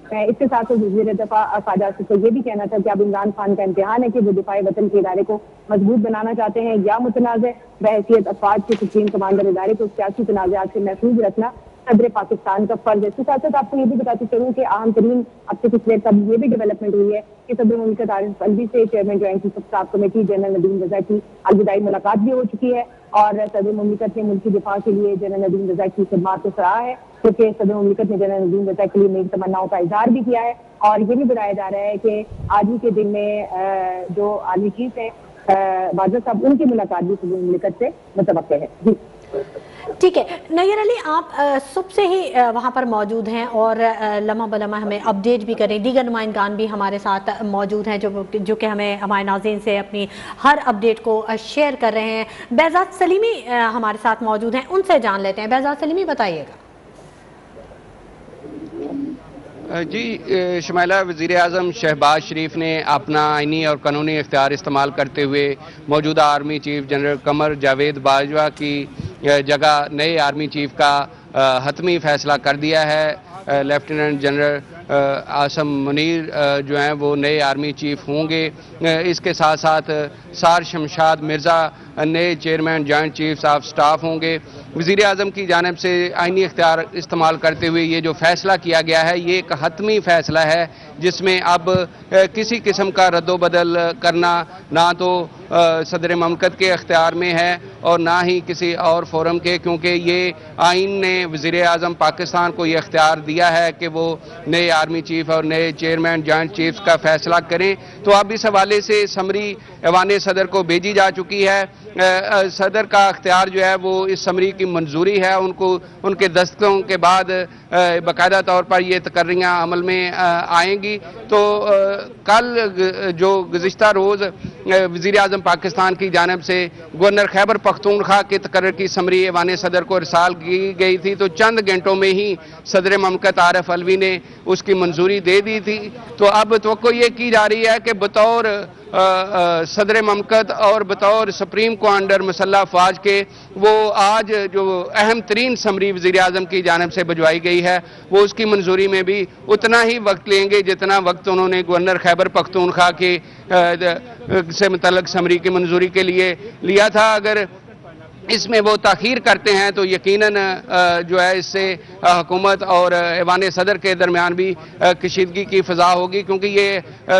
इसके साथ साथ वज़ीर दफा ख्वाजा आसिफ को ये भी कहना था कि अब इमरान खान का इम्तिहान है कि वो दिफाई वतन के इदारे को मजबूत बनाना चाहते हैं या मुतनाज़ बहैसियत अफवाज के सुप्रीम कमांडर इदारे को सियासी तनाज़ात से महफूज रखना सदर पाकिस्तान का फर्ज है। इसके साथ साथ आपको ये भी बताते चलूँ कि अहम तरीन अब से कुछ देर कब ये भी डेवलपमेंट हुई है कि सदर मुमलिकत आरिफ अलवी से chairman joint chief of staff committee general Nadeem Raza की अलविदाई मुलाकात भी हो चुकी है और सदर मुमलिकत ने मुल्की दिफा के लिए जनरल नदीम रजा की खिदमात को सराहा है, क्योंकि सदर मुमलिकत ने जनरल नदीम रजा के लिए नई तमन्नाओं का इजहार भी किया है और ये भी बताया जा रहा है कि आज ही के दिन में जो आर्मी चीफ है बाजवा साहब, उनकी मुलाकात भी सदर मुमलिकत से मुतवक्के है। जी ठीक है नैयर अली, आप सुबह से ही वहाँ पर मौजूद हैं और लम्हा बलम्हा हमें अपडेट भी करें। दीगर नुमाइंदगान भी हमारे साथ मौजूद हैं जो कि हमें हमारे नाज़रीन से अपनी हर अपडेट को शेयर कर रहे हैं। बेहज़ाद सलीमी हमारे साथ मौजूद हैं, उनसे जान लेते हैं। बेहज़ाद सलीमी बताइएगा। जी शमाइला, वज़ीर आज़म शहबाज शरीफ ने अपना आइनी और कानूनी इख्तियार इस्तेमाल करते हुए मौजूदा army chief general Qamar Javed Bajwa की जगह नए आर्मी चीफ का हतमी फैसला कर दिया है। लेफ्टिनेंट जनरल आसम मुनीर जो हैं वो नए आर्मी चीफ होंगे। इसके साथ साथ सार शमशाद मिर्ज़ा नए chairman joint chiefs of staff होंगे। वज़ीर आज़म की जानिब से आइनी इख्तियार इस्तेमाल करते हुए ये जो फैसला किया गया है ये एक हतमी फैसला है, जिसमें अब किसी किस्म का रद्दोबदल करना ना तो सदर ममलकत के इख्तियार में है और ना ही किसी और फोरम के, क्योंकि ये आइन ने वज़ीर आज़म पाकिस्तान को ये इख्तियार दिया है कि वो नए आर्मी चीफ और नए चेयरमैन जॉइंट चीफ्स का फैसला करें। तो अब इस हवाले से समरी ऐवान सदर को भेजी जा चुकी है। सदर का इख्तियार जो है वो इस समरी की मंजूरी है, उनको उनके दस्तखतों के बाद बाकायदा तौर पर ये तकर्रियाँ अमल में आएंगी। तो कल जो गुज़िश्ता रोज़ वज़ीर आज़म पाकिस्तान की जानिब से गवर्नर खैबर पख्तूनख्वा के तकर्र की समरी ऐवान सदर को इरसाल की गई थी, तो चंद घंटों में ही सदर ममलकत आरिफ अलवी ने उसकी मंजूरी दे दी थी। तो अब तो ये की जा रही है कि बतौर सदर ममलकत और बतौर सुप्रीम कमांडर मुसल्लह अफवाज के वो आज जो अहम तरीन समरी वज़ीर आज़म की जानिब से भिजवाई गई है वो उसकी मंजूरी में भी उतना ही वक्त लेंगे जितना वक्त उन्होंने गवर्नर खैबर पख्तूनख्वा के से मुतल्लिक़ समरी की मंजूरी के लिए लिया था। अगर इसमें वो ताख़ीर करते हैं तो यकीनन जो है इससे हुकूमत और ऐवान सदर के दरमियान भी कशीदगी की फ़ज़ा होगी, क्योंकि ये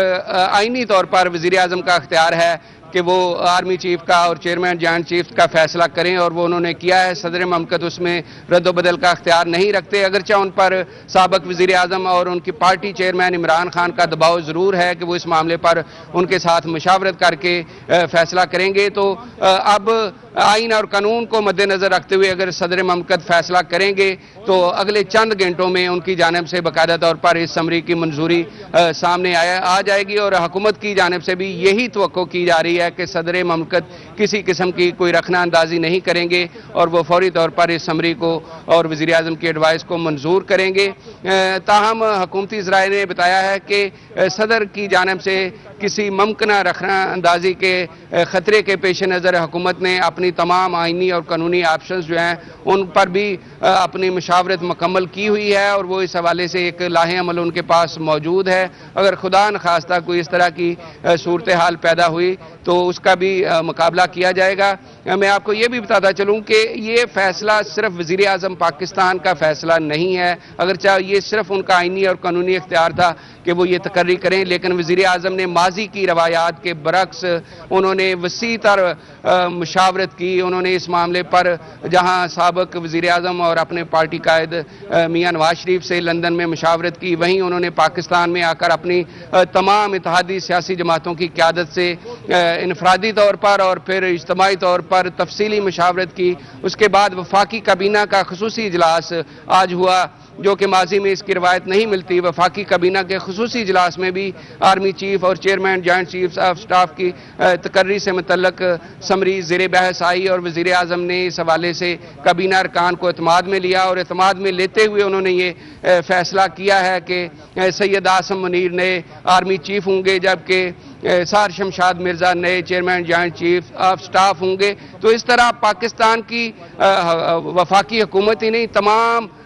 आइनी तौर पर वज़ीर आज़म का इख्तियार है कि वो आर्मी चीफ का और चेयरमैन जॉइंट चीफ का फैसला करें और वो उन्होंने किया है। सदर ममलकत उसमें रद्दोबदल का इख्तियार नहीं रखते, अगरचे उन पर साबिक़ वज़ीर आज़म और उनकी पार्टी चेयरमैन इमरान खान का दबाव ज़रूर है कि वो इस मामले पर उनके साथ मुशावरत करके फैसला करेंगे। तो अब आइन और कानून को मद्देनज़र रखते हुए अगर सदर ममलकत फैसला करेंगे तो अगले चंद घंटों में उनकी जानिब से बाकायदा तौर पर इस समरी की मंजूरी सामने आ जाएगी और हुकूमत की जानिब से भी यही तवक्को की जा रही है कि सदर ममलकत किसी किस्म की कोई रखना अंदाजी नहीं करेंगे और वो फौरी तौर पर इस समरी को और वज़ीर आज़म की एडवाइस को मंजूर करेंगे। ताहम हुकूमती ज़राए ने बताया है कि सदर की जानिब से किसी मुमकिना रखना अंदाजी के ख़तरे के पेश नज़र हुकूमत ने अपनी तमाम आइनी और कानूनी ऑप्शंस जो हैं उन पर भी अपनी मुशावरत मुकम्मल की हुई है और वो इस हवाले से एक लाहे अमल उनके पास मौजूद है। अगर खुदा न खास्ता कोई इस तरह की सूरत हाल पैदा हुई तो उसका भी मुकाबला किया जाएगा। मैं आपको ये भी बताता चलूँ कि ये फ़ैसला सिर्फ वज़ीर आज़म पाकिस्तान का फ़ैसला नहीं है, अगर चाहे ये सिर्फ उनका आइनी और कानूनी इख्तियार था कि वो ये तकर्री करें, लेकिन वज़ीर आज़म ने माजी की रवायात के बरक्स उन्होंने वसी तर मुशावरत की। उन्होंने इस मामले पर जहाँ साबिक़ वज़ीर आज़म और अपने पार्टी कायद मियाँ नवाज शरीफ से लंदन में मुशावरत की, वहीं उन्होंने पाकिस्तान में आकर अपनी तमाम इत्तेहादी सियासी जमातों की क़यादत से इनफरादी तौर पर और फिर इज्तिमाई तौर पर तफसीली मुशावरत की। उसके बाद वफाकी काबीना का खुसूसी इजलास आज हुआ, जो कि माजी में इसकी रवायत नहीं मिलती। वफाकी काबीना के खुसूसी इजलास में भी आर्मी चीफ और chairman joint chief of staff की तकर्री से मुतल्लक समरी ज़ेर बहस आई और वज़ीर आज़म ने इस हवाले से काबीना अरकान को एतमाद में लिया और एतमाद में लेते हुए उन्होंने ये फैसला किया है कि सैयद आसम मुनीर नए आर्मी चीफ होंगे, जबकि सार शमशाद मिर्ज़ा नए chairman joint chief of staff होंगे। तो इस तरह पाकिस्तान की वफाकी हुकूमत ही नहीं, तमाम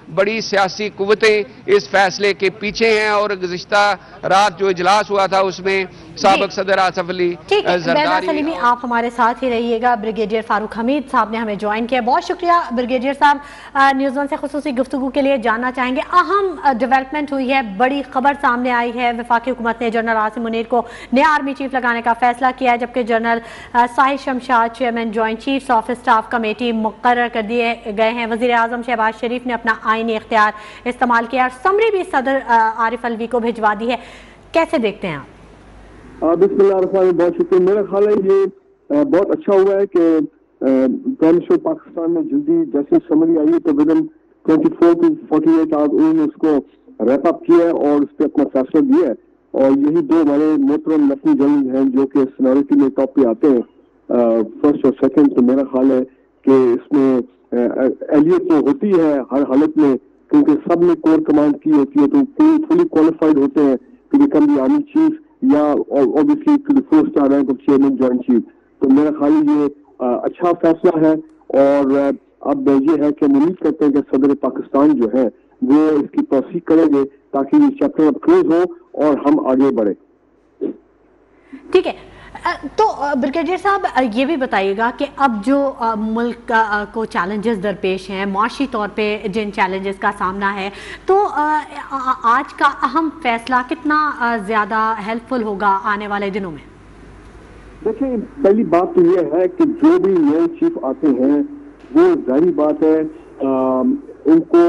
बड़ी सियासी कुव्वतें इस फैसले के पीछे हैं और गुज़िश्ता रात जो इजलास हुआ था उसमें साबिक सदर आसिफ अली जरदारी। सलीमी, आप हमारे साथ ही रहिएगा। ब्रिगेडियर फारूक हमीद साहब ने हमें ज्वाइन किया, बहुत शुक्रिया ब्रिगेडियर साहब। न्यूज़ वन से खुसूसी गुफ्तगू के लिए जानना चाहेंगे, अहम डेवलपमेंट हुई है, बड़ी खबर सामने आई है, वफाकी हुकूमत ने जनरल आसिम मुनीर को नया आर्मी चीफ लगाने का फैसला किया है, जबकि general Sahir Shamshad chairman joint chiefs of staff committee मुकर्रर कर दिए गए हैं। वज़ीर आज़म शहबाज शरीफ ने अपना आईनी इख्तियार इस्तेमाल किया और समरी भी सदर आरिफ अलवी को भिजवा दी है। कैसे देखते हैं आप? बिस्मिल्लाह, बहुत शुक्रिया। मेरा ख्याल है ये बहुत अच्छा हुआ है कि प्राइम मिनिस्टर पाकिस्तान में जल्दी जैसे समरी आई है तो विदिन 24 to 48 आवर्स उन्होंने उसको रैप अप किया है और उस पर अपना फैसला दिया है। और यही दो हमारे मोहतरम लेफ्टिनेंट जनरल हैं जो कि सीनियरिटी में टॉप पे आते हैं, फर्स्ट और सेकंड। तो मेरा ख्याल है कि इसमें एहलियत तो होती है हर हालत में, क्योंकि सब ने कोर कमांड की होती है, तो फुली क्वालिफाइड होते हैं to become the army chief या obviously to the 4-star rank of chairman joint chief. तो मेरा ख्याल ये अच्छा फैसला है और अब ये है कि उम्मीद करते हैं कि सदर पाकिस्तान जो है वो इसकी तौसीक करेंगे ताकि ये चैप्टर अब क्लोज हो और हम आगे बढ़े। ठीक है, तो ब्रिगेडियर साहब ये भी बताइएगा कि अब जो मुल्क को चैलेंजेस दरपेश हैं, माशी तौर पे जिन चैलेंजेस का सामना है, तो आज का अहम फैसला कितना ज़्यादा हेल्पफुल होगा आने वाले दिनों में? देखिए, पहली बात तो ये है कि जो भी नए चीफ आते हैं वो जाहिर बात है उनको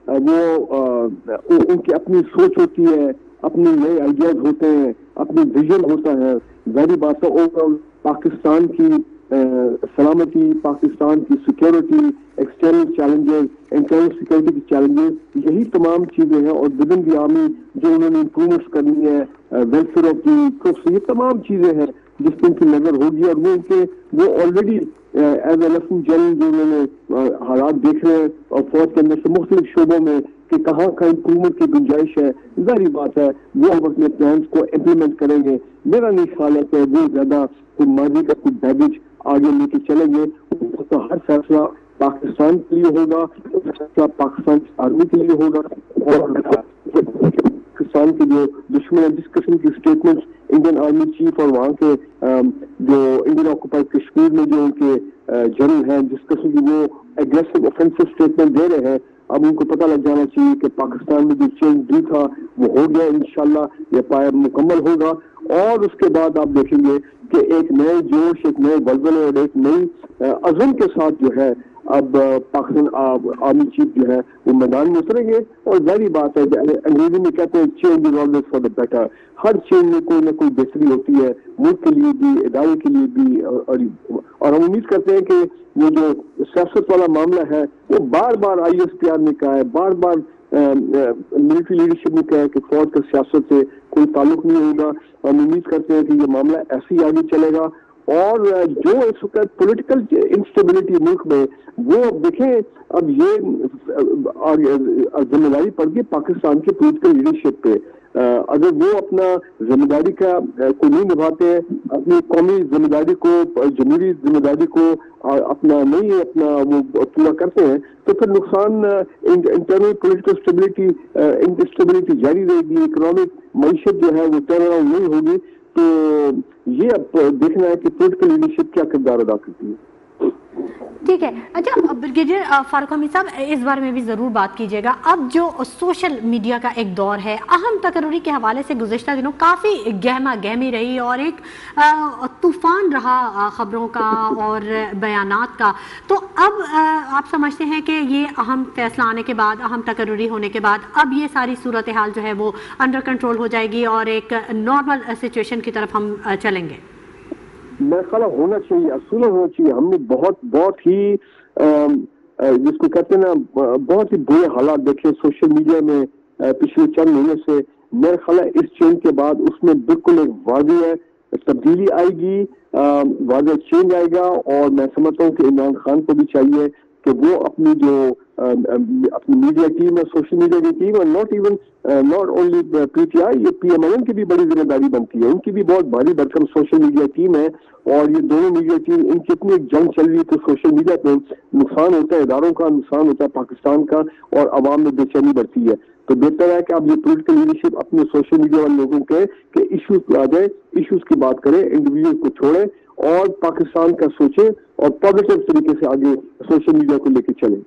उनकी अपनी सोच होती है, अपने नए आइडियाज होते हैं, अपनी विजन होता है। जाहिर बात है ओवरऑल पाकिस्तान की सलामती, पाकिस्तान की security, external challenges, internal security की चैलेंजेस, यही तमाम चीजें हैं। और विदिन द आर्मी जो उन्होंने इम्प्रूवमेंट्स करनी है, वेलफेयर ऑफ दी ट्रूप्स, ये तमाम चीजें हैं जिस पर उनकी नजर होगी। और वो already as a lieutenant general जो उन्होंने हालात देख रहे हैं और फौज के अंदर से मुख्तलिफ शोबों में कि कहाँ का इम्प्रूवमेंट की गुंजाइश है, जाहिर बात है वो हम अपने प्लान्स को इम्प्लीमेंट करेंगे। मेरा नहीं ख्याल है कि वो ज्यादा कोई माजी का कोई बैगेज आगे लेके चलेंगे। तो हर फैसला पाकिस्तान के लिए होगा, फैसला पाकिस्तान आर्मी के लिए होगा और पाकिस्तान के जो दुश्मन है, जिस किस्म की स्टेटमेंट्स इंडियन आर्मी चीफ और वहाँ के जो इंडियन ऑक्युपाइड कश्मीर में जो उनके जनरल हैं, जिस किस्म की वो एग्रेसिव ऑफेंसिव स्टेटमेंट दे रहे हैं, अब उनको पता लग जाना चाहिए कि पाकिस्तान में जो चेंज दी था वो हो गया, इंशाल्लाह ये पाया मुकम्मल होगा। और उसके बाद आप देखेंगे कि एक नए जोश, एक नए बलबले और एक नई अज़म के साथ जो है अब पाकिस्तान आर्मी चीफ जो है वो मैदान में उतरेंगे। और जाहिर बात है, अंग्रेजी में कहते हैं change is always for the better. हर चेंज में कोई ना कोई बेहतरी होती है, मुल्क के लिए भी, इदारे के लिए भी। और हम उम्मीद करते हैं कि वो जो सियासत वाला मामला है वो बार बार ISPR ने कहा है, बार बार मिलिट्री लीडरशिप ने कहा है कि फौज का सियासत से कोई ताल्लुक नहीं होगा। हम उम्मीद करते हैं कि ये मामला ऐसे ही आगे चलेगा। और जो इस वक्त पॉलिटिकल इंस्टेबिलिटी मुल्क में, वो देखें अब ये जिम्मेदारी पड़ गई पाकिस्तान की पॉलिटिकल लीडरशिप पे। अगर वो अपना जिम्मेदारी का को नहीं निभाते हैं, अपनी कौमी जिम्मेदारी को, जमहूरी जिम्मेदारी को अपना वो पूरा करते हैं, तो फिर नुकसान इंटरनल पॉलिटिकल इंस्टेबिलिटी जारी रहेगी, इकोनॉमिक मईशत जो है वो टर्न अराउंड नहीं होगी। तो ये अब देखना है कि पॉलिटिकल लीडरशिप क्या किरदार अदा करती है। ठीक है, अच्छा ब्रिगेडियर फारूक हमीद साहब, इस बारे में भी ज़रूर बात कीजिएगा। अब जो सोशल मीडिया का एक दौर है, अहम तकर्री के हवाले से गुज़िश्ता दिनों काफ़ी गहमा गहमी रही और एक तूफ़ान रहा ख़बरों का और बयानात का। तो अब आप समझते हैं कि ये अहम फैसला आने के बाद, अहम तकर्री होने के बाद, अब ये सारी सूरत हाल जो है वो अंडर कंट्रोल हो जाएगी और एक नॉर्मल सिचुएशन की तरफ हम चलेंगे? मेरा ख्याल होना चाहिए, असूल होना चाहिए। हमने बहुत ही जिसको कहते हैं ना, बहुत ही बुरे हालात देखे सोशल मीडिया में पिछले चंद महीने से। मेरा ख्याल इस चेंज के बाद उसमें बिल्कुल एक वाज़ेह तब्दीली आएगी, वाज़ेह चेंज आएगा। और मैं समझता हूँ कि इमरान खान को भी चाहिए कि वो अपनी जो अपनी मीडिया टीम है, सोशल मीडिया की टीम, और नॉट ओनली पीटीआई, ये पीएमएल की भी बड़ी जिम्मेदारी बनती है। इनकी भी बहुत भारी भरकम सोशल मीडिया टीम है, और ये दोनों मीडिया टीम, इनकी इतनी एक जंग चल रही है तो सोशल मीडिया पे नुकसान होता है, इदारों का नुकसान होता है, पाकिस्तान का, और आवाम में बेचैनी बढ़ती है। तो बेहतर है कि अब ये पॉलिटिकल लीडरशिप अपने सोशल मीडिया वाले लोगों के इश्यूज पे आ जाए, इश्यूज की बात करें, इंडिविजुअल को छोड़े और पाकिस्तान का सोचे और पॉजिटिव तरीके से आगे सोशल मीडिया को लेकर चले।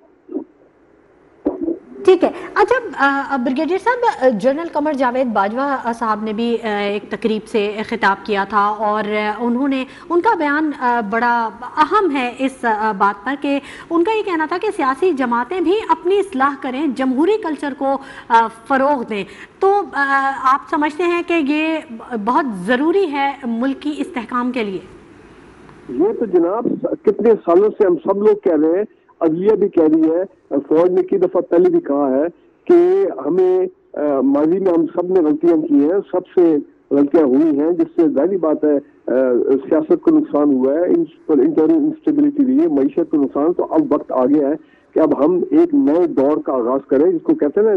ठीक है। अच्छा ब्रिगेडियर साहब, जनरल कमर जावेद बाजवा साहब ने भी एक तकरीब से खिताब किया था और उनका बयान बड़ा अहम है इस बात पर कि उनका ये कहना था कि सियासी जमातें भी अपनी इस्लाह करें, जमहूरी कल्चर को फ़रोग़ दें। तो आप समझते हैं कि ये बहुत ज़रूरी है मुल्क की इस्तेहकाम के लिए? ये तो जनाब कितने सालों से हम सब लोग कह रहे हैं, अदलिया भी कह रही है, फौज ने कई दफा पहले भी कहा है कि हमें माजी में हम सब ने गलतियां की हैं, सबसे गलतियां हुई हैं, जिससे जाहिर बात है सियासत को नुकसान हुआ है, इंटरनल इंस्टेबिलिटी हुई है, मईशत को नुकसान। तो अब वक्त आ गया है कि अब हम एक नए दौर का आगाज करें, जिसको कहते हैं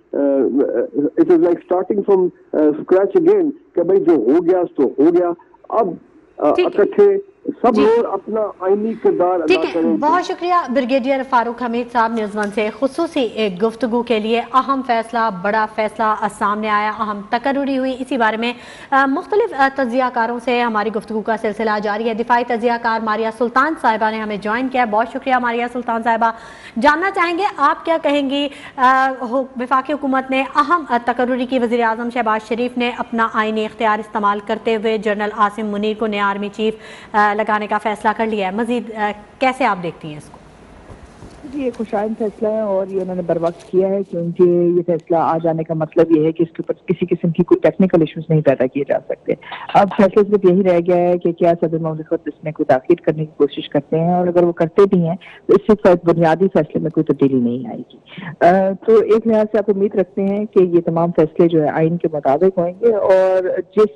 ना, it is like starting from scratch again, कि भाई जो हो गया तो हो गया, अब इकट्ठे सब लोग अपना आईनी किरदार अदा करें। बहुत शुक्रिया ब्रिगेडियर फारूक हमीद साहब, न्यूज़ वन से खुसूसी एक गुफ्तगू के लिए। अहम फैसला, बड़ा फैसला सामने आया, अहम तकर्री हुई, इसी बारे में मुख्तलिफ तज्ज़ियाकारों से हमारी गुफ्तगू का सिलसिला जारी है। दिफाई तज्ज़ियाकार मारिया सुल्तान साहिबा ने हमें ज्वाइन किया। बहुत शुक्रिया मारिया सुल्तान साहिबा। जानना चाहेंगे आप क्या कहेंगी, वफाकी हुकूमत ने अहम तकर्री की, वज़ीर आज़म शहबाज शरीफ ने अपना आईनी इख्तियार इस्तेमाल करते हुए जनरल आसिम मुनीर को नया आर्मी चीफ लगाने का फैसला कर लिया है। मजीद कैसे आप देखती हैं इसको? जी, ये खुशाइन फैसला है और ये उन्होंने बर वक्त किया है, क्योंकि ये फैसला आ जाने का मतलब ये है कि इसके ऊपर किसी किस्म की कोई टेक्निकल इश्यूज नहीं पैदा किए जा सकते। अब फैसला सिर्फ यही रह गया है कि क्या सदर ममलिकत इसमें कोई ताकीद करने की कोशिश करते हैं, और अगर वो करते भी हैं तो इससे बुनियादी फैसले में कोई तब्दीली नहीं आएगी। तो एक लिहाज से आप उम्मीद रखते हैं कि ये तमाम फैसले जो है आइन के मुताबिक होंगे और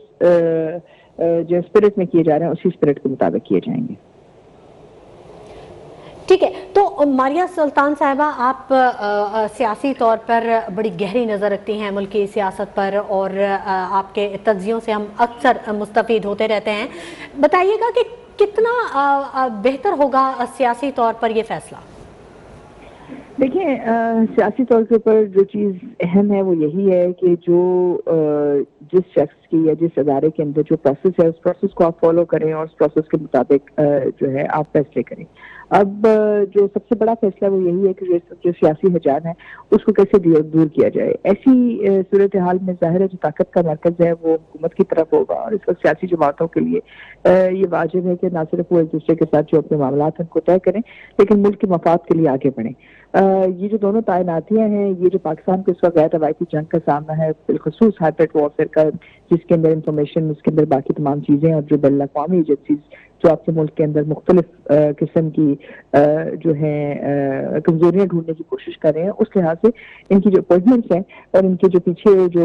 जो स्पिरिट में किए जा रहे हैं उसी स्पिरिट के मुताबिक किए जाएंगे। ठीक है। तो मारिया सुल्तान साहिबा, आप सियासी तौर पर बड़ी गहरी नज़र रखती हैं मुल्क की सियासत पर, और आपके तज्ज़ियों से हम अक्सर मुस्तफ़ीद होते रहते हैं। बताइएगा कि कितना बेहतर होगा सियासी तौर पर यह फैसला? देखिए, सियासी तौर के ऊपर जो चीज़ अहम है वो यही है कि जो जिस शख्स की या जिस अदारे के अंदर जो प्रोसेस है उस प्रोसेस को आप फॉलो करें और उस प्रोसेस के मुताबिक जो है आप फैसले करें। अब जो सबसे बड़ा फैसला वो यही है कि जो सियासी हजान है उसको कैसे दूर किया जाए। ऐसी सूरत हाल में जाहिर है जो ताकत का मरकज है वो हुकूमत की तरफ होगा, और इस वक्त सियासी जमातों के लिए ये वाजिब है कि ना सिर्फ वो एक दूसरे के साथ जो अपने मामला हैं उनको तय करें, लेकिन मुल्क के मफाद के लिए आगे बढ़ें। ये जो दोनों तैनातियां हैं, ये जो पाकिस्तान को इस वक्त गैर रवायती जंग का सामना है, बिलखुसूस हाइब्रिड वॉरफेयर का, जिसके अंदर इंफॉर्मेशन, उसके अंदर बाकी तमाम चीजें, और जो बैनुल अक़वामी एजेंसीज जो आपके मुल्क के अंदर मुख्तलिफ किस्म की जो है कमजोरियां ढूंढने की कोशिश कर रहे हैं, उस लिहाज से इनकी जो अपॉइंटमेंट्स हैं और इनके जो पीछे जो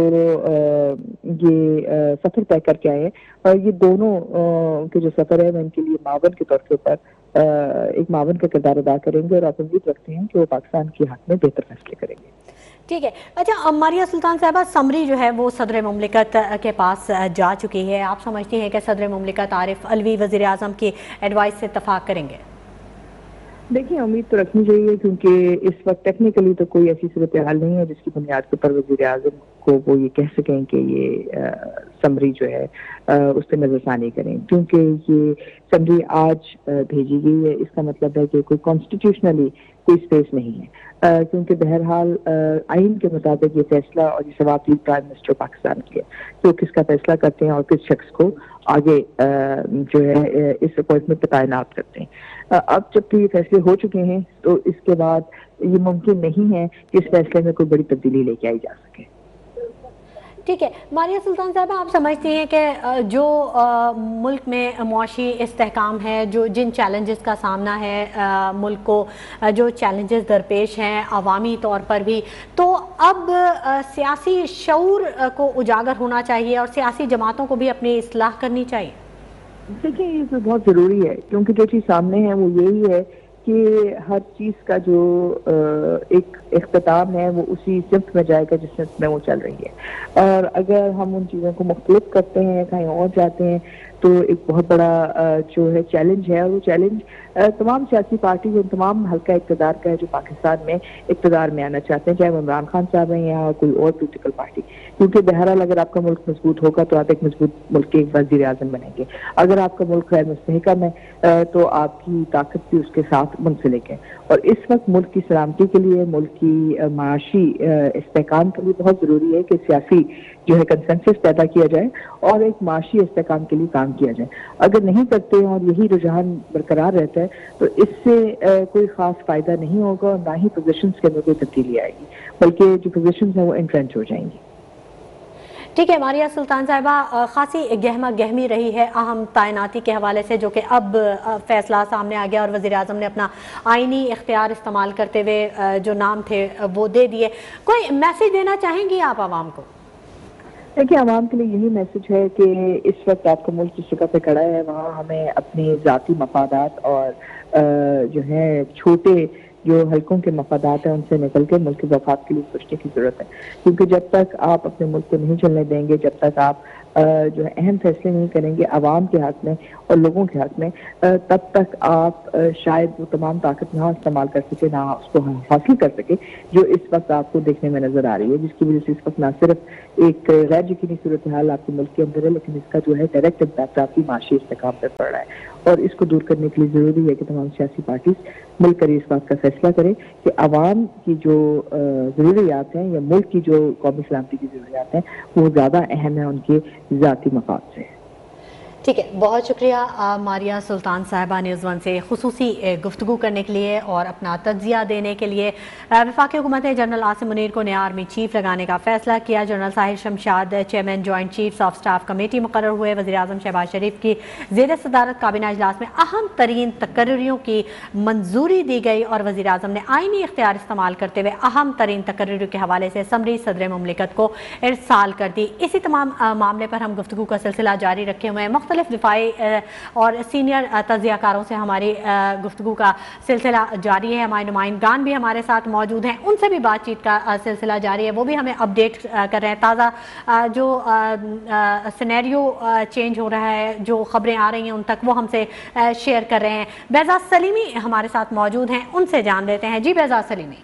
ये सफर तय करके आए हैं, और ये दोनों के जो सफर है वो इनके लिए मावन के तौर के ऊपर एक मावन का किरदार अदा करेंगे, और आप उम्मीद रखते हैं कि वो पाकिस्तान के हक में बेहतर फैसले करेंगे। ठीक है। अच्छा मारिया सुल्तान साहिबा, समरी जो है वो सदर मुमलिकत के पास जा चुकी है। आप समझती हैं कि सदर मुमलिकत आरिफ अलवी वज़ीर आज़म की एडवाइस से इत्तफाक करेंगे? देखिए, उम्मीद तो रखनी चाहिए, क्योंकि इस वक्त टेक्निकली तो कोई ऐसी सूरत हाल नहीं है जिसकी बुनियाद के ऊपर वज़ीर आज़म को वो ये कह सकें कि ये समरी जो है उस पर नजरसानी करें, क्योंकि ये समरी आज भेजी गई है। इसका मतलब है कि कोई कॉन्स्टिट्यूशनली कोई स्पेस नहीं है, क्योंकि बहरहाल आइन के मुताबिक ये फैसला और ये सवाब प्राइम मिनिस्टर पाकिस्तान की है, तो किसका फैसला करते हैं और किस शख्स को आगे जो है इस अपॉइंटमेंट पर तैनात करते हैं। अब जबकि ये फैसले हो चुके हैं तो इसके बाद ये मुमकिन नहीं है कि इस फैसले में कोई बड़ी तब्दीली लेके आई जा सके। ठीक है। मारिया सुल्तान साहब, आप समझती हैं कि जो मुल्क में मुआशी इस्तेहकाम है, जो जिन चैलेंजेस का सामना है मुल्क को, जो चैलेंजेस दरपेश हैं अवामी तौर पर भी, तो अब सियासी शऊर को उजागर होना चाहिए और सियासी जमातों को भी अपनी इस्लाह करनी चाहिए? देखिए, ये तो बहुत ज़रूरी है, क्योंकि जो चीज़ सामने है वो यही है कि हर चीज का जो एक इख्तिताम है वो उसी सिम्त में जाएगा जिस सिम्त में वो चल रही है। और अगर हम उन चीज़ों को मुख्तलिफ करते हैं, कहीं और जाते हैं, तो एक बहुत बड़ा जो है चैलेंज है। और वो चैलेंज तमाम सियासी पार्टी और तमाम हल्का इक़्तिदार का है जो पाकिस्तान में इक़्तिदार में आना चाहते हैं, चाहे वो इमरान खान साहब हैं या कोई और पोलिटिकल पार्टी। क्योंकि बहरहाल अगर आपका मुल्क मजबूत होगा तो आप एक मजबूत मुल्क के वज़ीर आज़म बनेंगे। अगर आपका मुल्क गैर मुस्तहकम है तो आपकी ताकत भी उसके साथ मुंसलिक है। और इस वक्त मुल्क की सलामती के लिए, मुल्क की माशी इस्तेहकाम के लिए बहुत ज़रूरी है कि सियासी जो है कंसेंसस पैदा किया जाए और एक माशी इस्तेहकाम के लिए काम किया जाए। अगर नहीं करते हैं और यही रुझान बरकरार रहता है तो इससे कोई खास फायदा नहीं होगा और ना ही पोजीशंस के अंदर कोई तब्दीली आएगी, बल्कि जो पोजीशंस हैं वो एंट्रेंच हो जाएंगी। ठीक है, मारिया सुल्तान साहिबा, खासी गहमा गहमी रही है अहम तैनाती के हवाले से, जो कि अब फैसला सामने आ गया और वज़ीर आज़म ने अपना आइनी इख्तियार इस्तेमाल करते हुए जो नाम थे वो दे दिए। कोई मैसेज देना चाहेंगी आप आवाम को? देखिए, आवाम के लिए यही मैसेज है कि इस वक्त आपका मुल्क जिस जगह पे खड़ा है वहाँ हमें अपने ज़ाती मफादात और जो है छोटे जो हल्कों के मफादात हैं उनसे निकल के मुल्क के वफाद के लिए सोचने की जरूरत है। क्योंकि जब तक आप अपने मुल्क को नहीं चलने देंगे, जब तक आप जो है अहम फैसले नहीं करेंगे आवाम के हक में और लोगों के हक में, तब तक आप शायद वो तमाम ताकत ना इस्तेमाल कर सके, ना उसको हासिल कर सके जो इस वक्त आपको देखने में नजर आ रही है, जिसकी वजह से इस वक्त ना सिर्फ एक गैर यकीनी सूरत हाल आपके मुल्क के अंदर है, लेकिन इसका जो है डायरेक्ट इम्पैक्ट आपकी माशी इस्तेकाम पर पड़ रहा है। और इसको दूर करने के लिए जरूरी है कि तमाम सियासी पार्टीज मिलकर इस बात का फैसला करें कि आवाम की जो जरूरियात हैं या मुल्क की जो कौमी सलामती की जरूरियात हैं वो ज़्यादा अहम है उनके ज़ाती मफाद से। ठीक है, बहुत शुक्रिया मारिया सुल्तान साहिबा न्यूज़ वन से खुसूसी गुफ्तगू करने के लिए और अपना तज्जिया देने के लिए। वफाकी हुकूमत ने जनरल आसिम मुनीर को नया आर्मी चीफ लगाने का फैसला किया। General Sahir Shamshad chairman joint chiefs of staff committee मुकर्रर हुए। वज़ीर आज़म शहबाज शरीफ की ज़ेर सदारत काबीना इजलास में अहम तरीन तकर्रियों की मंजूरी दी गई और वज़ीर आज़म ने आइनी इख्तियार इस्तेमाल करते हुए अहम तरीन तकर्रियों के हवाले से समरी सदर मुमलिकत को इरसाल कर दी। इसी तमाम मामले पर हम गुफ्तगू का सिलसिला जारी रखे हुए हैं। मुख्तलिफ दिफाई और सीनियर तज्जियाकारों से हमारी गुफ्तगू का सिलसिला जारी है। हमारे नुमाइंदगान भी हमारे साथ मौजूद हैं, उनसे भी बातचीत का सिलसिला जारी है। वो भी हमें अपडेट कर रहे हैं, ताज़ा जो सिनेरियो चेंज हो रहा है, जो खबरें आ रही हैं उन तक वो हमसे शेयर कर रहे हैं। बेहज़ाद सलीमी हमारे साथ मौजूद हैं, उनसे जान लेते हैं। जी बेहज़ाद सलीमी।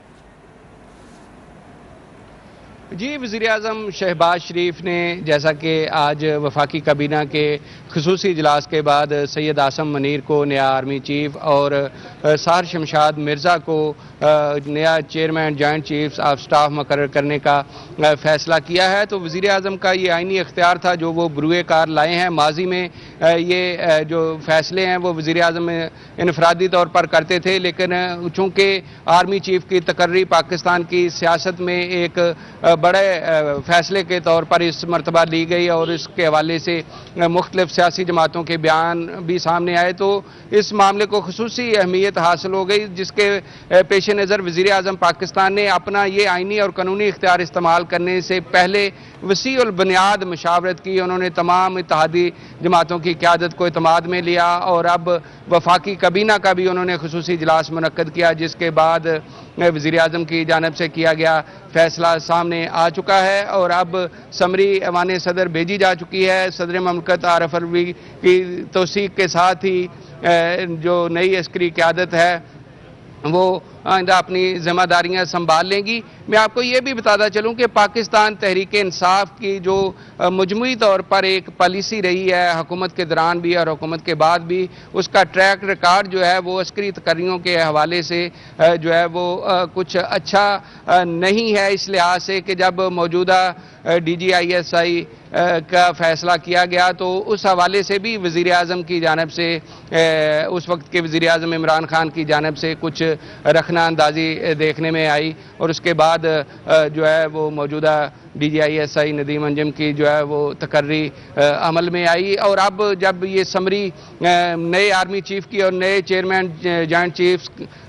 जी, वज़ीर आज़म शहबाज शरीफ ने जैसा कि आज वफाकी काबीना के खुसूसी इजलास के बाद सैयद आसिम मुनीर को नया आर्मी चीफ और साहिर शमशाद मिर्ज़ा को नया chairman joint chiefs of staff मुकर्रर करने का फ़ैसला किया है, तो वज़ीर आज़म का ये आइनी इख्तियार था जो वो बरूए कार लाए हैं। माजी में ये जो फ़ैसले हैं वो वज़ीर आज़म इनफरादी तौर पर करते थे, लेकिन चूँकि आर्मी चीफ की तकर्री पाकिस्तान की सियासत में एक बड़े फैसले के तौर पर इस मरतबा ली गई और इसके हवाले से मुख्तलिफ सियासी जमातों के बयान भी सामने आए, तो इस मामले को खुसूसी अहमियत हासिल हो गई, जिसके पेश नज़र वज़ीर आज़म पाकिस्तान ने अपना ये आइनी और कानूनी इख्तियार इस्तेमाल करने से पहले वसी उल बुनियाद मशावरत की। उन्होंने तमाम इत्तेहादी जमातों की क़यादत को इत्माद में लिया और अब वफाकी काबीना का भी उन्होंने खुसूसी इजलास मुनक्कद किया, जिसके बाद वज़ीर आज़म की जानिब से किया गया फैसला सामने आ चुका है और अब समरी ऐवान सदर भेजी जा चुकी है। सदर ममलकत आरिफ अलवी की तौसीक के साथ ही जो नई अस्करी क़यादत है वो आइंदा अपनी जिम्मेदारियां संभाल लेंगी। मैं आपको ये भी बताता चलूँ कि पाकिस्तान तहरीक इंसाफ की जो मजमूई तौर पर एक पॉलिसी रही है हुकूमत के दौरान भी और हुकूमत के बाद भी, उसका ट्रैक रिकॉर्ड जो है वो अस्करी तकर्रियों के हवाले से जो है वो कुछ अच्छा नहीं है, इस लिहाज से कि जब मौजूदा DGISI का फैसला किया गया तो उस हवाले से भी वज़ीर आज़म की जानिब से उस वक्त के वज़ीर आज़म इमरान खान की जानिब से कुछ रखना अंदाजी देखने में आई और उसके बाद जो है वो मौजूदा DGISI नदीम अंजम की जो है वो तकर्री अमल में आई और अब जब ये समरी नए आर्मी चीफ की और नए chairman joint chiefs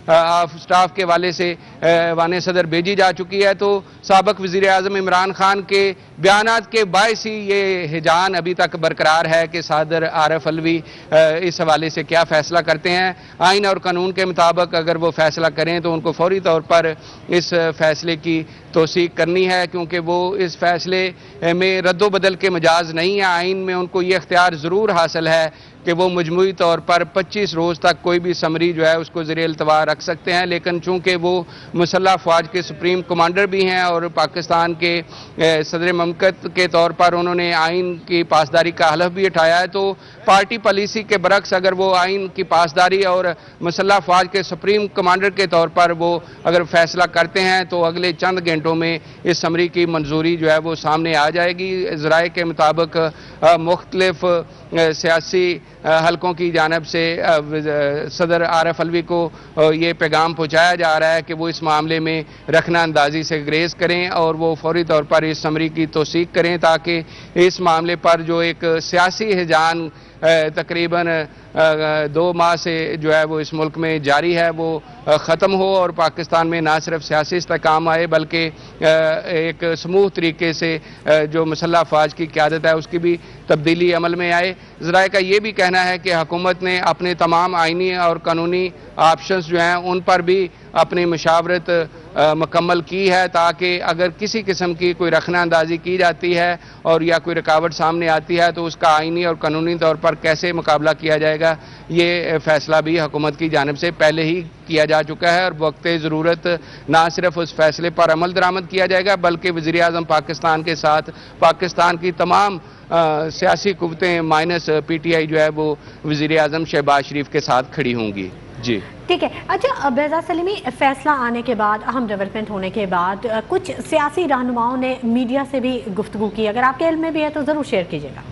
of staff के वाले से वाने सदर भेजी जा चुकी है। तो साबिक वज़ीर आज़म इमरान खान के बयानात के बायस ही ये हिजान अभी तक बरकरार है कि सदर आरिफ अलवी इस हवाले से क्या फैसला करते हैं। आइन और कानून के मुताबिक अगर वो फैसला करें तो उनको फौरी तौर पर इस फैसले की तौसीक करनी है, क्योंकि वो इस फैसले में रद्दोबदल के मजाज नहीं है। आइन में उनको ये इख्तियार ज़रूर हासिल है कि वो मजमूई तौर पर 25 रोज़ तक कोई भी समरी जो है उसको ज़ेरे इल्तवा रख सकते हैं, लेकिन चूँकि वो मुसल्लह फ़ौज के सुप्रीम कमांडर भी हैं और पाकिस्तान के सदर ममलकत के तौर पर उन्होंने आइन की पासदारी का हलफ भी उठाया है, तो पार्टी पॉलिसी के बरक्स अगर वो आइन की पासदारी और मुसल्लह फ़ौज के सुप्रीम कमांडर के तौर पर वो अगर फैसला करते हैं तो अगले चंद घंटों में इस समरी की मंजूरी जो है वो सामने आ जाएगी। ज़राए के मुताबिक मुख्तलिफ सियासी हलकों की जानिब से सदर आरिफ अलवी को ये पैगाम पहुँचाया जा रहा है कि वो इस मामले में रखना अंदाजी से ग्रेज करें और वो फौरी तौर पर इस समरी की तौसीक करें, ताकि इस मामले पर जो एक सियासी हिजान तकरीबन 2 माह से जो है वो इस मुल्क में जारी है वो ख़त्म हो और पाकिस्तान में ना सिर्फ सियासी इस्तेहकाम आए बल्कि एक समूह तरीके से जो मुसल्लह फ़ौज की क़यादत है उसकी भी तब्दीली अमल में आए। ज़राए का ये भी कहना है कि हुकूमत ने अपने तमाम आइनी और कानूनी ऑप्शंस जो हैं उन पर भी अपनी मुशावरत मुकम्मल की है, ताकि अगर किसी किस्म की कोई रखना अंदाजी की जाती है और या कोई रुकावट सामने आती है तो उसका आइनी और कानूनी तौर पर कैसे मुकाबला किया जाएगा, ये फैसला भी हुकूमत की जानिब से पहले ही किया जा चुका है और वक्त ज़रूरत ना सिर्फ उस फैसले पर अमल दरामद किया जाएगा बल्कि वज़ीर आज़म पाकिस्तान के साथ पाकिस्तान की तमाम सियासी कुव्वतें माइनस PTI जो है वो वज़ीर आज़म शहबाज शरीफ के साथ खड़ी होंगी। जी ठीक है। अच्छा बेजा सलीमी, फैसला आने के बाद, अहम डेवलपमेंट होने के बाद कुछ सियासी रहनुमाओं ने मीडिया से भी गुफ्तगू की, अगर आपके इल्म में भी है तो ज़रूर शेयर कीजिएगा।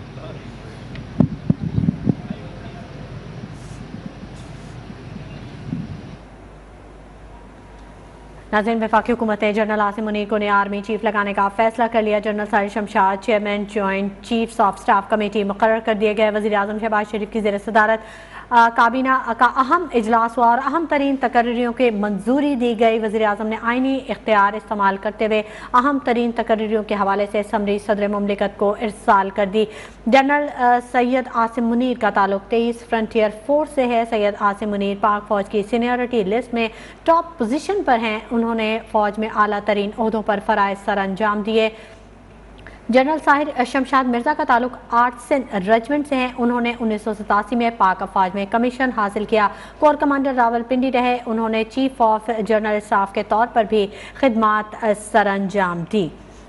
नाज़रीन, वफाकी हुकूमत ने जनरल आसिम मुनीर को नया आर्मी चीफ लगाने का फैसला कर लिया। General Sahir Shamshad chairman joint chiefs of staff committee मुकर्रर कर दिए गए। वज़ीर आज़म शहबाज शरीफ की ज़ेर सदारत काबीना का अहम इजलास हुआ और अहम तरीन तकर्रियों के मंजूरी दी गई। वज़ीर आज़म ने आइनी इख्तियार इस्तेमाल करते हुए अहम तरीन तकर्रियों के हवाले से समरी सदर मुमलिकत को इरसाल कर दी। जनरल सैयद आसिम मुनीर का ताल्लुक 23 फ्रंटियर फोर्स से है। सैयद आसिम मुनीर पाक फ़ौज की सीनियरिटी लिस्ट में टॉप पोजीशन पर हैं। उन्होंने फ़ौज में आला तरीन ओहदों पर फ़राइज़ सर अंजाम दिए। जनरल साहिर शमशाद मिर्ज़ा का ताल्लुक आर्ट्स रेजिमेंट से हैं। उन्होंने 1987 में पाक अफवाज में कमीशन हासिल किया। कोर कमांडर रावलपिंडी रहे। उन्होंने चीफ ऑफ जनरल स्टाफ के तौर पर भी खिदमात सर अंजाम दी।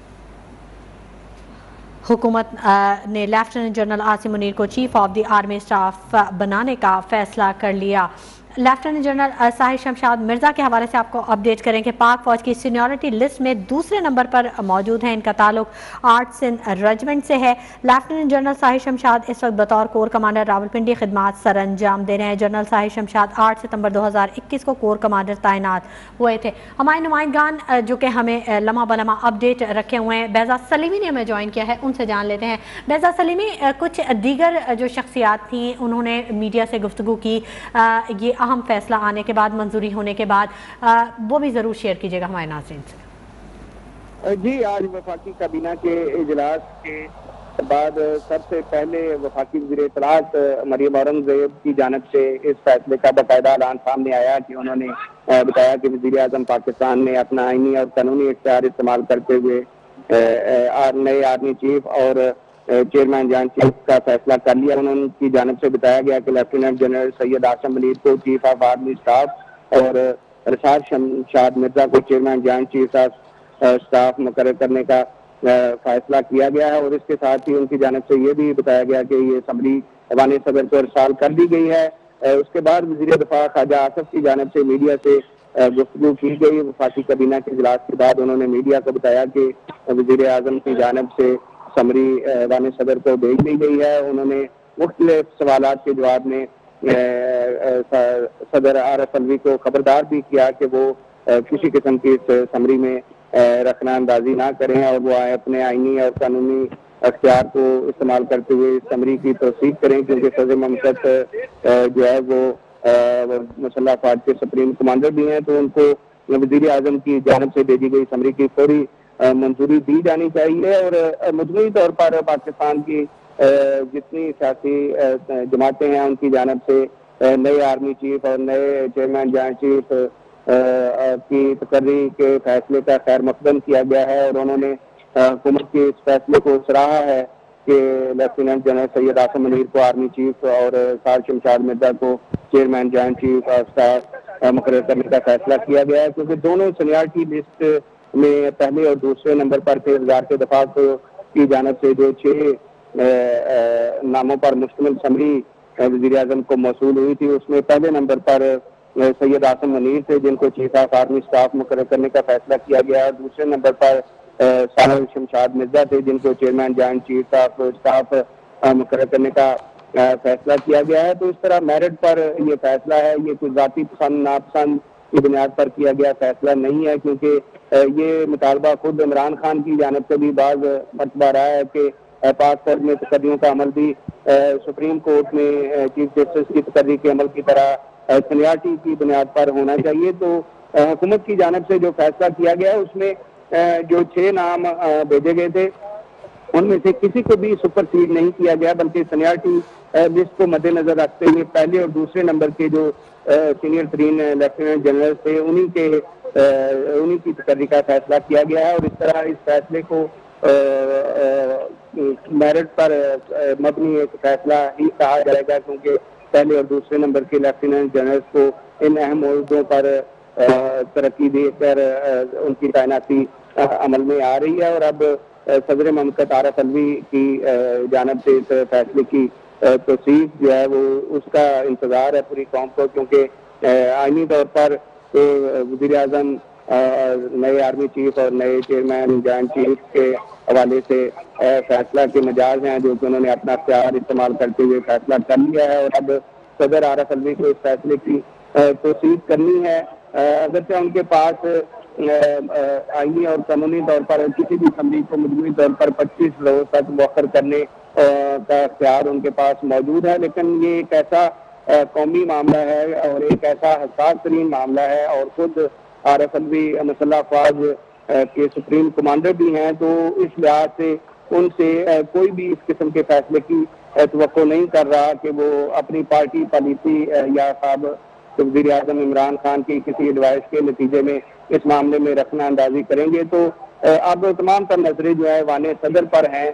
हुकूमत ने लेफ्टिनेंट जनरल आसिम मुनीर को chief of the army staff बनाने का फैसला कर लिया। लेफ्टिनेंट जनरल साहिर शमशाद मिर्ज़ा के हवाले से आपको अपडेट करें कि पाक फ़ौज की सीनियरिटी लिस्ट में दूसरे नंबर पर मौजूद हैं। इनका ताल्लुक आर्ट्स रेजिमेंट से है। लेफ्टिनेंट जनरल साहिर शमशाद इस वक्त बतौर कोर कमांडर रावलपिंडी खिदमात सर अंजाम दे रहे हैं। जनरल साहिर शमशाद 8 सितंबर 2021 को कोर कमांडर तैनात हुए थे। हमारे नुमाइंदगान जो कि हमें लम्हा बलम्हा अपडेट रखे हुए हैं, बेजा सलीमी ने हमें ज्वाइन किया है, उनसे जान लेते हैं। बेजा सलीमी, कुछ दीगर जो शख्सियात थी उन्होंने मीडिया से गुफ्तगू की, ये अहम फैसला आने के बाद, मंजूरी होने के बाद, वो भी जरूर शेयर कीजिएगा हमारे नाज़रीन से। जी, आज वफाकी काबीना के इजलास के बाद सबसे पहले वफाकी वज़ीर इत्तलात मरियम औरंगज़ेब की जानिब से इस फैसले का बाकायदा ऐलान सामने आया कि उन्होंने बताया कि वज़ीर आज़म पाकिस्तान ने अपना आइनी और कानूनी इख्तियार इस्तेमाल करते हुए नए आर्मी चीफ और चेयरमैन जॉइंट चीफ का फैसला कर लिया। उनकी जानिब से बताया गया कि लेफ्टिनेंट जनरल सैयद आसिम मुनीर को चीफ ऑफ आर्मी स्टाफ और रसार शमशाद मिर्जा को chairman joint chief of staff मुकर्रर करने का फैसला किया गया है और इसके साथ ही उनकी जानिब से ये भी बताया गया कि ये समरी वाने सदर को इरसाल कर दी गई है। उसके बाद वज़ीर दिफा ख्वाजा आसिफ की जानिब से मीडिया से गुफ्तगू की गई। वफाकी काबीना के इजलास के बाद उन्होंने मीडिया को बताया कि वज़ीर आज़म की जानिब से समरी वाने सदर को भेज दी गई है। उन्होंने मुख्तलिफ सवालात के जवाब में सदर आरिफ अलवी को खबरदार भी किया कि वो किसी किस्म की इस समरी में रखना अंदाजी ना करें और वो अपने आइनी और कानूनी अख्तियार को इस्तेमाल करते हुए इस समरी की तौसीक करें, क्योंकि सदर ममलकत जो है वो मुसल्लह अफवाज के सुप्रीम कमांडर भी हैं, तो उनको वजीर आजम की जानिब से भेजी गई समरी की फौरी मंजूरी दी जानी चाहिए। और मजमूई तौर पर पाकिस्तान की जितनी सियासी जमातें हैं उनकी जानिब से नए आर्मी चीफ और नए चेयरमैन जॉइंट चीफ की तकर्री के फैसले का खैर मकदम किया गया है और उन्होंने हुकूमत के इस फैसले को सराहा है कि लेफ्टिनेंट जनरल सैयद आसिम मुनीर को आर्मी चीफ और सर शमशाद मिर्जा को chairman joint chief of staff मुकर्रर करने का फैसला किया गया है, क्योंकि दोनों सीनियरिटी लिस्ट में पहले और दूसरे नंबर पर थे। वज़ारत दफ़ा की जानिब से जो 6 नामों पर मुश्तमिल समरी वज़ीर आज़म को मौसूल हुई थी, उसमें पहले नंबर पर सैयद आसिम मुनीर थे जिनको चीफ ऑफ आर्मी स्टाफ मुकर्रर करने का फैसला किया गया है। दूसरे नंबर पर सर शमशाद मिर्जा थे जिनको chairman joint chief of staff मुकर्रर करने का फैसला किया गया है। तो इस तरह मेरिट पर यह फैसला है, ये कोई जाती पसंद नापसंद की बुनियाद पर किया गया फैसला नहीं है, क्योंकि ये मुतालबा खुद इमरान खान की जानिब से भी बाज़ मरतबा रहा है कि पाक फौज में तकर्रियों का अमल भी सुप्रीम कोर्ट में चीफ जस्टिस की तकर्री के अमल की तरह सीनियरिटी की बुनियाद पर होना चाहिए। तो हुकूमत की जानिब से जो फैसला किया गया है उसमें जो 6 नाम भेजे गए थे उनमें से किसी को भी सुपरसीड नहीं किया गया, बल्कि सीनियरिटी लिस्ट को मद्देनजर रखते हुए पहले और दूसरे नंबर के जो सीनियर तरीन लेफ्टिनेंट जनरल थे उन्हीं की तकर्री का फैसला किया गया है। और इस तरह इस फैसले को मेरिट पर मबनी एक फैसला ही कहा जाएगा, क्योंकि पहले और दूसरे नंबर के लेफ्टिनेंट जनरल्स को इन अहम मुद्दों पर तरक्की देकर उनकी तैनाती अमल में आ रही है। और अब सदर ममलकत आरिफ अलवी की जानिब से इस फैसले की तौसीक जो है वो उसका इंतजार है पूरी कौम को, क्योंकि आईनी तौर पर वज़ीर आज़म नए आर्मी चीफ और नए चेयरमैन जॉइंट चीफ के हवाले से फैसला के मिजाज हैं जो कि उन्होंने अपना अख्तियार इस्तेमाल करते हुए फैसला कर लिया है। और अब सदर आरिफ अलवी को इस फैसले की तौसीक करनी है। अगरचे उनके पास आईनी और कानूनी तौर पर किसी भी असम्बली को मजमूई तौर पर 25 रोज तक मौखर करने का अख्तियार उनके पास मौजूद है, लेकिन ये एक ऐसा कौमी मामला है और एक ऐसा हसास तरीन मामला है और खुद आरिफ अलवी मुसल्लह अफवाज के सुप्रीम कमांडर भी हैं, तो इस लिहाज से उनसे कोई भी इस किस्म के फैसले की तवक्को नहीं कर रहा कि वो अपनी पार्टी पॉलिसी या साहब वज़ीर आज़म इमरान खान की किसी एडवाइस के नतीजे में इस मामले में रखना अंदाजी करेंगे। तो अब तमाम तर नजरें जो है वाने सदर पर हैं।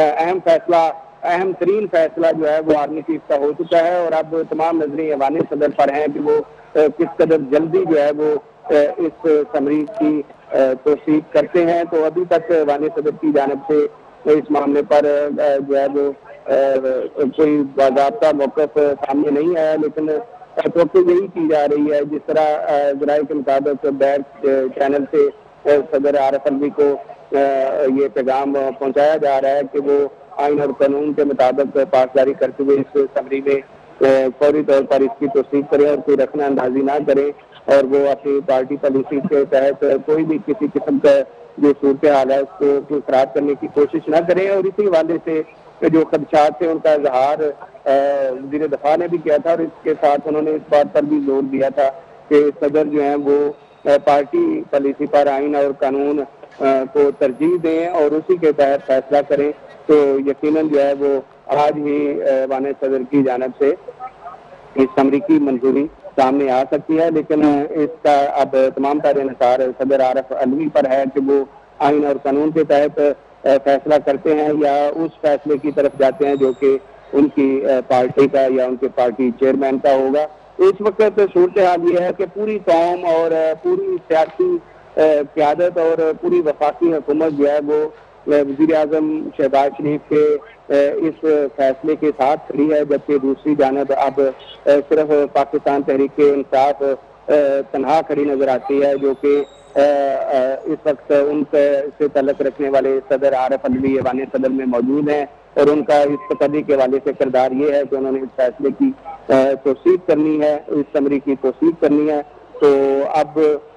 अहम तरीन फैसला जो है वो आर्मी चीफ का हो चुका है और अब तमाम नजरें वाने सदर पर हैं कि वो किस कदर जल्दी जो है वो इस समरी की तौसीक करते हैं। तो अभी तक वाने सदर की जानिब से इस मामले पर जो है वो कोई बाज़ाब्ता मौक़िफ़ सामने नहीं आया, लेकिन तो यही की जा रही है जिस तरह ज़राए के मुताबिक बैक चैनल से सदर आरिफ अलवी को ये पैगाम पहुंचाया जा रहा है कि वो आइन और कानून के मुताबिक पासदारी करते हुए इस समरी में फौरी तौर पर इसकी तौसीक करें और कोई रखना अंदाजी ना करें और वो अपनी पार्टी पॉलिसी के तहत कोई भी किसी किस्म का जो सूरत हाल है उसको खराब करने की कोशिश ना करें। और इसी हवाले से जो खदशात थे उनका इजहार वज़ीर दफा ने भी किया था और इसके साथ उन्होंने इस बात पर भी जोर दिया था कि सदर जो है वो पार्टी पॉलिसी पर आइन और कानून को तरजीह दें और उसी के तहत फैसला करें। तो यकीनन जो है वो आज ही वाने सदर की जानिब से इस समरी की मंजूरी सामने आ सकती है, लेकिन इसका अब तमाम तारे निसार सदर आरिफ अलवी पर है कि वो आइन और कानून के तहत फैसला करते हैं या उस फैसले की तरफ जाते हैं जो कि उनकी पार्टी का या उनके पार्टी चेयरमैन का होगा। इस वक्त सूरत हाल ये है कि पूरी कौम और पूरी सियासी क़यादत और पूरी वफाकी हुकूमत जो है वो वज़ीर आज़म शहबाज शरीफ के इस फैसले के साथ खड़ी है, जबकि दूसरी जानिब अब सिर्फ पाकिस्तान तहरीक इंसाफ तनहा खड़ी नजर आती है, जो कि इस वक्त उनसे तल्लुक़ रखने वाले सदर आरिफ अलवी वाने सदर में मौजूद हैं और उनका इस तकर्री के हवाले से किरदार ये है कि उन्होंने इस फैसले की तौसीक करनी है, इस समरी की तौसीक करनी है। तो अब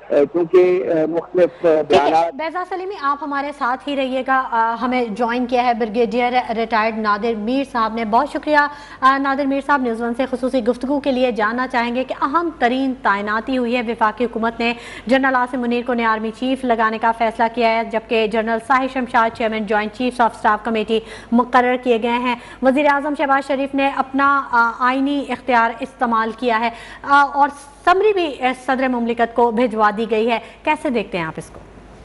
क्योंकि मुख्तलिफ बयान। बेजा सलीमी, आप हमारे साथ ही रहिएगा। हमें ज्वाइन किया है ब्रिगेडियर रिटायर्ड नादिर मीर साहब ने। बहुत शुक्रिया नादिर मीर साहब। न्यूज़ वन से खुसूसी गुफ्तगू के लिए जानना चाहेंगे कि अहम तरीन तैनाती हुई है। वफाकी हुकूमत ने जनरल आसिम मुनीर को नए आर्मी चीफ लगाने का फैसला किया है, जबकि general Sahir Shamshad chairman joint chiefs of staff committee मुकर्रर किए गए हैं। वज़ीर आज़म शहबाज शरीफ ने अपना आइनी इख्तियार इस्तेमाल किया है और समरी भी सदर मुमलिकत को भिजवा दी गई है। कैसे देखते हैं आप इसको?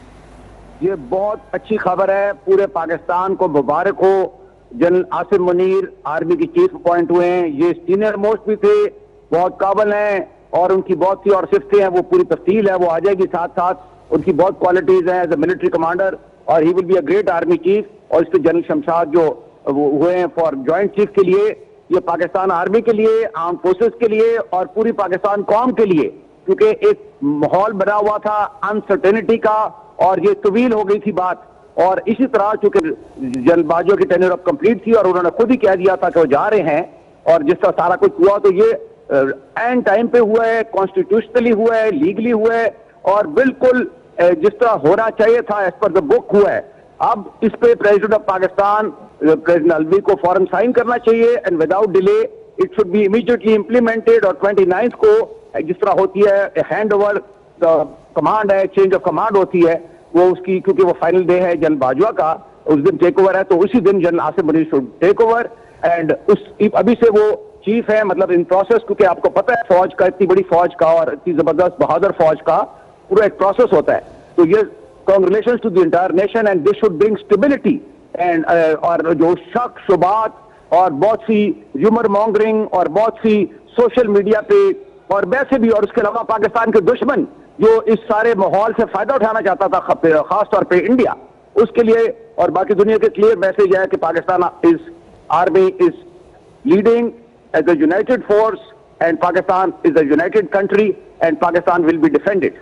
ये बहुत अच्छी खबर है, पूरे पाकिस्तान को मुबारक हो। जनरल आसिम मुनीर आर्मी की चीफ अपॉइंट हुए हैं। ये सीनियर मोस्ट भी थे, बहुत काबिल हैं और उनकी बहुत सी और सिफ्तें हैं, वो पूरी तफ्सील है, वो आ जाएगी साथ साथ। उनकी बहुत क्वालिटीज हैं एज ए मिलिट्री कमांडर और he will be a great army chief. और इसके जनरल शमशाद जो हुए हैं फॉर ज्वाइंट चीफ के लिए, ये पाकिस्तान आर्मी के लिए, आर्म फोर्सेस के लिए और पूरी पाकिस्तान कौम के लिए, क्योंकि एक माहौल बना हुआ था अनसर्टेनिटी का और ये तवील हो गई थी बात। और इसी तरह चूंकि जनबाजों की टेन्योर अब कंप्लीट थी और उन्होंने खुद ही कह दिया था कि वो जा रहे हैं, और जिस तरह सारा कुछ हुआ तो ये एंड टाइम पे हुआ है, कॉन्स्टिट्यूशनली हुआ है, लीगली हुआ है और बिल्कुल जिस तरह होना चाहिए था एज पर द बुक हुआ है। अब इस पे president of Pakistan president Alvi को फौरन साइन करना चाहिए and without delay it should be immediately implemented. और 29 को जिस तरह होती है हैंड ओवर कमांड है, चेंज ऑफ कमांड होती है, वो उसकी क्योंकि वो फाइनल डे है जनरल बाजवा का, उस दिन टेक ओवर है, तो उसी दिन general Asim Munir should take over. And उस अभी से वो चीफ है, मतलब इन प्रोसेस, क्योंकि आपको पता है फौज का, इतनी बड़ी फौज का और इतनी जबरदस्त बहादुर फौज का पूरा एक प्रोसेस होता है। तो ये congratulations to the entire nation and this should bring stability and और जो शक शुबात और बहुत सी ह्यूमर मॉन्गरिंग और बहुत सी सोशल मीडिया पे और वैसे भी, और उसके अलावा पाकिस्तान के दुश्मन जो इस सारे माहौल से फायदा उठाना चाहता था, खास तौर पे इंडिया, उसके लिए और बाकी दुनिया के क्लियर मैसेज है कि Pakistan is army is leading as a united force and Pakistan is a united country and Pakistan will be defended.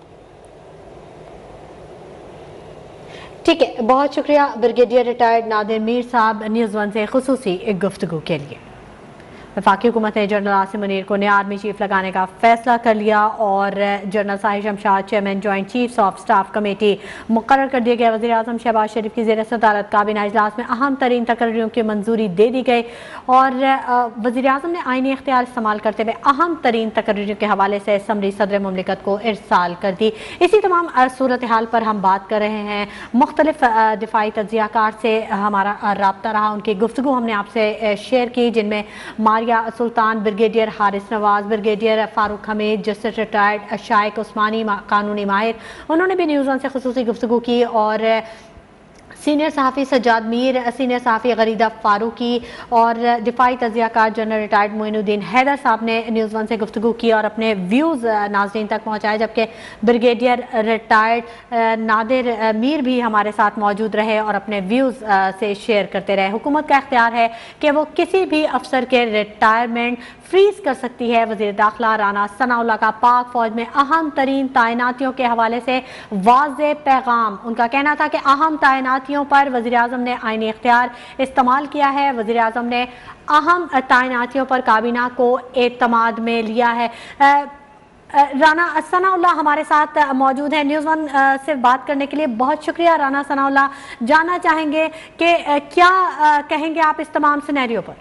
ठीक है, बहुत शुक्रिया ब्रिगेडियर रिटायर्ड नादिर मीर साहब न्यूज़ वन से खुसूसी गुफ्तगू के लिए। वफाकी हुकूमत ने जनरल आसिम मुनीर को नया आर्मी चीफ लगाने का फैसला कर लिया और general Sahir Shamshad chairman joint chiefs of staff committee मुकर्रर कर दिए गए। वज़ीर आज़म शहबाज शरीफ की ज़ेर सदारत काबीना इजलास में अहम तरीन तकरीरों की मंजूरी दे दी गई और वज़ीर आज़म ने आइनी इख्तियार इस्तेमाल करते हुए अहम तरीन तकरीरों के हवाले से समरी सदर मुमलिकत को इरसाल कर दी। इसी तमाम सूरत हाल पर हम बात कर रहे हैं। मुख्तलिफ दिफाई तज्ज़ियाकार से हमारा रब्ता रहा, उनकी गुफ्तगू हमने आपसे शेयर की, जिनमें Maria Sultan, brigadier Haris Nawaz, brigadier Farooq Hameed, justice retired Shaiq Usmani कानूनी माहिर, उन्होंने भी न्यूज़ वन से खुसूसी गुफ्तगू की और सीनियर सहाफ़ी सज्जाद मीर, सीनियर सहाफ़ी गरीदा फारूकी और दिफाई तज़ियाकार जनरल रिटायर्ड मोइनुद्दीन हैदर साहब ने न्यूज़ वन से गुफ्तगू की और अपने व्यूज़ नाज़रीन तक पहुँचाए, जबकि ब्रिगेडियर रिटायर्ड नादिर मीर भी हमारे साथ मौजूद रहे और अपने व्यूज़ से शेयर करते रहे। हुकूमत का इख्तियार है कि वो किसी भी अफसर के रिटायरमेंट फ्रीज कर सकती है। वज़ीर दाखिला राना सनाउल्लाह का पाक फौज में अहम तरीन तैनातियों के हवाले से वाज़े पैगाम। उनका कहना था कि अहम तैनातियों पर वज़ीर आज़म ने आईनी इख्तियार इस्तेमाल किया है। वज़ीर आज़म ने अहम तैनातियों पर काबीना को एतमाद में लिया है। राना सनाउल्लाह हमारे साथ मौजूद है न्यूज़ वन से बात करने के लिए। बहुत शुक्रिया राना सनाउल्लाह। जानना चाहेंगे कि क्या कहेंगे आप इस तमाम सिनेरियो पर?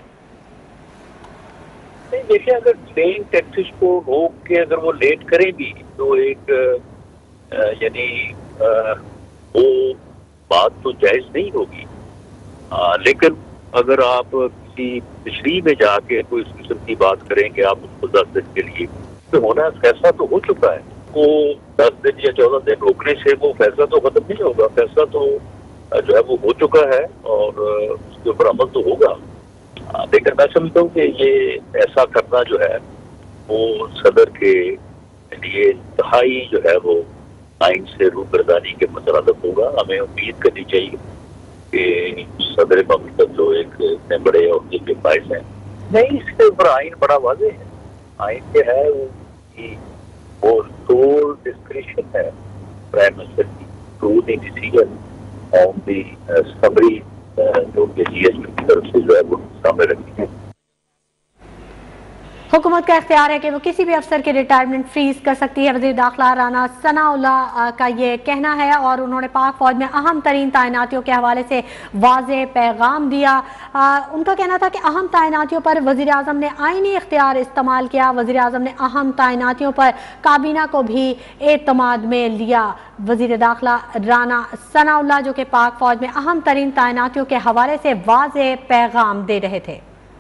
देखिए, अगर ट्रेन टैक्सीज को रोक के अगर वो लेट करें भी तो एक यानी वो बात तो जायज नहीं होगी। लेकिन अगर आप किसी तशरीह में जाके कोई इस किस्म की बात करेंगे आप उसको 10 दिन के लिए, तो होना फैसला तो हो चुका है। वो 10 दिन या 14 दिन रोकने से वो फैसला तो खत्म नहीं होगा। फैसला तो जो है वो हो चुका है और उसके ऊपर अमल तो होगा। लेकिन मैं समझता हूँ कि ये ऐसा करना जो है वो सदर के लिए इंतहाई जो है वो आइन से रूबरदानी के मुताबिक होगा। हमें उम्मीद करनी चाहिए कि सदर ममलकत जो एक इतने बड़े अहदे के बाइस हैं, नहीं, इसके ऊपर आइन बड़ा वाज़ेह है। आइन के है वो सोल डिस्क्रिशन है प्राइम मिनिस्टर की to the decision on the summary जो कि जीएसटी की तरफ से जो है वो सामने रखी है। हुकूमत का इख्तियार है कि वो किसी भी अफसर की रिटायरमेंट फ्रीज कर सकती है। वज़ीर दाखिला राना सनाउल्लाह का ये कहना है और उन्होंने पाक फौज में अहम तरीन तैनातियों के हवाले से वाज़ेह पैगाम दिया। उनका कहना था कि अहम तैनातियों पर वज़ीर आज़म ने आईनी इख्तियार इस्तेमाल किया। वज़ीर आज़म ने अहम तैनातियों पर काबीना को भी एतमाद में लिया। वज़ीर दाखिला राना सनाउल्लाह जो कि पाक फौज में अहम तरीन तैनातियों के हवाले से वाज़ेह पैगाम दे रहे थे।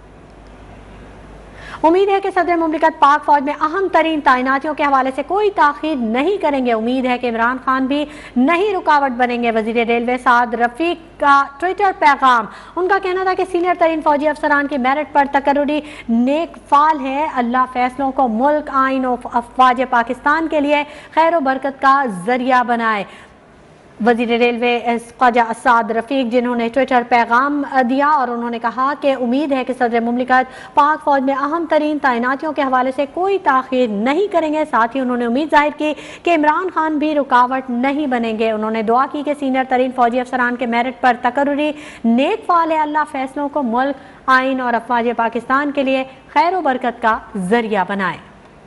उम्मीद है कि सदर मुमलिकत पाक फौज में अहम तरीन तैनातियों के हवाले से कोई ताखीर नहीं करेंगे। उम्मीद है कि इमरान खान भी नहीं रुकावट बनेंगे। वजीर रेलवे साद रफीक का ट्विटर पैगाम, उनका कहना था कि सीनियर तरीन फौजी अफसरान की मेरिट पर तकर्रुरी नेक फाल है। अल्लाह फैसलों को मुल्क, आइन और अफवाज पाकिस्तान के लिए खैर व बरकत का जरिया बनाए। वजीर रेलवे ख्वाजा साद रफीक जिन्होंने ट्विटर पैगाम दिया और उन्होंने कहा कि उम्मीद है कि सदर मुमलिकत पाक फौज में अहम तरीन तैनातियों के हवाले से कोई ताखीर नहीं करेंगे। साथ ही उन्होंने उम्मीद जाहिर की कि इमरान खान भी रुकावट नहीं बनेंगे। उन्होंने दुआ की कि सीनियर तरीन फौजी अफसरान के मेरिट पर तकर्रुरी नेक फाल है। अल्लाह फैसलों को मुल्क, आइन और अफवाज पाकिस्तान के लिए खैर व बरकत का जरिया बनाए।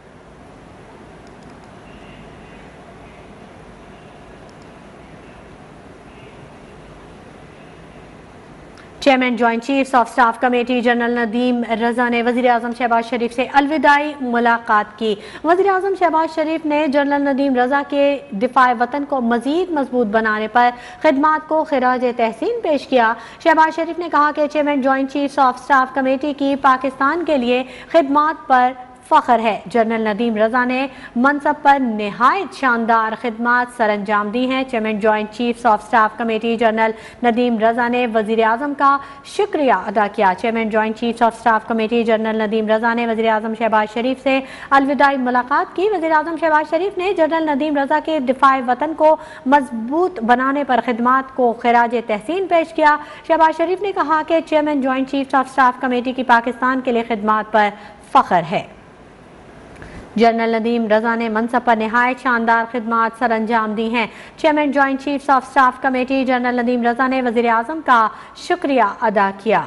Chairman joint chiefs of staff committee general Nadeem Raza ने वज़ीर आज़म शहबाज शरीफ से अलविदाई मुलाकात की। वज़ीर आज़म शहबाज शरीफ ने जनरल नदीम रजा के दिफाए वतन को मज़ीद मजबूत बनाने पर खिदमात को खिराज तहसीन पेश किया। शहबाज शरीफ ने कहा कि chairman joint chiefs of staff committee की पाकिस्तान के लिए खिदमात पर फ़ख्र है। जनरल नदीम रजा ने मनसब पर नहायत शानदार खिदमात सर अंजाम दी हैं। Chairman joint chiefs of staff committee general Nadeem Raza ने वज़ीर आज़म का शुक्रिया अदा किया। Chairman joint chiefs of staff committee general Nadeem Raza ने वज़ीर आज़म शहबाज शरीफ से अलविदाई मुलाकात की। वज़ीर आज़म शहबाज शरीफ ने जनरल नदीम रजा के दिफाए वतन को मजबूत बनाने पर खिदमात को खिराज तहसीन पेश किया। शहबाज शरीफ ने कहा कि chairman joint chiefs of staff committee की पाकिस्तान के लिए खिदमात पर फ़ख्र है। जनरल नदीम रजा ने मनसब पर नहायत शानदार खिदमात सर अंजाम दी हैं। Chairman joint chiefs of staff committee general Nadeem Raza ने वज़ीर आज़म का शुक्रिया अदा किया।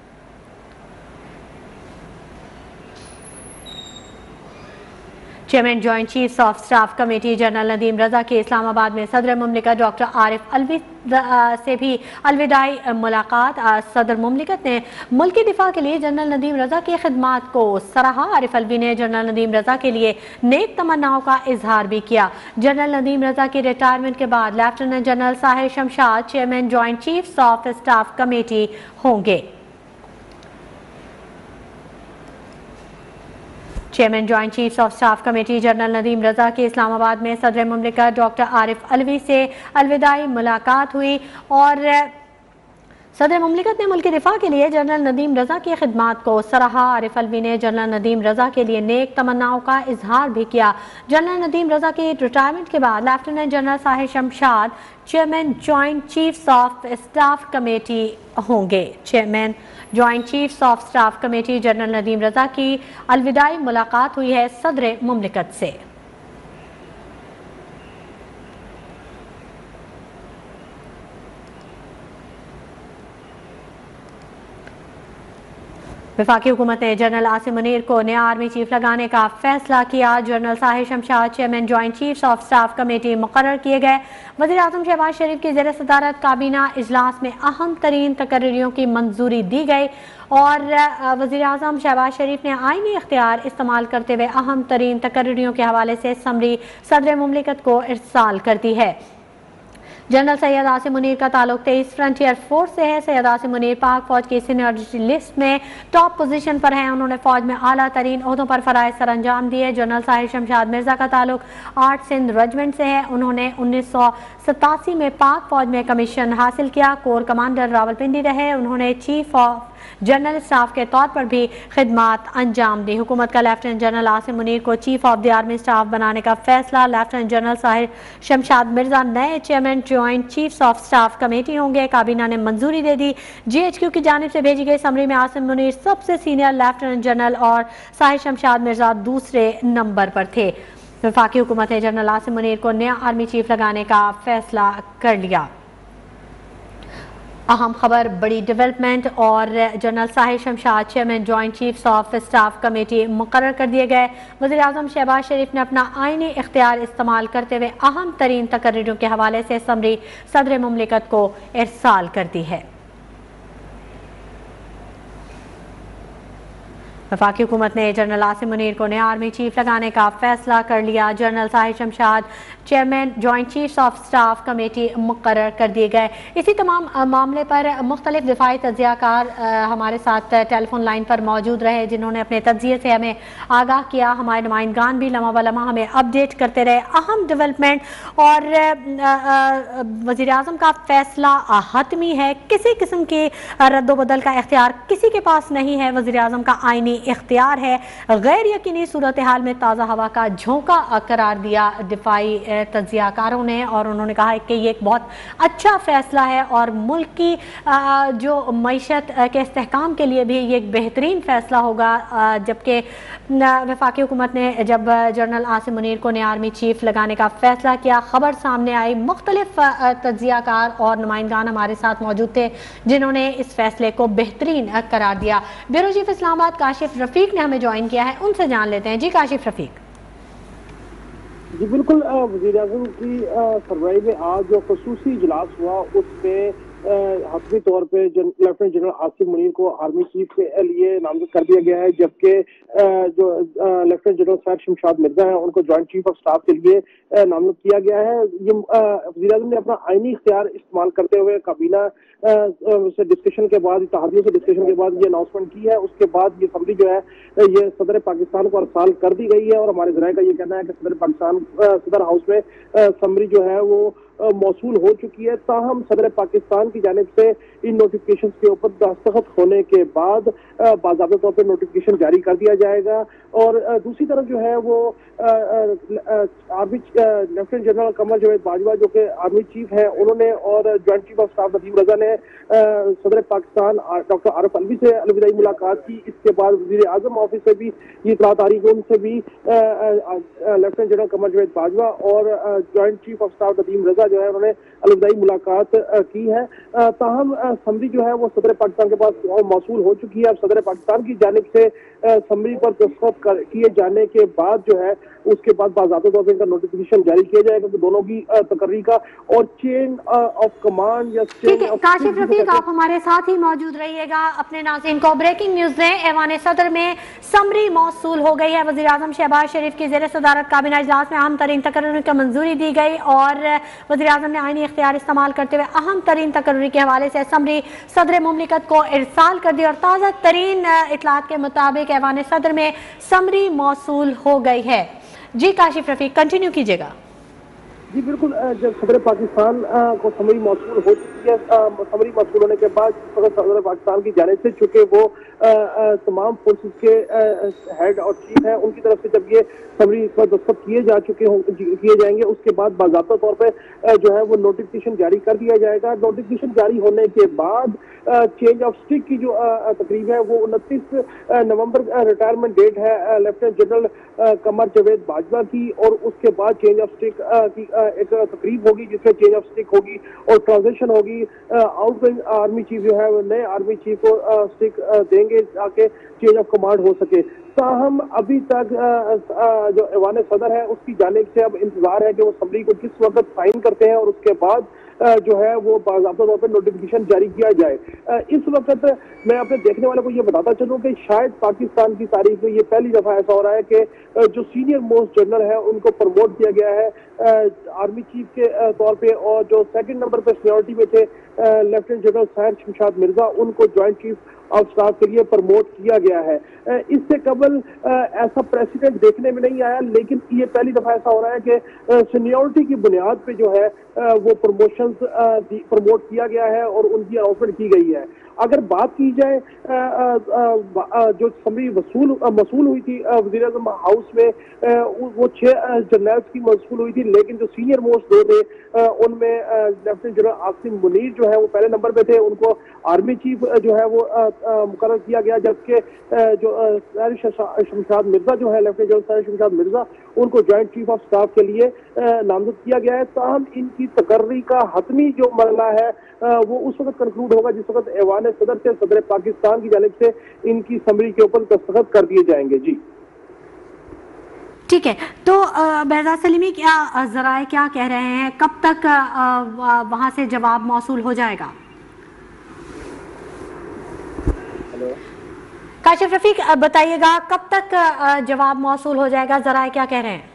Chairman joint chiefs of staff committee general Nadeem Raza के इस्लामाबाद में सदर मुमलिकत डॉक्टर आरिफ अलवी से भी अलविदाई मुलाकात। सदर मुमलिकत ने मुल्की दिफा के लिए जनरल नदीम रजा की खिदमात को सराहा। आरिफ अलवी ने जनरल नदीम रजा के लिए नेक तमन्नाओं का इजहार भी किया। जनरल नदीम रजा की रिटायरमेंट के बाद lieutenant general Sahir Shamshad chairman joint chiefs of staff committee होंगे। Chairman joint chiefs of staff committee general Nadeem Raza के इस्लामाबाद में सदर मुमलिकत डॉक्टर आरिफ अलवी से अलविदाई मुलाकात हुई और सदर मुमलिकत ने मुल्की दिफा के लिए जनरल नदीम रजा की खिदमात को सराहा। आरिफ अलवी ने जनरल नदीम रजा के लिए नेक तमन्नाओं का इजहार भी किया। जनरल नदीम रजा की रिटायरमेंट के बाद lieutenant general Sahir Shamshad chairman joint chiefs of staff committee होंगे। Chairman joint chiefs of staff committee general Nadeem Raza की अलविदाई मुलाकात हुई है सदर मुमलिकत से। वफाकी हुकूमत ने जनरल आसिम मुनीर को नया आर्मी चीफ लगाने का फैसला किया। General Sahir Shamshad chairman joint chiefs of staff committee मुकर्रर किए गए। वज़ीर आज़म शहबाज शरीफ की ज़ेर सदारत काबीना इजलास में अहम तरीन तकर्रीरों की मंजूरी दी गई और वज़ीर आज़म शहबाज शरीफ ने आईनी इख्तियार इस्तेमाल करते हुए अहम तरीन तकर्रीरों के हवाले से समरी सदर मुमलिकत को इरसाल कर दी है। जनरल सैयद आसिम मुनीर का ताल्लुक 23 फ्रंटियर फोर्स से है। सैयद आसिम मुनीर पाक फौज की सीनियरिटी लिस्ट में टॉप पोजीशन पर हैं। उन्होंने फौज में आला तरीन ओहदों पर फराइज सर अंजाम दिए। जनरल साहिर शमशाद मिर्जा का ताल्लुक 8 सिंध रेजिमेंट से है। उन्होंने 1987 में पाक फौज में कमीशन हासिल किया। कोर कमांडर रावलपिंडी रहे। उन्होंने चीफ ऑफ जनरल स्टाफ के तौर पर भी खिदमात अंजाम दी। हुकूमत का लेफ्टिनेंट जनरल आसिम मुनीर को chief of the army staff बनाने का फैसला। लेफ्टिनेंट जनरल साहिर शमशाद मिर्जा नए chairman joint chiefs of staff committee होंगे। काबीना ने मंजूरी दे दी। GHQ की जानिब से भेजी गई समरी में आसिम मुनीर सबसे सीनियर लेफ्टिनेंट जनरल और साहिर शमशाद मिर्जा दूसरे नंबर पर थे। वफाकी हुकूमत ने जनरल आसिम मुनीर को नया आर्मी चीफ लगाने का फैसला कर लिया। अहम खबर, बड़ी डेवलपमेंट और general Sahir Shamshad chairman joint chiefs of staff committee मुकर्रर कर दिए गए। वज़ीर-ए-आज़म शहबाज शरीफ ने अपना आईनी इख्तियार इस्तेमाल करते हुए अहम तरीन तकरीरों के हवाले से समरी सदर मुमलिकत को इरसाल कर दी है। वफाकी हुकूमत ने जनरल आसिम मुनीर को नया आर्मी चीफ लगाने का फैसला कर लिया। General Sahir Shamshad chairman joint chiefs of staff committee मुकर्रर कर दिए गए। इसी तमाम मामले पर मुख्तलिफ दिफाई तज्जियाकार हमारे साथ टेलीफोन लाइन पर मौजूद रहे, जिन्होंने अपने तज्जिए से हमें आगाह किया। हमारे नुमाइंदगान भी लम्हा ब लम्हा हमें अपडेट करते रहे। अहम डेवलपमेंट और वज़ीर-ए-आज़म का फैसला हतमी है, किसी किस्म की रद्दोबदल का इख्तियार किसी के पास नहीं है। वज़ीर-ए-आज़म का आईनी इख्तियार है। गैर यकीनी सूरत हाल में ताज़ा हवा का झोंका करार दिया दिफाई तज्जियाकारों ने, और उन्होंने कहा कि ये एक बहुत अच्छा फैसला है और मुल्क की जो मईशत के इस्तेहकाम के लिए भी ये एक बेहतरीन फैसला होगा। जबकि वफाकी हुकूमत ने जब जनरल आसिम मुनीर को नया आर्मी चीफ लगाने का फैसला किया, खबर सामने आई, मुख्तलिफ तज्जियाकार और नुमाइंदान हमारे साथ मौजूद थे जिन्होंने इस फैसले को बेहतरीन करार दिया। ब्यूरो चीफ इस्लामाबाद काशिफ रफीक ने हमें ज्वाइन किया है, उनसे जान लेते हैं। जी काशिफ रफीक। जी बिल्कुल, वज़ीर-ए-आज़म की सरबराही में आज जो खसूसी इजलास हुआ उसमें हतमी तौर पे लेफ्टिनेंट जनरल आसिम मुनीर को आर्मी चीफ के लिए नामजद कर दिया गया है, जबकि जो लेफ्टिनेंट जनरल साहिर शमशाद मिर्जा है उनको जॉइंट चीफ ऑफ स्टाफ के लिए नामजद किया गया है। ये वज़ीर-ए-आज़म ने अपना आईनी इख्तियार इस्तेमाल करते हुए काबीना से डिस्कशन के बाद, इत्तेहादियों से डिस्कशन के बाद ये अनाउंसमेंट की है। उसके बाद ये समरी जो है ये सदर पाकिस्तान को अरसाल कर दी गई है और हमारे ज़राए का ये कहना है कि सदर पाकिस्तान सदर हाउस में समरी जो है वो मौसूल हो चुकी है। ताहम सदर पाकिस्तान की जानिब से इन नोटिफिकेशन के ऊपर दस्तखत होने के बाद बाज़ाब्ता तौर पर नोटिफिकेशन जारी कर दिया जाएगा। और दूसरी तरफ जो है वो army lieutenant general Qamar Javed Bajwa जो कि आर्मी चीफ है, उन्होंने और joint chief of staff Nadeem Raza ने सदर पाकिस्तान डॉक्टर आरिफ अलवी से अलविदाई मुलाकात की। इसके बाद वज़ीर-ए-आज़म ऑफिस से भी ये इत्तलात आ रही है, उनसे भी लेफ्टिनेंट जनरल कमर जवेद बाजवा और joint chief of staff Nadeem Raza जो है उन्होंने अलविदाई मुलाकात की है। ताहम समरी जो है वो सदर पाकिस्तान के पास मौसूल हो चुकी है। अब सदर पाकिस्तान की जानिब से समरी पर दस्तखत किए जाने के बाद जो है उसके बाद बाज़ाब्ता तौर पर इनका नोटिफिकेशन जारी किया जाएगा कि दोनों की तकर्री का और चेन ऑफ कमांड या काशिफ रफीक आप हमारे साथ ही मौजूद रहिएगा। अपने नाज़रीन को ब्रेकिंग न्यूज दें। ऐवान सदर में समरी मौसूल हो गई है। वज़ीर-ए-आज़म शहबाज शरीफ की ज़ेर सदारत काबीना इजलास में अहम तरीन तकर्री को मंजूरी दी गई और वज़ीर-ए-आज़म ने आईनी इख्तियार इस्तेमाल करते हुए अहम तरीन तकर्री के हवाले से समरी सदर मुमलिकत को इरसाल कर दी और ताज़ा तरीन इतलात के मुताबिक ऐवान सदर में समरी मौसूल हो गई है। जी काशिफ रफीक कंटिन्यू कीजिएगा। जी बिल्कुल, जब सदर पाकिस्तान को समरी मौसूल हो चुकी है, समरी मौसूल होने के बाद सदर पाकिस्तान की जानिब से चूंकि वो तमाम फोर्सेस के हेड और चीफ हैं, उनकी तरफ से जब ये समरी पर दस्तखत किए जाएंगे उसके बाद बाज़ाब्ता तौर पर जो है वो नोटिफिकेशन जारी कर दिया जाएगा। नोटिफिकेशन जारी होने के बाद चेंज ऑफ स्टिक की जो तकरीब है वो 29 नवंबर रिटायरमेंट डेट है लेफ्टिनेंट जनरल कमर जवेद बाजवा की, और उसके बाद चेंज ऑफ स्टिक की एक तकरीब होगी जिसमें चेंज ऑफ स्टिक होगी और ट्रांजिशन होगी। आउटगोइंग आर्मी चीफ जो है वो नए आर्मी चीफ को स्टिक देंगे ताकि चेंज ऑफ कमांड हो सके। ताहम अभी तक जो ऐवान सदर है उसकी जानिब से अब इंतजार है कि वो समरी को किस वक्त साइन करते हैं और उसके बाद जो है वो बाज़ाब्ता तौर पर नोटिफिकेशन जारी किया जाए। इस वक्त मैं अपने देखने वालों को ये बताता चलूँ कि शायद पाकिस्तान की तारीख में ये पहली दफा ऐसा हो रहा है कि जो सीनियर मोस्ट जनरल है उनको प्रमोट किया गया है आर्मी चीफ के तौर पे, और जो सेकंड नंबर पे सीनियरिटी में थे लेफ्टिनेंट जनरल साहिर शमशाद मिर्जा उनको जॉइंट चीफ ऑफ स्टाफ के लिए प्रमोट किया गया है। इससे कबल ऐसा प्रेसिडेंट देखने में नहीं आया, लेकिन ये पहली दफा ऐसा हो रहा है कि सीनियरिटी की बुनियाद पे जो है वो प्रमोट किया गया है और उनकी अनाउंसमेंट की गई है। अगर बात की जाए जो समरी मसूल हुई थी वज़ीर-ए-आज़म हाउस में, वो 6 जनरल्स की मसूल हुई थी, लेकिन जो सीनियर मोस्ट 2 थे उनमें लेफ्टिनेंट जनरल आसिम मुनीर जो है वो पहले नंबर पे थे, उनको आर्मी चीफ जो है वो मुकर्रर किया गया, जबकि जो साहिर शमशाद मिर्जा जो है लेफ्टिनेंट जनरल साहिर शमशाद मिर्जा उनको ज्वाइंट चीफ ऑफ स्टाफ के लिए नामजद किया गया है। ताहम इनकी तकर्री का हतमी जो मरला है वो उस वक्त कंक्लूड होगा जिस वक्त ऐवान सदर से सदर पाकिस्तान की जानिब से इनकी समरी के ऊपर दस्तखत कर दिए जाएंगे। जी ठीक है, तो बेहज़ाद सलीमी क्या ज़राए क्या कह रहे हैं, कब तक वहां से जवाब मौसूल हो जाएगा? काशिफ रफीक बताइएगा कब तक जवाब मौसूल हो जाएगा, ज़राए क्या कह रहे हैं?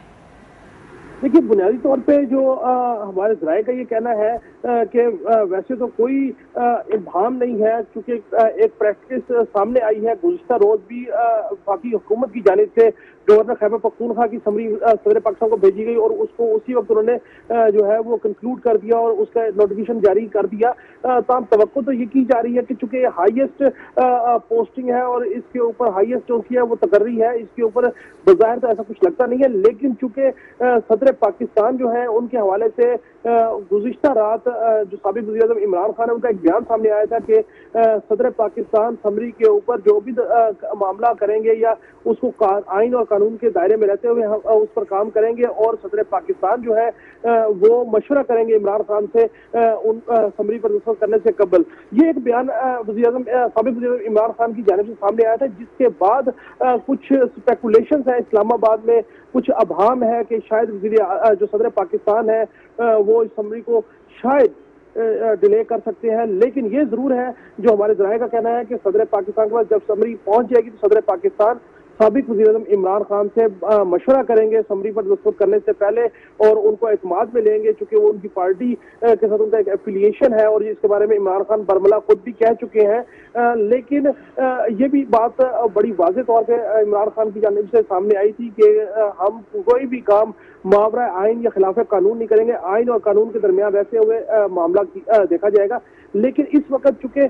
देखिए, बुनियादी तौर पे जो हमारे ज़राए का ये कहना है कि वैसे तो कोई इब्हाम नहीं है, क्योंकि एक प्रैक्टिस सामने आई है। गुज़िश्ता रोज भी वफाकी हुकूमत की जानिब से गवर्नर खैबर पख्तूनख्वा की समरी सदर पाकिस्तान को भेजी गई और उसको उसी वक्त उन्होंने जो है वो कंक्लूड कर दिया और उसका नोटिफिकेशन जारी कर दिया। तमाम तवक्को तो ये की जा रही है कि चूंकि हाईएस्ट पोस्टिंग है और इसके ऊपर हाईएस्ट जो है वो तकर्री है, इसके ऊपर बज़ाहिर तो ऐसा कुछ लगता नहीं है, लेकिन चूंकि सदर पाकिस्तान जो है उनके हवाले से गुज़िश्ता रात जो साबिक़ वज़ीर-ए-आज़म इमरान खान है उनका एक बयान सामने आया था कि सदर पाकिस्तान समरी के ऊपर जो भी मामला करेंगे या उसको आइन और कानून के दायरे में रहते हुए हम उस पर काम करेंगे और सदर पाकिस्तान जो है वो मशवरा करेंगे इमरान खान से उन समरी पर दस्तखत करने से कबल। ये एक बयान वज़ीर-ए-आज़म साबिक़ वज़ीर इमरान खान की जानिब से सामने आया था, जिसके बाद कुछ स्पेकुलेशन है इस्लामाबाद में, कुछ अभाम है कि शायद जो सदर पाकिस्तान है वो इस समरी को शायद डिले कर सकते हैं। लेकिन ये जरूर है, जो हमारे ज़राए का कहना है कि सदर पाकिस्तान के पास जब समरी पहुंच जाएगी तो सदर पाकिस्तान साबिक़ वज़ीर-ए-आज़म इमरान खान से मशवरा करेंगे समरी पर दस्तखत करने से पहले और उनको एतमाद में लेंगे, चूंकि वो उनकी पार्टी के साथ उनका एक एफिलिएशन है और इसके बारे में इमरान खान बरमला खुद भी कह चुके हैं। लेकिन ये भी बात बड़ी वाज़ेह तौर पर इमरान खान की जानिब से सामने आई थी कि हम कोई भी काम मुआवरा आइन या खिलाफ कानून नहीं करेंगे, आइन और कानून के दरमियान रहते हुए मामला देखा जाएगा। लेकिन इस वक्त चूंकि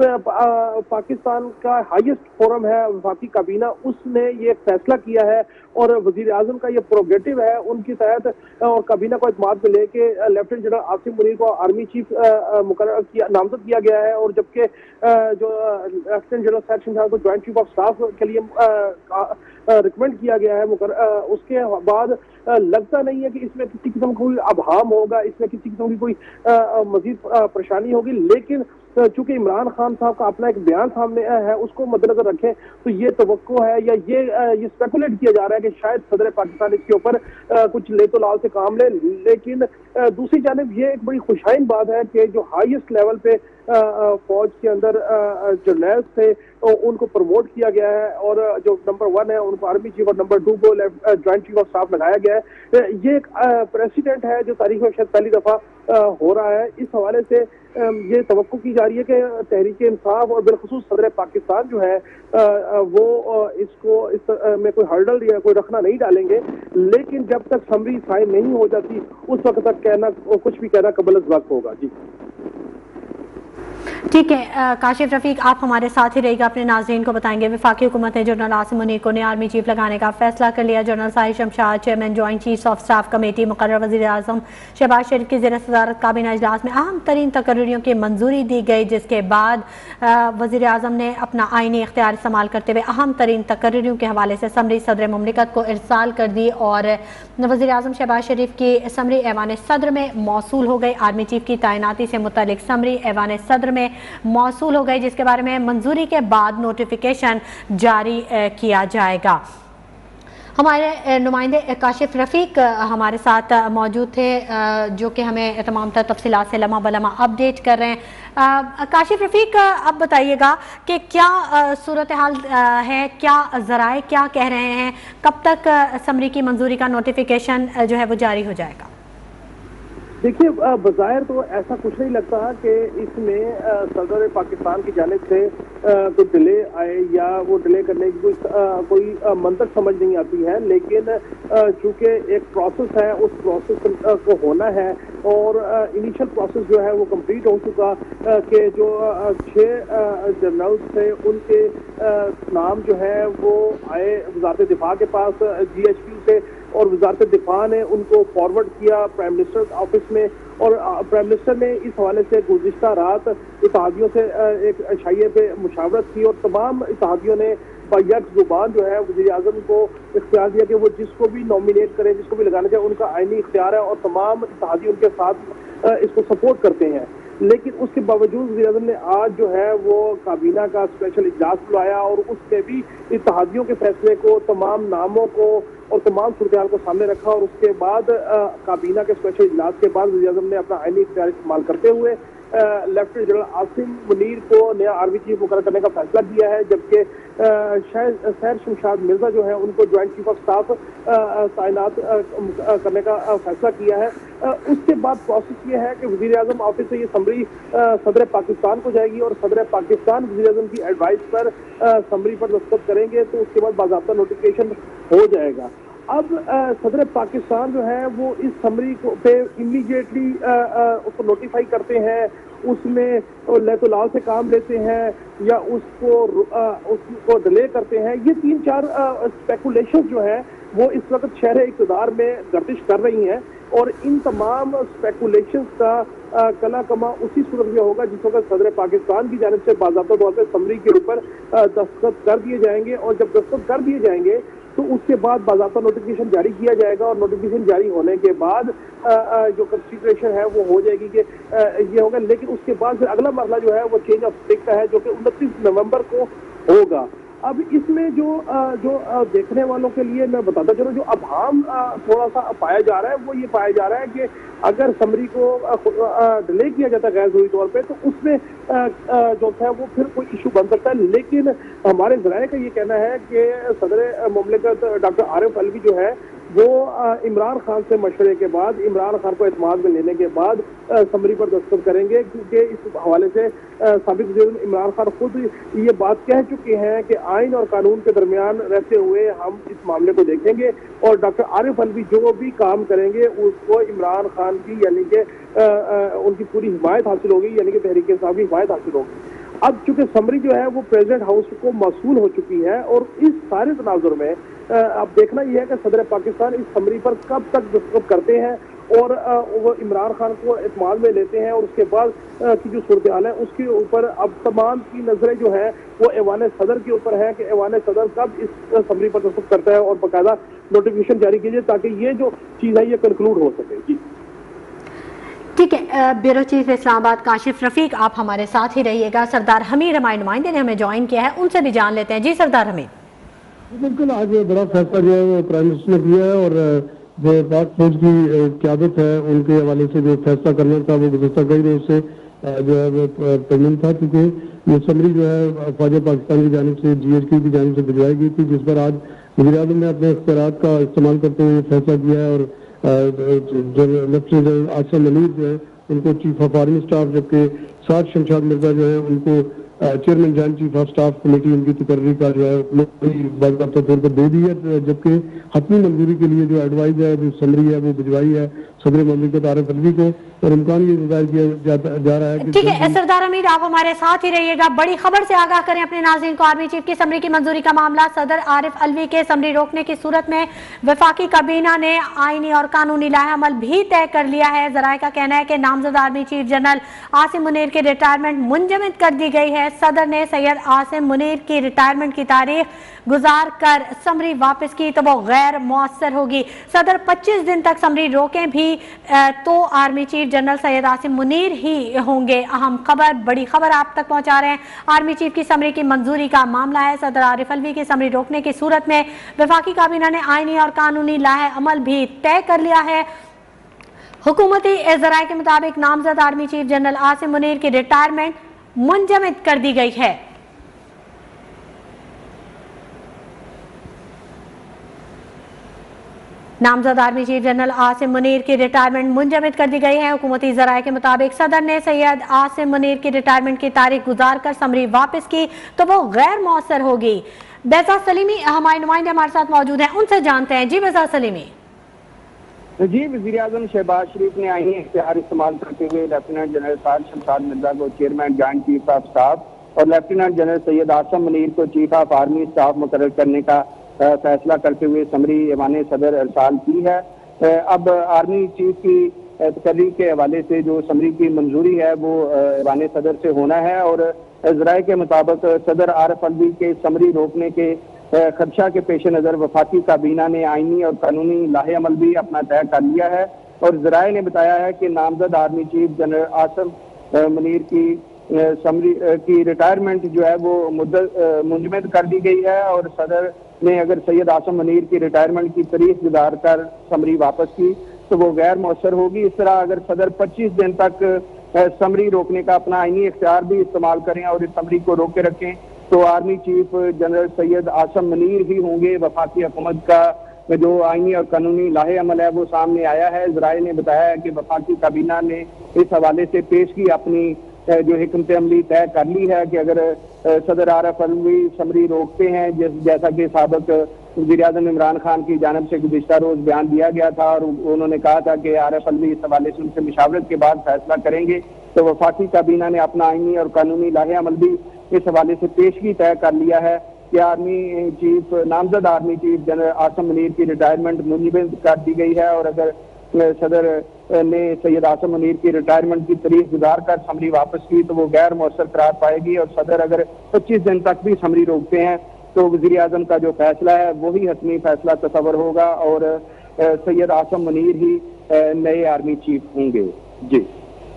पाकिस्तान का हाईएस्ट फोरम है वफाकी काबीना, उसने ये फैसला किया है और वजीर आजम का ये प्रोग्रेटिव है, उनके तहत और काबीना को इत्मीनान में लेके लेफ्टिनेंट जनरल आसिम मुनीर को आर्मी चीफ नामजद किया गया है और जबकि जो लेफ्टिनेंट जनरल सैयद शमशाद को ज्वाइंट चीफ ऑफ स्टाफ के लिए रिकमेंड किया गया है। उसके बाद लगता नहीं है कि इसमें किसी किस्म का कोई अभाम होगा, इसमें किसी किस्म की कोई मजीद परेशानी होगी। लेकिन चूंकि इमरान खान साहब का अपना एक बयान सामने है, उसको मद्देनजर रखें तो ये तवक्को है या ये स्पेकुलेट किया जा रहा है कि शायद सदर पाकिस्तान इसके ऊपर कुछ ले तो लाल से काम ले। लेकिन दूसरी जानिब ये एक बड़ी खुशाइन बात है कि जो हाईएस्ट लेवल पे फौज के अंदर जर्नल थे उनको प्रमोट किया गया है और जो नंबर 1 है उनको आर्मी चीफ और नंबर 2 को ज्वाइंट चीफ ऑफ स्टाफ लगाया गया है। ये एक प्रेसिडेंट है जो तारीख में शायद पहली दफा हो रहा है। इस हवाले से ये तवक्को की जा रही है कि तहरीक इंसाफ और बिलखुसूस सदर पाकिस्तान जो है वो इसको इस में कोई हर्डल या कोई रखना नहीं डालेंगे। लेकिन जब तक समरी साइन नहीं हो जाती उस वक्त तक कहना कुछ भी कहना कबल वक्त होगा। जी ठीक है, काशिफ रफीक आप हमारे साथ ही रहेगा, अपने नाज़रीन को बताएंगे वफाकी हुकूमत ने जनरल आसिम मुनीर को नया आर्मी चीफ लगाने का फैसला कर लिया। General Sahir Shamshad chairman joint chief of staff committee मुकर्रर वज़ीर आज़म शहबाज शरीफ की ज़ेर सदारत काबीना इजलास में अहम तरीन तकर्रियों की मंजूरी दी गई, जिसके बाद वज़ीर आज़म ने अपना आइनी इख्तियार इस्तेमाल करते हुए अहम तरीन तकर्रियों के हवाले से समरी सदर मुमलिकत को इरसाल कर दी और वज़ीर आज़म शहबाज शरीफ की समरी ऐवान सदर में मौसूल हो गई। आर्मी चीफ की तैनाती से मुतल्लिक समरी ऐवान सदर में मौसूल हो गई, जिसके बारे में मंजूरी के बाद नोटिफिकेशन जारी किया जाएगा। हमारे नुमाइंदे काशिफ रफीक हमारे साथ मौजूद थे जो कि हमें तमाम तर तफसीलात से लम्हा बलम्हा अपडेट कर रहे हैं। काशिफ रफीक अब बताइएगा कि क्या सूरत हाल है, क्या ज़राए क्या कह रहे हैं, कब तक समरी की मंजूरी का नोटिफिकेशन जो है वो जारी हो जाएगा? देखिए, बज़ाहिर तो ऐसा कुछ नहीं लगता कि इसमें सदर पाकिस्तान की जानिब से कोई डिले आए या वो डिले करने की कोई मंतक समझ नहीं आती है। लेकिन चूंकि एक प्रोसेस है, उस प्रोसेस को होना है और इनिशियल प्रोसेस जो है वो कंप्लीट हो चुका कि जो 6 जनरल्स थे उनके नाम जो है वो आए वज़ारत दिफा के पास GHQ से और वज़ारत दिफा ने उनको फॉरवर्ड किया प्राइम मिनिस्टर ऑफिस में और प्राइम मिनिस्टर ने इस हवाले से गुज़िश्ता रात इत्तेहादियों से एक शाइए पे मुशावरत की और तमाम इत्तेहादियों ने यक जुबान जो है वज़ीर आज़म को इख्तियार दिया कि वो जिसको भी नॉमिनेट करें, जिसको भी लगाना चाहे, उनका आईनी इख्तियार है और तमाम इत्तेहादी उनके साथ इसको सपोर्ट करते हैं। लेकिन उसके बावजूद वज़ीर आज़म ने आज जो है वो काबीना का स्पेशल इजलास बुलाया और उसमें भी इत्तेहादियों के फैसले को, तमाम नामों को और तमाम सूरत को सामने रखा और उसके बाद काबीना के स्पेशल इजलास के बाद वज़ीर आज़म ने अपना आईनी इख्तियार इस्तेमाल करते हुए लेफ्टिनेंट जनरल आसिम मुनीर को नया आर्मी चीफ मुकर्रर करने का फैसला किया है, जबकि सैर शमशाद मिर्जा जो है उनको ज्वाइंट चीफ ऑफ स्टाफ तैनात करने का फैसला किया है। उसके बाद प्रोसेस ये है कि वज़ीर आज़म ऑफिस से ये समरी सदर पाकिस्तान को जाएगी और सदर पाकिस्तान वज़ीर आज़म की एडवाइस पर समरी पर दस्तखत करेंगे, तो उसके बाद बाज़ाब्ता नोटिफिकेशन हो जाएगा। अब सदर पाकिस्तान जो है वो इस समरी को पे इमीडिएटली उसको नोटिफाई करते हैं, उसमें तो लाल से काम लेते हैं या उसको डिले करते हैं। ये 3-4 स्पेकुलेशन जो है वो इस वक्त शहर इक़्तिदार में गर्दिश कर रही हैं और इन तमाम स्पेकुलेशंस का कला कमा उसी सूरत में होगा जिस वक्त सदर पाकिस्तान की जानिब से बाज़ाब्ता तौर पर समरी के ऊपर दस्तखत कर दिए जाएंगे और जब दस्तखत कर दिए जाएंगे तो उसके बाद बाज़ाब्ता नोटिफिकेशन जारी किया जाएगा और नोटिफिकेशन जारी होने के बाद जो कंसिडरेशन है वो हो जाएगी कि ये होगा। लेकिन उसके बाद फिर अगला मरला जो है वो चेंज ऑफ स्टेट का है, जो कि 29 नवंबर को होगा। अब इसमें जो देखने वालों के लिए मैं बताता चलूं, जो अभाम थोड़ा सा पाया जा रहा है वो ये पाया जा रहा है कि अगर समरी को डिले किया जाता है गैर जरूरी तौर पे, तो उसमें जो है वो फिर कोई इशू बन सकता है। लेकिन हमारे ज़राए का ये कहना है कि सदर मुमलिकत डॉक्टर आरिफ अलवी जो है वो इमरान खान से मशवरे के बाद, इमरान खान को एतमाद में लेने के बाद समरी पर दस्तखत करेंगे, क्योंकि इस हवाले से साबिक वज़ीर इमरान खान खुद ये बात कह चुके हैं कि आइन और कानून के दरमियान रहते हुए हम इस मामले को देखेंगे और डॉक्टर आरिफ अलवी जो भी काम करेंगे उसको इमरान खान की यानी कि उनकी पूरी हिमायत हासिल होगी, यानी कि तहरीक इंसाफ की हिमायत हासिल होगी। अब चूंकि समरी जो है वो प्रेसिडेंट हाउस को मौसूल हो चुकी है और इस सारे तनाजुर में अब देखना यह है कि सदर पाकिस्तान इस समरी पर कब तक दस्तखत करते हैं और वो इमरान खान को एतमाद में लेते हैं और उसके बाद की जो सूरत हाल है उसके ऊपर अब तमाम की नजरें जो है वो ऐवान सदर के ऊपर है कि ऐवान सदर कब इस समरी पर दस्तखत करता है और बाकायदा नोटिफिकेशन जारी कीजिए ताकि ये जो चीज़ है ये कंक्लूड हो सके। जी ठीक है, ब्यूरो चीफ इस्लामाबाद काशिफ रफीक आप हमारे साथ ही रहिएगा। सरदार हमीद हमारे नुमाइंदे ने हमें ज्वाइन किया है, उनसे भी जान लेते हैं। जी सरदार हमीद। बिल्कुल, आज बड़ा फैसला जो है वो प्राइम मिनिस्टर ने किया है और जो पाक फौज की क़यादत है उनके हवाले से जो फैसला करना था वो गुज़श्ता कई रोज से जो है वो पेंडिंग था, क्योंकि ये समरी जो है फ़ौज पाकिस्तान की जानिब से GHQ की जानिब से भिजवाई गई थी, जिस पर आज वज़ीर आज़म ने अपने इख्तियारात का इस्तेमाल करते हुए फैसला किया है और लेफ्टिनेंट जनरल आसिम मुनीर जो है उनको चीफ ऑफ आर्मी स्टाफ, जबकि सैर शमशाद मिर्जा जो है उनको chairman joint chief of staff committee उनकी तकर्री का जो है बाकायदा तौर पर दे दी है, जबकि हतमी मंजूरी के लिए जो एडवाइज है जो समरी है वो भिजवाई है सदर मुमलिकत आरिफ अलवी को और इम्कान ये जाहिर किया जा रहा है कि ठीक है सरदार हमीद आप हमारे साथ ही रहिएगा। बड़ी खबर से आगाह करें अपने नाज़रीन को। आर्मी चीफ की समरी की मंजूरी का मामला सदर आरिफ अलवी के समरी रोकने की सूरत में वफाकी काबीना ने आईनी और कानूनी लाहेअमल भी तय कर लिया है। ज़राए का कहना है कि नामजद army chief general Asim Munir की रिटायरमेंट मुंजमद कर दी गई है। सदर ने सैयद आसिम मुनीर की रिटायरमेंट की तारीख गुजार कर समरी वापस की तो वो गैर मौसर होगी। सदर 25 दिन तक समरी रोकें भी तो army chief general Syed Asim Munir ही होंगे। अहम खबर, बड़ी खबर आप तक पहुंचा रहे हैं। आर्मी चीफ की समरी की मंजूरी का मामला है। सदर आरिफ अलवी की समरी रोकने की सूरत में वफाकी काबीना ने आईनी और कानूनी लाहे-अमल भी तय कर लिया है। हुकूमती ज़राए के मुताबिक नामजद army chief general Asim Munir की रिटायरमेंट मुंजमद कर दी गई है। नामजद army chief general Asim Munir की रिटायरमेंट मुंजमद कर दी गई है। हुकूमती ज़राए के मुताबिक सदर ने सैयद आसिम मुनीर की रिटायरमेंट की तारीख गुजार कर समरी वापस की तो वो गैर मौसर होगी। बेजा सलीमी हमारे नुमाइंदे हमारे साथ मौजूद हैं, उनसे जानते हैं। जी बेजा सलीमी। जी, वज़ीर आज़म शहबाज शरीफ ने आईनी इख्तियार इस्तेमाल करते हुए लेफ्टिनेंट जनरल सैर शमशाद मिर्जा को chairman joint chief of staff और लेफ्टिनेंट जनरल सैयद आसिम मुनीर को चीफ ऑफ आर्मी स्टाफ मुकर्रर करने का फैसला करते हुए समरी ऐवान सदर अरसाल की है। अब आर्मी चीफ की तकर्री के हवाले से जो समरी की मंजूरी है वो ऐवान सदर से होना है और जराये के मुताबिक सदर आरिफ अलवी के समरी रोकने के खदशा के पेश नज़र वफाकी काबीना ने आईनी और कानूनी लाहे अमल भी अपना तय कर लिया है। और जराये ने बताया है कि नामजद army chief general Asim Munir की समरी की रिटायरमेंट जो है वो मुंजमद कर दी गई है। और सदर ने अगर सैयद आसिम मुनीर की रिटायरमेंट की तारीख गुजार कर समरी वापस की तो वो गैर मौसर होगी। इस तरह अगर सदर 25 दिन तक समरी रोकने का अपना आईनी इख्तियार भी इस्तेमाल करें और इस समरी को रोके रखें तो army chief general Syed Asim Munir ही होंगे। वफाकी हुकूमत का जो आईनी और कानूनी लाहे अमल है वो सामने आया है। जराये ने बताया है कि वफाकी काबीना ने इस हवाले से पेश की अपनी जो हिकमत अमली तय कर ली है कि अगर सदर आरिफ अलवी समरी रोकते हैं जैसा कि साबिक वज़ीर-ए-आज़म इमरान खान की जानिब से गुज़िश्ता रोज बयान दिया गया था और उन्होंने कहा था कि आरिफ अलवी इस हवाले से उनसे मुशावरत के बाद फैसला करेंगे, तो वफाकी काबीना ने अपना आईनी और कानूनी लाहे अमल भी इस हवाले से पेशगी तय कर लिया है कि आर्मी चीफ नामजद army chief general Asim Munir की रिटायरमेंट मुंजमद कर दी गई है। और अगर सदर ने सैयद आसिम मुनीर की रिटायरमेंट की तारीख गुजार कर समरी वापस की तो वो गैर मौसर करार पाएगी। और सदर अगर 25 दिन तक भी समरी रोकते हैं तो वज़ीर आज़म का जो फैसला है वही हतमी फैसला तस्वर होगा और सैयद आसिम मुनीर ही नए आर्मी चीफ होंगे। जी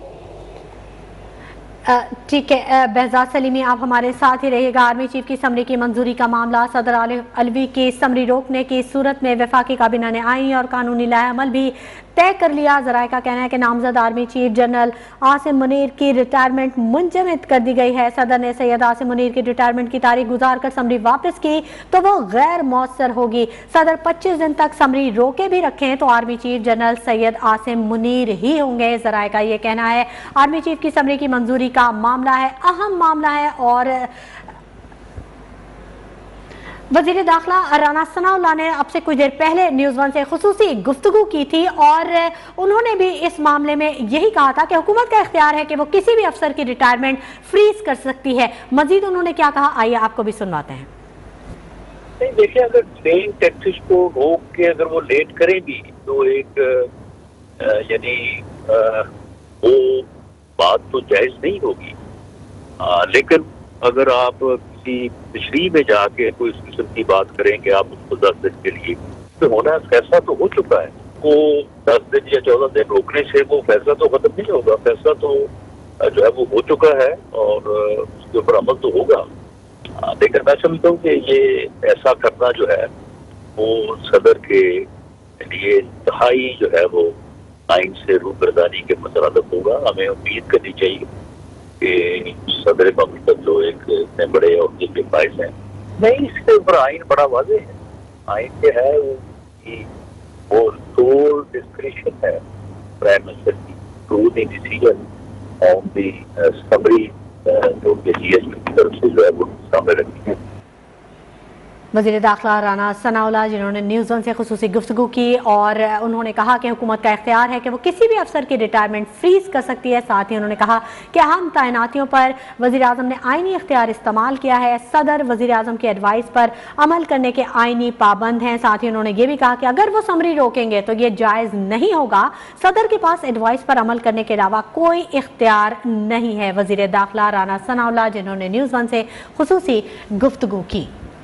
ठीक है, बेहजाद सलीमी आप हमारे साथ ही रहिएगा। आर्मी चीफ की समरी की मंजूरी का मामला सदर आरिफ अलवी की समरी रोकने की सूरत में वफाकी काबीना ने आईनी और कानूनी लाहे अमल भी तय कर लिया। जराये का कहना है कि नामजद army chief general Asim Munir की रिटायरमेंट मुंजमद कर दी गई है। सदर ने सैयद आसिम मुनीर की रिटायरमेंट की तारीख गुजार कर समरी वापस की तो वो गैर मौसर होगी। सदर 25 दिन तक समरी रोके भी रखें तो army chief general Syed Asim Munir ही होंगे। जराये का ये कहना है आर्मी चीफ की समरी की मंजूरी का मामला है, अहम मामला है। और वज़ीर दाखिला राना सनाउल्लाह ने अब से कुछ देर पहले न्यूज़ 1 से खुसूसी गुफ्तगू की थी और उन्होंने भी इस मामले में यही कहा था कि हुकूमत का इख्तियार है कि वो किसी भी अफसर की रिटायरमेंट फ्रीज कर सकती है। मजीद उन्होंने क्या कहा, आइए आपको भी सुनवाते हैं। नहीं देखिए, अगर ट्रेन टैक्सेस को रोक के अगर वो लेट करें भी तो एक यानी वो बात तो जायज नहीं होगी। लेकिन अगर आप किसी तशरीह में जाके कोई इस किस्म की बात करें कि आप उसको 10 दिन के लिए तो होना फैसला तो हो चुका है, वो 10 दिन या 14 दिन रोकने से वो फैसला तो खत्म नहीं होगा। फैसला तो जो है वो हो चुका है और उसके ऊपर अमल तो होगा। लेकिन मैं समझता हूँ कि ये ऐसा करना जो है वो सदर के लिए इंतहाई जो है वो आइन से रूबरदारी के मुताबिक होगा। हमें उम्मीद करनी चाहिए कि सदर ममलकत जो एक इतने बड़े अहदे के फाइज हैं, नहीं इसके ऊपर आइन बड़ा वाज़ेह है। आइन क्या है वो सोल डिस्क्रिशन है प्राइम मिनिस्टर की to the decision on the summary जो कि जीएसटी की तरफ से जो है वो सामने रखी है। वज़ीर दाखिला राना सनाउल्लाह जिन्होंने न्यूज़ 1 से खुसूसी गुफ्तगू की और उन्होंने कहा कि हुकूमत का इख्तियार है कि वो किसी भी अफसर की रिटायरमेंट फ्रीज कर सकती है। साथ ही उन्होंने कहा कि अहम तैनातियों पर वज़ीर आज़म ने आइनी इख्तियार इस्तेमाल किया है। सदर वज़ीर आज़म की एडवाइस पर अमल करने के आइनी पाबंद हैं। साथ ही उन्होंने ये भी कहा कि अगर वो समरी रोकेंगे तो ये जायज़ नहीं होगा। सदर के पास एडवाइस पर अमल करने के अलावा कोई इख्तियार नहीं है। वज़ीर दाखिला राना सनाउल्लाह जिन्होंने न्यूज़ 1 से खुसूसी गुफ्तगू की।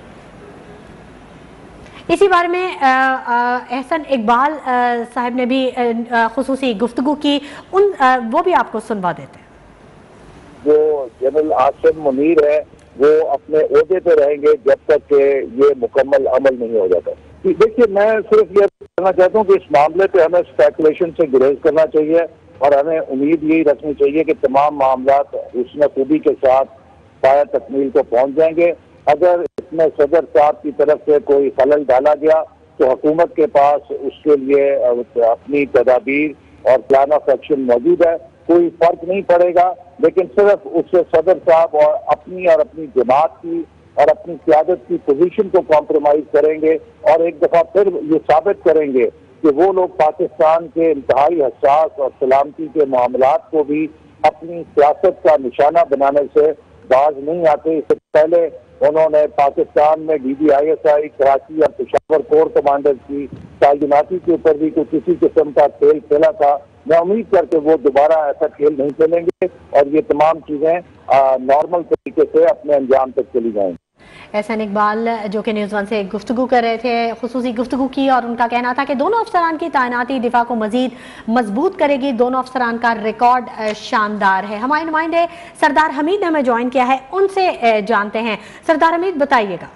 इसी बारे में एहसन इकबाल साहब ने भी खुसूसी गुफ्तगू की, वो भी आपको सुनवा देते हैं। जो जनरल आसिम मुनीर है वो अपने ओहदे पे रहेंगे जब तक कि ये मुकम्मल अमल नहीं हो जाता। देखिए, मैं सिर्फ ये कहना चाहता हूँ कि इस मामले पे हमें स्पेकुलेशन से गुरेज करना चाहिए और हमें उम्मीद यही रखनी चाहिए कि तमाम मामला उसमें खूबी के साथ पाया तकमील को पहुँच जाएंगे। अगर इसमें सदर साहब की तरफ से कोई खलल डाला गया तो हुकूमत के पास उसके लिए अपनी तदाबीर और प्लान ऑफ एक्शन मौजूद है, कोई फर्क नहीं पड़ेगा। लेकिन सिर्फ उससे सदर साहब और अपनी जमात की और अपनी क़यादत की पोजीशन को कॉम्प्रोमाइज करेंगे और एक दफ़ा फिर ये साबित करेंगे कि वो लोग पाकिस्तान के इंतहाई हसास और सलामती के मामलात को भी अपनी सियासत का निशाना बनाने से बाज नहीं आते। इससे पहले उन्होंने पाकिस्तान में DBISI कराची और पेशावर कोर कमांडर की तैनाती के ऊपर भी कुछ किसी किस्म का खेल खेला था मैं उम्मीद करके वो दोबारा ऐसा खेल नहीं खेलेंगे और ये तमाम चीजें नॉर्मल तरीके से अपने अंजाम तक चली जाएंगी। एहसन इकबाल जो कि न्यूज़ 1 से गुफ्तगू कर रहे थे, खुसूसी गुफ्तगू की और उनका कहना था कि दोनों अफसरान की तैनाती दिफा को मजीद मजबूत करेगी। दोनों अफसरान का रिकॉर्ड शानदार है। हमारे नुमाइंदे सरदार हमीद ने हमें ज्वाइन किया है, उनसे जानते हैं। सरदार हमीद बताइएगा।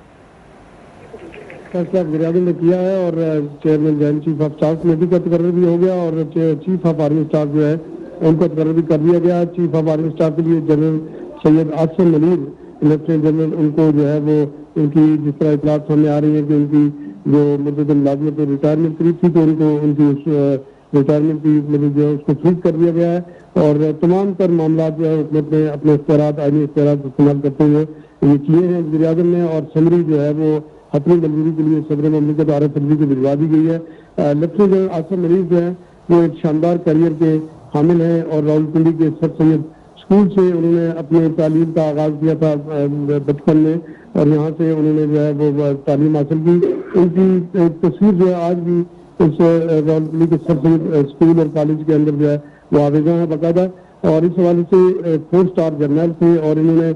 फैसला वज़ीर-ए-आज़म ने किया है और chairman joint chief of staff committee का तकर्रर भी हो गया और चीफ ऑफ आर्मी स्टाफ जो है उनको तकर्रर भी कर दिया गया। चीफ ऑफ आर्मी स्टाफ के लिए general Syed Asim Munir lieutenant general, उनको जो है वो उनकी जिस तरह इतलात सामने आ रही है कि उनकी जो मुद्दत मुलाजमत रिटायरमेंट करीब थी तो उनको उनकी उस रिटायरमेंट की मतलब जो है उसको छूट कर दिया गया है और तमाम तर मामला जो है हुकूमत ने अपने इख्तियारात आईनी इख्तियारात इस्तेमाल करते हुए ये किए हैं वज़ीर-ए-आज़म ने। और समरी जो है वो हतमी मंजूरी के लिए सदर ममलिकत आरिफ अलवी को भिजवा दी गई है। लेफ्टिनेंट जनरल आसिम मनीर जो है वो एक शानदार करियर के हामिल हैं और रावलपिंडी के सर सैयद स्कूल से उन्होंने अपने तालीम का आगाज किया था बचपन में और यहाँ से उन्होंने जो है वो तालीम हासिल की। उनकी तस्वीर जो है आज भी उस रावलपिंडी के सर सैयद स्कूल और कॉलेज के अंदर जो है वो आवेजा है बाकायदा। और इस हवाले से 4 स्टार जर्नल थे और इन्होंने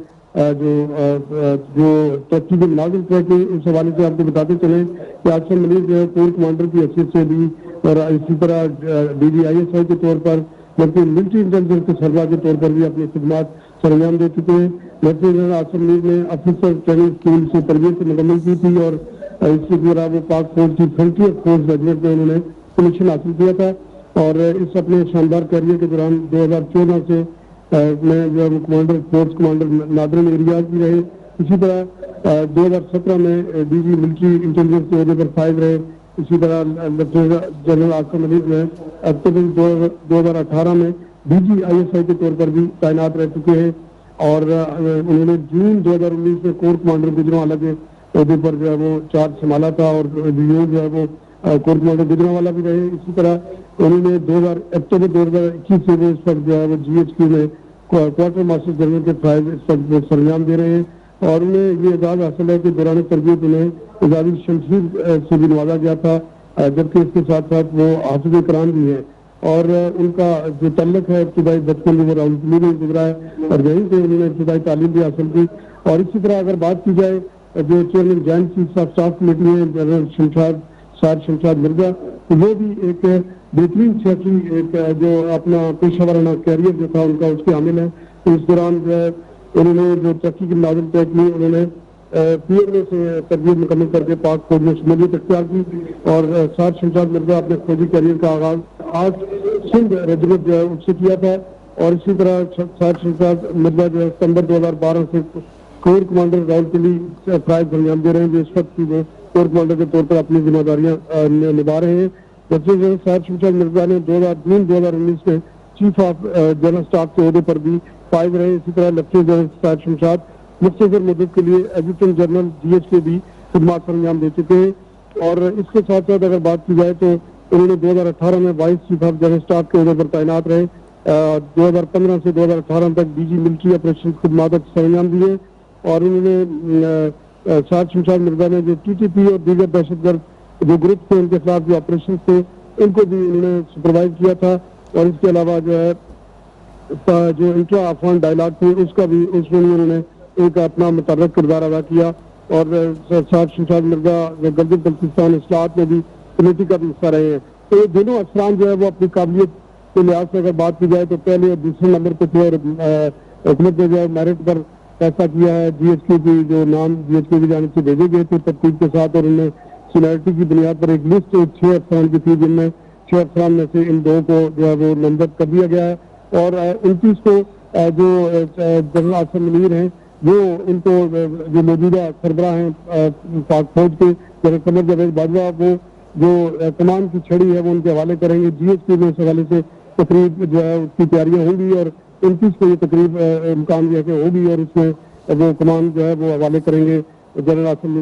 जो तरक्की के मुनाजिम ट्रैक में उस हवाले से आपको बताते चले कि आसिम मनीर जो है कोर कमांडर की हैसियत से भी और इसी तरह DGISI के तौर पर बल्कि मिलिट्री इंटेलिजेंस के सरबराह के तौर पर भी अपनी खिदमत सरंजाम दे चुके हैं। लेफ्टिनेंट जनरल आसिम मनीर ने ऑफिसर ट्रेनिंग स्कूल से तरबियत मुकम्मल की थी और इसके द्वारा वो पाक फौज की 30th फोर्स रेजिमेंट में उन्होंने कमीशन हासिल किया था और इस अपने शानदार करियर के दौरान 2014 से में जो commander force commander northern areas भी रहे। इसी तरह 2017 में DG मिलिट्री इंटेलिजेंस के अहदे पर फायद रहे। इसी तरह लेफ्टिनेंट जनरल आसिम मनीर जो है अक्टूबर 2018 में DGISI के तौर पर भी तैनात रह चुके हैं और उन्होंने जून 2019 में कोर कमांडर गुजरांवाला के अहदे पर जो है वो चार्ज संभाला था और यूं जो है वो कोर कमांडर गुजरांवाला भी रहे। इसी तरह उन्होंने अक्टूबर 2021 से वो इस वक्त जो है वो GHQ में क्वार्टर मास्टर जनरल के फायद इस वक्त सरंजाम दे रहे हैं और उन्हें ये एजाज हासिल है कि दौरान तरबियत उन्हें एजाजी शमशीर से भी नवाजा गया था, जबकि इसके साथ साथ वो हाफिज कुरान भी है और उनका जो तल्लक है इब्तिदाई बचपन में वो रावलपिंडी में गुजरा है और यहीं से उन्होंने इब्तिदाई तालीम भी हासिल की। और इसी तरह अगर बात की जाए जो chairman joint chief of staff committee है जनरल शमशाद मिर्जा, तो वो भी एक बेहतरीन सेक्रेटरी एक जो अपना पेशावराना कैरियर जो था उनका उसके हामिल है। तो इस दौरान जो है उन्होंने जो तरक्की की मुलाजिम तय की, उन्होंने PMA से तरबियत मुकम्मल करके पाक फौज में शमूलियत इख्तियार की और सार शमशाद मिर्जा अपने फौजी कैरियर का आगाज आज सिंध रेजिमेंट जो है उससे किया था और इसी तरह सार शमशाद मिर्जा जो है सितंबर 2012 से कोर कमांडर रावलपिंडी प्राइज अंजाम दे रहे हैं, जो इस वक्त वो कोर कमांडर के तौर पर अपनी जिम्मेदारियां निभा रहे हैं। जबकि सार शमशाद मिर्जा ने जून 2019 में चीफ ऑफ जनरल स्टाफ के अहदे पर भी फायद रहे। इसी तरह लेफ्टिनेंट जनरल सार शमशाद मुख्तसर मुद्दत के लिए एडिशनल जनरल GHQ भी खिदमत सरंजाम दे चुके हैं। और इसके साथ साथ अगर बात की जाए तो उन्होंने 2018 में vice chief of general staff के अहदे पर तैनात रहे। 2015 से 2018 तक DG मिलिट्री ऑपरेशन खिदमत सरंजाम दिए और उन्होंने सार शमशाद मिर्जा ने जो TTP और दीगर दहशतगर्द जो ग्रुप थे उनके खिलाफ जो ऑपरेशन थे उनको भी उन्होंने सुपरवाइज किया था। और इसके अलावा जो है जो इंट्रा अफगान डायलॉग थे उसका भी उसमें उन्होंने एक अपना मुतर्रक किरदार अदा किया और सार शमशाद मिर्जा गिलगित बल्तिस्तान इस्लाहात में भी कमेटी का भी हिस्सा रहे हैं। तो ये दोनों अफसरान जो है वो अपनी काबिलियत के लिहाज से अगर बात की जाए तो पहले और दूसरे नंबर पर थे और हुकूमत ने जो है मेरिट पर फैसला किया है। GHQ की जो नाम GHQ की जानिब से भेजे गए थे तरतीब के साथ और उन्हें सीनियरिटी की बुनियाद पर एक लिस्ट 6 अफसरान की थी, जिनमें 6 अफसरान में से इन 2 को जो है वो नामजद कर दिया गया है और 29 को जो जनरल आसिम मनीर हैं वो इनको जो मौजूदा सरबराह हैं पाक फौज के जनरल कमर जावेद बाजवा वो जो कमान की छड़ी है वो उनके हवाले करेंगे। GHQ में इस हवाले से तकरीब जो है उसकी तैयारियां होंगी और 29 को ये तकरीब इम्कान जो है होगी और उसमें वो कमान जो है वो हवाले करेंगे जनरल आसिम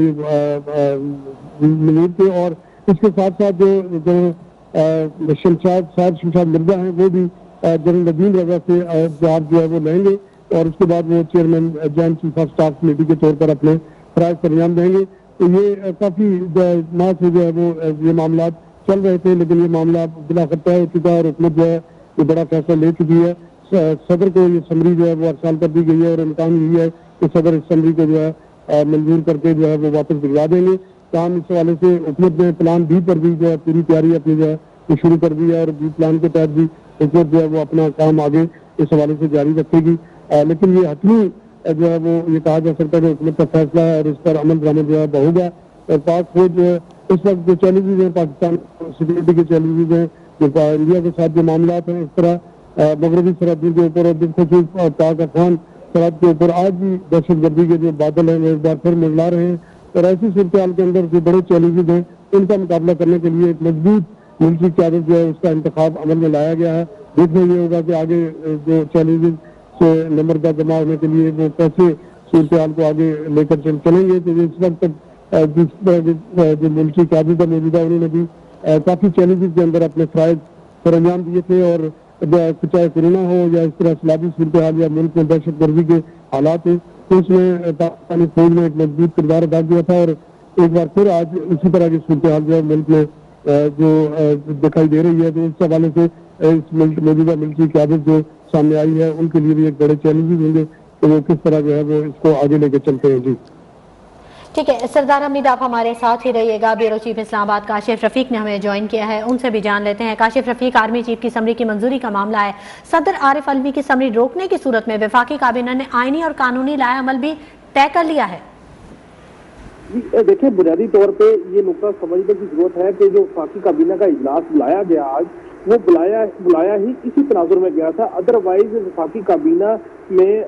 मनीर के। और इसके साथ साथ जो शमशाद मिर्जा हैं वो भी जनरल नदीम रजा से जवाब जो है वो लेंगे और उसके बाद वो chairman joint chief of staff committee के तौर पर अपने फराइज सरंजाम देंगे। तो ये काफी माह से जो है वो ये मामला चल रहे थे, लेकिन ये मामला बिलाखिर तय हो चुका है और हुकूमत जो है ये बड़ा फैसला ले चुकी है। सदर को ये समरी जो है वो अरसाल कर दी गई है और इम्कान यही है कि सदर इस समरी को जो है मंजूर करके जो है वो वापस भिजवा देंगे। काम इस हवाले से हुकूमत ने प्लान बी पर भी जो है पूरी तैयारी अपनी जो है वो शुरू कर दी है और बी प्लान के तहत भी हुकूमत जो है वो अपना काम आगे इस हवाले से जारी रखेगी। लेकिन ये हतमी जो है वो ये कहा जा सकता है कि हुकूमत का फैसला है और इस पर अमल दरामद जो है होगा। और पाक फौज जो है इस वक्त जो चैलेंजेस हैं, पाकिस्तान सिक्योरिटी के चैलेंजेस हैं, जो इंडिया के साथ जो मामला हैं, इस तरह मगरबी सरहदी के ऊपर और बिलखसूस पाक अफगान सरहद के ऊपर आज भी दहशतगर्दी के जो बादल हैं वो एक बार फिर मंडरा रहे हैं। और ऐसी सूरत हाल के अंदर जो बड़े चैलेंजेस हैं उनका मुकाबला करने के लिए एक मजबूत मिलिट्री क्यादत जो है उसका इंतखाब अमल में लाया गया है। देखना ये होगा कि आगे जो चैलेंजेस से नंबर का जमा होने के लिए वो कैसे सूरत हाल को आगे लेकर चलेंगे। तो इस वक्त तक जो मिलिट्री क्यादत है मौजूदा उन्होंने भी काफी चैलेंजेस के अंदर अपने फराइज पर अंजाम दिए थे और चाहे कोरोना हो या इस तरह सलाबी सूरत हाल या मुल्क में दहशतगर्दी के हालात हो, तो उसमें पाकिस्तानी फौज ने एक मजबूत किरदार अदा किया था। और एक बार फिर आज उसी तरह की सूरत हाल जो है मुल्क में जो दिखाई दे रही है, तो इस हवाले से इस मौजूदा मिलिट्री क्यादत जो सामने आई है उनके लिए भी एक बड़े चैलेंजेस होंगे तो वो किस तरह जो है वो इसको आगे लेकर चलते हैं। जी ठीक है सरदार हमीद, आप हमारे साथ ही रहिएगा। ब्यूरो चीफ इस्लामाबाद काशिफ रफीक ने हमें ज्वाइन किया है, उनसे भी जान लेते हैं। काशिफ रफीक, आर्मी चीफ की समरी की मंजूरी का मामला है। सदर आरिफ अलवी की समरी रोकने की सूरत में वफाकी काबीना ने आईनी और कानूनी लाया अमल भी तय कर लिया है। देखिए, बुनियादी तौर पे ये नुकता समझने की जरूरत है कि जो वफाकी काबीना का इजलास बुलाया गया आज, वो बुलाया ही इसी तनाजुर में गया था। अदरवाइज वफाकी काबीना में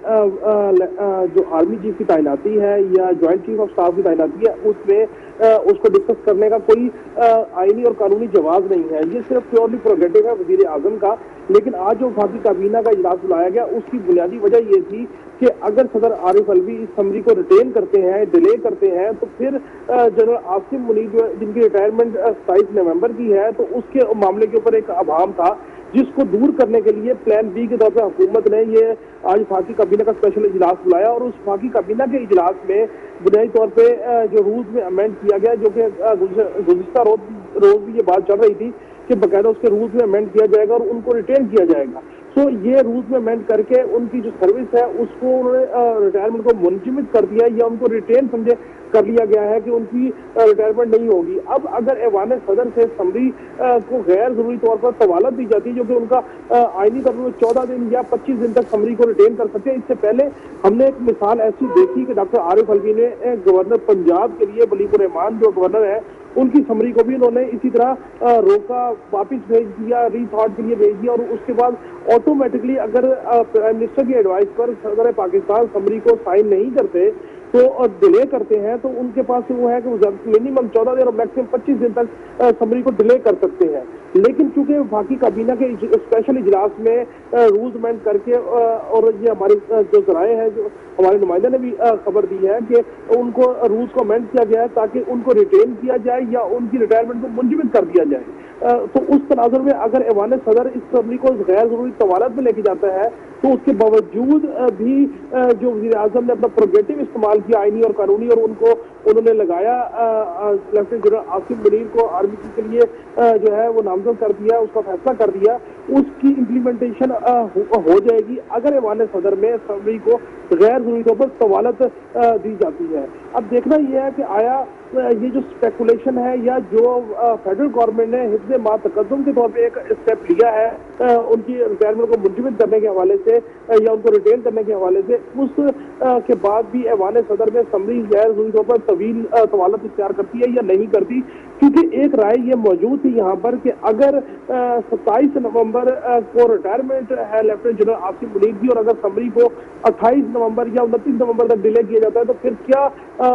जो आर्मी चीफ की तैनाती है या ज्वाइंट चीफ ऑफ स्टाफ की तैनाती है उसमें उसको डिस्कस करने का कोई आईनी और कानूनी जवाब नहीं है। ये सिर्फ प्योरली प्रोगेटिव है वजीर आजम का। लेकिन आज जो वफाकी काबीना का इजलास बुलाया गया उसकी बुनियादी वजह ये थी कि अगर सदर आरिफ अलवी इस समरी को रिटेन करते हैं, डिले करते हैं, तो फिर जनरल आसिम मुनीर जिनकी रिटायरमेंट 27 नवंबर की है, तो उसके मामले के ऊपर एक अभाम था जिसको दूर करने के लिए प्लान बी के तौर पर हुकूमत ने ये आज वफाकी काबीना का स्पेशल इजलास बुलाया। और उस वफाकी काबीना के इजलास में बुनियादी तौर पे जो रूल्स में अमेंड किया गया, जो कि गुज़िश्ता रोज भी ये बात चल रही थी कि बाकायदा उसके रूल्स में अमेंड किया जाएगा और उनको रिटेन किया जाएगा। तो ये रूल्स में अमेंड करके उनकी जो सर्विस है उसको उन्होंने रिटायरमेंट को मुंजमद कर दिया या उनको रिटेन समझे कर लिया गया है कि उनकी रिटायरमेंट नहीं होगी। अब अगर ऐवान सदर से समरी को गैर जरूरी तौर पर तवालत दी जाती है, जो कि उनका आईनी तौर पर 14 दिन या 25 दिन तक समरी को रिटेन कर सकते हैं। इससे पहले हमने एक मिसाल ऐसी देखी कि डॉक्टर आरिफ अलवी ने गवर्नर पंजाब के लिए वलीकुर रहमान जो गवर्नर है उनकी समरी को भी उन्होंने इसी तरह रोका, वापिस भेज दिया, रीथॉट के लिए भेज दिया। और उसके बाद ऑटोमेटिकली अगर प्राइम मिनिस्टर की एडवाइस पर सदर पाकिस्तान समरी को साइन नहीं करते तो डिले करते हैं, तो उनके पास वो है कि वो मिनिमम 14 दिन और मैक्सिमम 25 दिन तक समरी को डिले कर सकते हैं। लेकिन चूंकि वफाकी काबीना के स्पेशल इजलास में रूल्स अमेंड करके और ये हमारे जो जराए हैं, जो हमारे नुमाइंदा ने भी खबर दी है कि उनको रूल्स को अमेंड किया गया है ताकि उनको रिटेन किया जाए या उनकी रिटायरमेंट को मुंजमद कर दिया जाए। तो उस तनाजुर में अगर ऐवान सदर इस समरी को गैर जरूरी तवालत में लेके जाता है तो उसके बावजूद भी जो वज़ीर आज़म ने अपना प्रोगेटिव इस्तेमाल किया आईनी और कानूनी, और उन्होंने लगाया लेफ्टिनेंट जनरल आसिम मुनीर को आर्मी के लिए जो है वो नामजद कर दिया, उसका फैसला कर दिया, उसकी इम्प्लीमेंटेशन हो जाएगी अगर ऐवान सदर में समरी को गैर जरूरी तौर पर तवालत दी जाती है। अब देखना यह है कि आया ये जो स्पेकुलेशन है या जो फेडरल गवर्नमेंट ने हिफ्ज़ मा तक़द्दुम के तौर पे एक स्टेप लिया है उनकी रिटायरमेंट को मुंजमद करने के हवाले से या उनको रिटेन करने के हवाले से, उस के बाद भी ऐवान सदर में समरी गैर जरूरी तौर पर तवील तवालत इख्तियार करती है या नहीं करती। क्योंकि एक राय ये मौजूद थी यहाँ पर कि अगर 27 नवंबर को रिटायरमेंट है लेफ्टिनेंट जनरल आसिम मुनीर की और अगर समरी को 28 नवंबर या 29 नवंबर तक डिले किया जाता है तो फिर क्या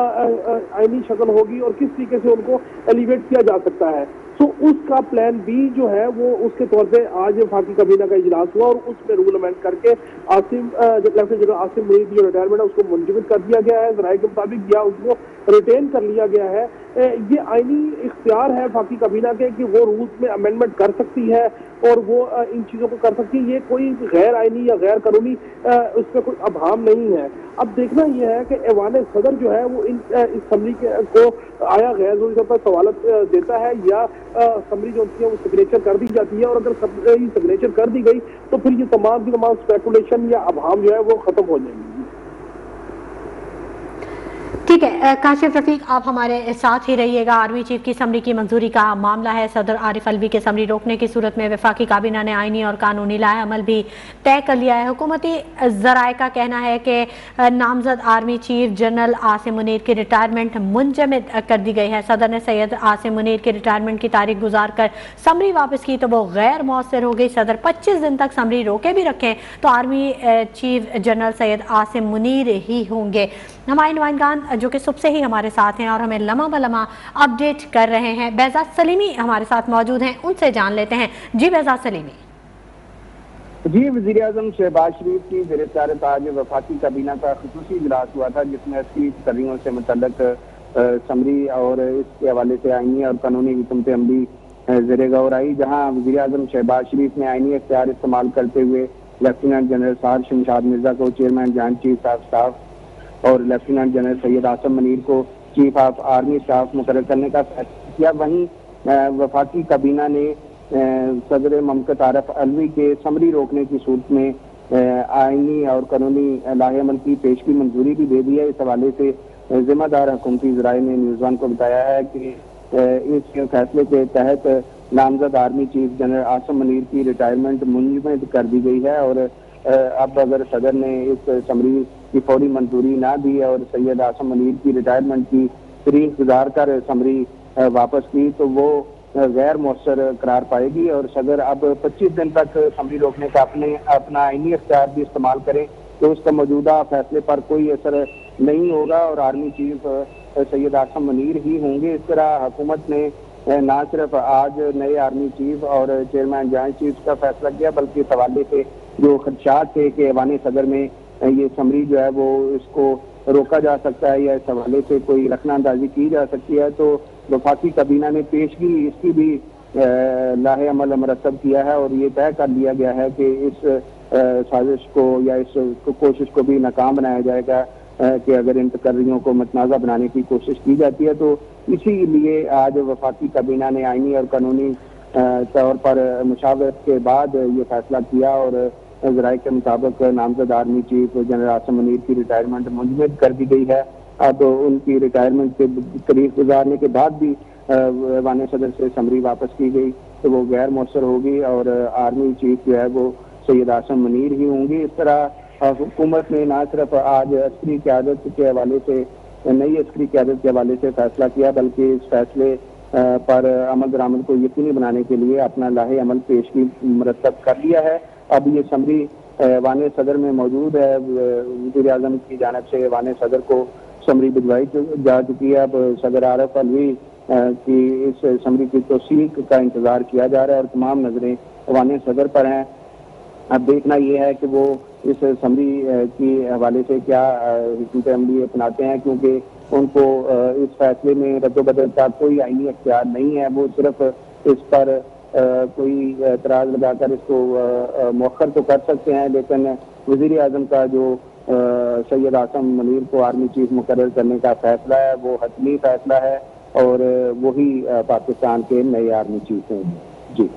आईनी शक्ल होगी और किस तरीके से उनको एलिवेट किया जा सकता है। तो उसका प्लान बी जो है वो उसके तौर पे आज वफाकी काबीना का इजलास हुआ और उसमें रूल अमेंड करके लेफ्टिनेंट जनरल आसिम मुनीर की जो रिटायरमेंट है उसको मुंजमद कर दिया गया है, जराये के मुताबिक या उसको रिटेन कर लिया गया है। ये आईनी इख्तियार है वफाकी काबीना के कि वो रूल्स में अमेंडमेंट कर सकती है और वो इन चीज़ों को कर सकती है। ये कोई गैर आईनी या गैर कानूनी उसमें कोई अभाम नहीं है। अब देखना यह है कि ऐवान सदर जो है वो इस समरी को आया गैर जरूरी तौर पर सवालत देता है या समरी जो होती है वो सिग्नेचर कर दी जाती है, और अगर सिग्नेचर कर दी गई तो फिर ये तमाम की तमाम स्पेकुलेशन या अभाम जो है वो खत्म हो जाएंगे। ठीक है काशिफ रफीक, आप हमारे साथ ही रहिएगा। आर्मी चीफ की समरी की मंजूरी का मामला है। सदर आरिफ अलवी के समरी रोकने की सूरत में वफाकी काबीना ने आईनी और कानूनी लाए अमल भी तय कर लिया है। हुकूमती जराए का कहना है कि नामजद army chief general Asim Munir की रिटायरमेंट मुंजमद कर दी गई है। सदर ने सैयद आसिम मुनीर की रिटायरमेंट की तारीख गुजार कर समरी वापस की तो वो गैर मौसर हो गई। सदर 25 दिन तक समरी रोके भी रखें तो army chief general Syed Asim Munir ही होंगे। हमारे नुमाइंदगान जो कि सुबह से ही हमारे साथ हैं और हमें लम्हा ब लम्हा अपडेट कर रहे हैं, बेहजाद सलीमी हमारे साथ मौजूद हैं, उनसे जान लेते हैं। जी बेहजाद सलीमी। जी, वज़ीर आज़म शहबाज शरीफ की ज़ेर-ए-सदारत आज वफाकी काबीना का खुसूसी इजलास हुआ था, जिसमें 80 कर्रियों से मुतल्लक समरी और इसके हवाले से आईनी और कानूनी हुकूमत अमली ज़ेर गौर आई, जहाँ वज़ीर आज़म शहबाज शरीफ ने आईनी इख्तियार इस्तेमाल करते हुए लेफ्टिनेंट जनरल सार शमशाद मिर्जा को chairman joint chief of staff और लेफ्टिनेंट जनरल सैयद आसिम मुनीर को चीफ ऑफ आर्मी स्टाफ मुकर्रर करने का फैसला किया। वहीं वफाकी काबीना ने सदर ममलकत आरिफ अलवी के समरी रोकने की सूरत में आईनी और कानूनी लाहे अमल की पेशगी मंजूरी भी दे दी है। इस हवाले से जिम्मेदार हुकूमती ज़राए ने न्यूज़ वन को बताया है कि इस फैसले के तहत नामजद army chief general Asim Munir की रिटायरमेंट मुंजमद कर दी गई है, और अब अगर सदर ने इस समरी की फौरी मंजूरी ना दी और सैयद आसिम मुनीर की रिटायरमेंट की तारीख गुजार कर समरी वापस की तो वो गैर मौसर करार पाएगी, और सदर अब 25 दिन तक समरी रोकने का अपना आईनी इख्तियार भी इस्तेमाल करें तो उसका मौजूदा फैसले पर कोई असर नहीं होगा और आर्मी चीफ सैयद आसिम मुनीर ही होंगे। इस तरह हुकूमत ने न सिर्फ आज नए आर्मी चीफ और चेयरमैन जॉइंट चीफ का फैसला किया, बल्कि इस हवाले से जो खदशात थे कि ऐवान सदर में ये समरी जो है वो इसको रोका जा सकता है या इस हवाले से कोई रखना अंदाजी की जा सकती है, तो वफाकी काबीना ने पेशगी इसकी भी लाहे अमल मरतब किया है और ये तय कर लिया गया है कि इस साजिश को या इस कोशिश को भी नाकाम बनाया जाएगा कि अगर इन तकर्रियों को मतनाज़ा बनाने की कोशिश की जाती है। तो इसीलिए आज वफाकी काबीना ने आईनी और कानूनी तौर पर मुशावरत के बाद ये फैसला किया और ज़राए के मुताबिक नामजद army chief general Asim Munir की रिटायरमेंट मुंजमद कर दी गई है। अब उनकी रिटायरमेंट के तारीख गुजारने के बाद भी ऐवान सदर से समरी वापस की गई तो वो गैर मौसर होगी और आर्मी चीफ जो है वो सैयद आसिम मुनीर ही होंगी। इस तरह हुकूमत ने न सिर्फ आज अस्करी क़यादत के हवाले से नई अस्करी क़यादत के हवाले से फैसला किया, बल्कि इस फैसले पर अमल दरामद को यकीनी बनाने के लिए अपना लाहे अमल पेशगी मुरतब कर लिया है। अब ये समरी ऐवान सदर में मौजूद है। वज़ीर आज़म की जानिब से ऐवान सदर को समरी भिजवाई जा चुकी है। अब सदर आरिफ अलवी की इस समरी की तौसीक का इंतजार किया जा रहा है और तमाम नजरें ऐवान सदर पर हैं। अब देखना यह है कि वो इस समरी की हवाले से क्या हुकूमत अमली अपनाते हैं, क्योंकि उनको इस फैसले में रद्दोबदल का कोई आईनी अख्तियार नहीं है। वो सिर्फ इस पर कोई एतराज लगाकर इसको मौखर तो कर सकते हैं, लेकिन वज़ीर आज़म का जो सैयद आसिम मुनीर को आर्मी चीफ मुकर्रर करने का फैसला है वो हतमी फैसला है और वही पाकिस्तान के नए आर्मी चीफ हैं। जी